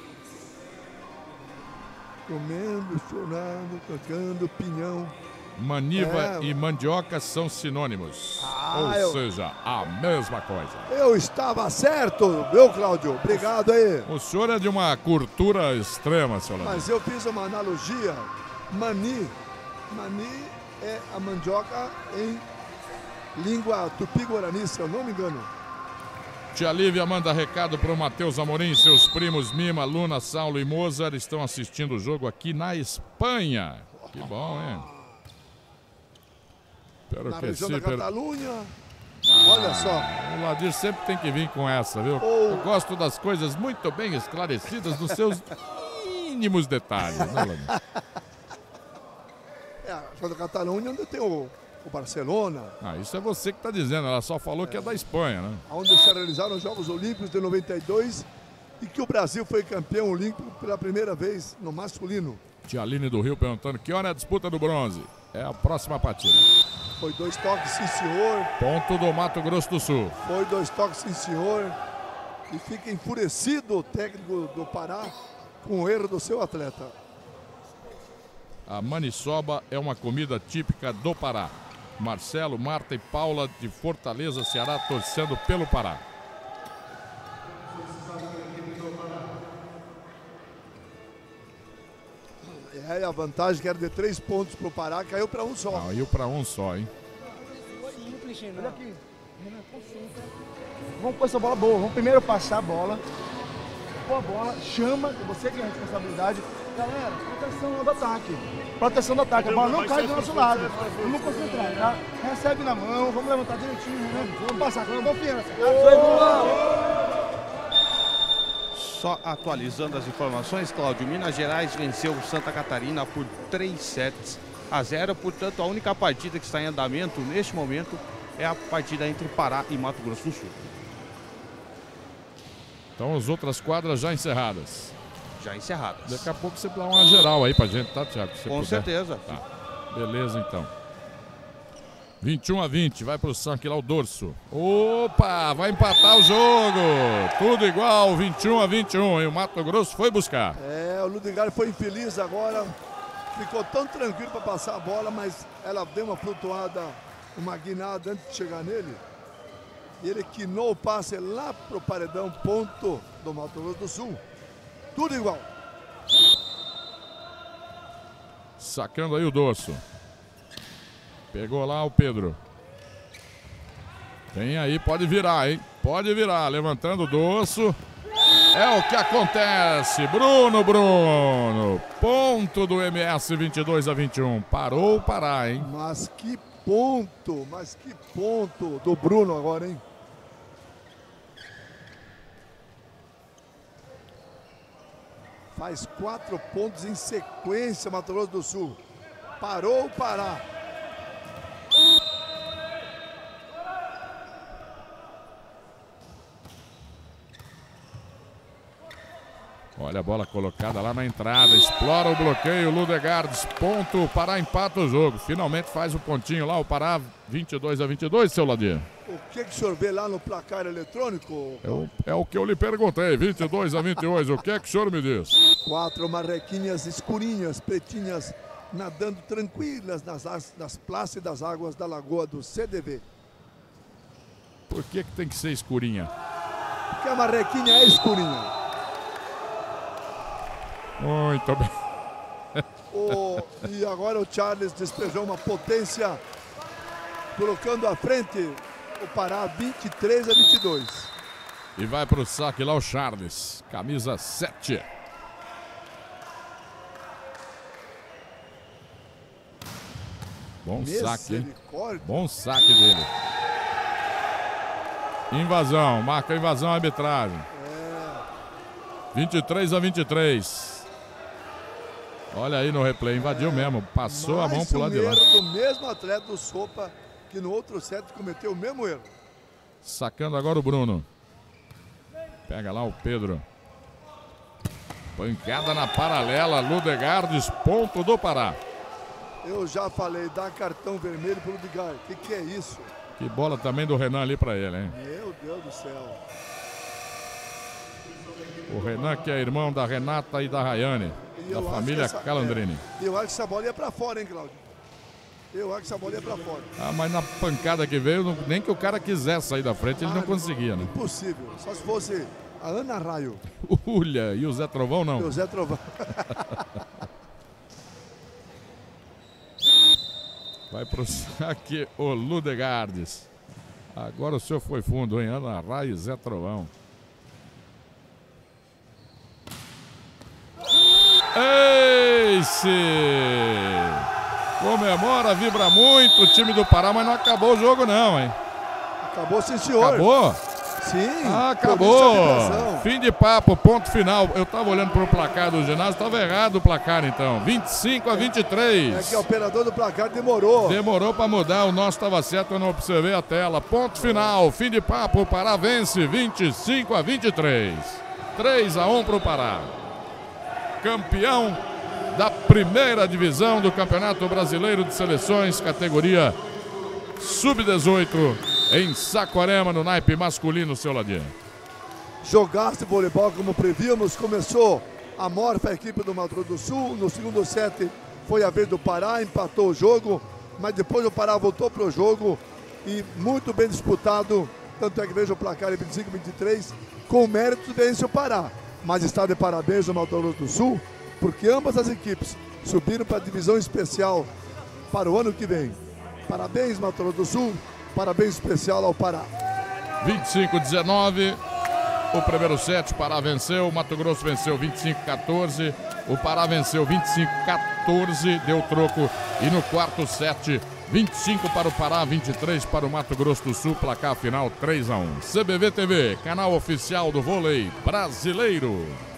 Comendo, chorando, tocando pinhão. Maniva É. e mandioca são sinônimos. Ah, Ou eu- seja, a mesma coisa. Eu estava certo, meu Cláudio? Obrigado aí. O senhor é de uma cultura extrema, seu Ladinho. Mas eu fiz uma analogia. Mani. Mani é a mandioca em língua tupi-guarani, se eu não me engano. Tia Lívia manda recado para o Matheus Amorim. Seus primos Mima, Luna, Saulo e Mozart estão assistindo o jogo aqui na Espanha. Que bom, hein? Pero Na que região sim, da pero... Catalunha. Olha só. O Ladir sempre tem que vir com essa, viu? Oh. Eu gosto das coisas muito bem esclarecidas nos seus mínimos detalhes, né, Ladir? É, a região da Catalunha onde tem o, o Barcelona. Ah, isso é você que está dizendo. Ela só falou é. que é da Espanha, né? Onde se realizaram os Jogos Olímpicos de noventa e dois e que o Brasil foi campeão olímpico pela primeira vez no masculino. Tia Aline do Rio perguntando que hora é a disputa do bronze. É a próxima partida. Foi dois toques, sim senhor. Ponto do Mato Grosso do Sul. Foi dois toques, sim senhor. E fica enfurecido o técnico do Pará com o erro do seu atleta. A maniçoba é uma comida típica do Pará. Marcelo, Marta e Paula de Fortaleza, Ceará, torcendo pelo Pará. É, a vantagem que era de três pontos para o Pará caiu para um só. Caiu para um só, hein? Olha aqui. Vamos pôr essa bola boa. Vamos primeiro passar a bola. Pôr a bola, chama, você tem a responsabilidade. Galera, proteção do ataque. Proteção do ataque. A bola não cai do nosso lado. Vamos concentrar, tá? Recebe na mão, vamos levantar direitinho, né? Vamos passar com confiança. Só atualizando as informações, Cláudio, Minas Gerais venceu Santa Catarina por três sets a zero. Portanto, a única partida que está em andamento neste momento é a partida entre Pará e Mato Grosso do Sul. Então, as outras quadras já encerradas. Já encerradas. Daqui a pouco você dá uma geral aí pra gente, tá, Thiago? Se Com puder. certeza. Tá. Beleza, então. vinte e um a vinte, vai pro Sanque lá o dorso. Opa, vai empatar o jogo. Tudo igual, vinte e um a vinte e um. E o Mato Grosso foi buscar. É, o Ludigário foi infeliz agora. Ficou tão tranquilo para passar a bola, mas ela deu uma flutuada, uma guinada antes de chegar nele. E ele quinou o passe lá pro paredão, ponto do Mato Grosso do Sul. Tudo igual. Sacando aí o dorso. Pegou lá o Pedro. Tem aí, pode virar, hein? Pode virar, levantando o dorso. É o que acontece. Bruno, Bruno. Ponto do M S, vinte e dois a vinte e um. Parou o Pará, hein? Mas que ponto, mas que ponto do Bruno agora, hein? Faz quatro pontos em sequência, Mato Grosso do Sul. Parou o Pará. Olha a bola colocada lá na entrada. Explora o bloqueio. Ludegardes, ponto. Pará empata o jogo. Finalmente faz o pontinho lá. O Pará vinte e dois a vinte e dois, seu Ladir. O que, que o senhor vê lá no placar eletrônico? É o, é o que eu lhe perguntei. vinte e dois a vinte e dois. O que é que o senhor me diz? Quatro marrequinhas escurinhas, pretinhas, nadando tranquilas nas, nas plácidas águas da Lagoa do C D V. Por que, que tem que ser escurinha? Porque a marrequinha é escurinha. Muito bem. O, e agora o Charles despejou uma potência, colocando à frente o Pará vinte e três a vinte e dois. E vai para o saque lá o Charles, camisa sete. Bom saque, hein? Bom saque dele. Invasão, marca a invasão, a arbitragem. É. vinte e três a vinte e três. Olha aí no replay, invadiu é. mesmo, passou Mais a mão pro lado um de lá. erro do mesmo atleta do Sopa, que no outro set cometeu o mesmo erro. Sacando agora o Bruno. Pega lá o Pedro. Pancada na paralela, Ludegardes, ponto do Pará. Eu já falei, dá cartão vermelho pro Ludegardes. O que, que é isso? Que bola também do Renan ali pra ele, hein? Meu Deus do céu. O Renan, que é irmão da Renata e da Rayane, e da família essa, Calandrini. É, eu acho que essa bola ia pra fora, hein, Cláudio? Eu acho que essa bola ia pra fora. Ah, mas na pancada que veio, nem que o cara quisesse sair da frente, ele ah, não conseguia, né? Impossível. Só se fosse a Ana Raio. Ulha, e o Zé Trovão não? E o Zé Trovão. Vai pro saque o Ludegardes. Agora o senhor foi fundo, hein? Ana Rai e Zé Trovão. Eice! Comemora, vibra muito o time do Pará, mas não acabou o jogo não, hein? Acabou, sim, senhor. Acabou? Sim. Ah, acabou. Fim de papo, ponto final. Eu tava olhando pro placar do ginásio, tava errado o placar então. vinte e cinco a vinte e três. É que o operador do placar demorou. Demorou para mudar, o nosso estava certo, eu não observei a tela. Ponto final, fim de papo, o Pará vence vinte e cinco a vinte e três. três a um pro Pará. Campeão da primeira divisão do Campeonato Brasileiro de Seleções, categoria sub dezoito, em Saquarema, no naipe masculino, seu Ladinho. Jogasse voleibol como prevíamos, começou a morfa a equipe do Mato Grosso do Sul, no segundo set foi a vez do Pará, empatou o jogo, mas depois o Pará voltou para o jogo e muito bem disputado, tanto é que veja o placar em vinte e cinco a vinte e três, com mérito vence o Pará, mas está de parabéns o Mato Grosso do Sul, porque ambas as equipes subiram para a divisão especial para o ano que vem. Parabéns, Mato Grosso do Sul, parabéns especial ao Pará. vinte e cinco a dezenove, o primeiro set, o Pará venceu, o Mato Grosso venceu vinte e cinco a quatorze, o Pará venceu vinte e cinco a quatorze, deu troco, e no quarto set, vinte e cinco para o Pará, vinte e três para o Mato Grosso do Sul, placar final três a um. C B V T V, canal oficial do vôlei brasileiro.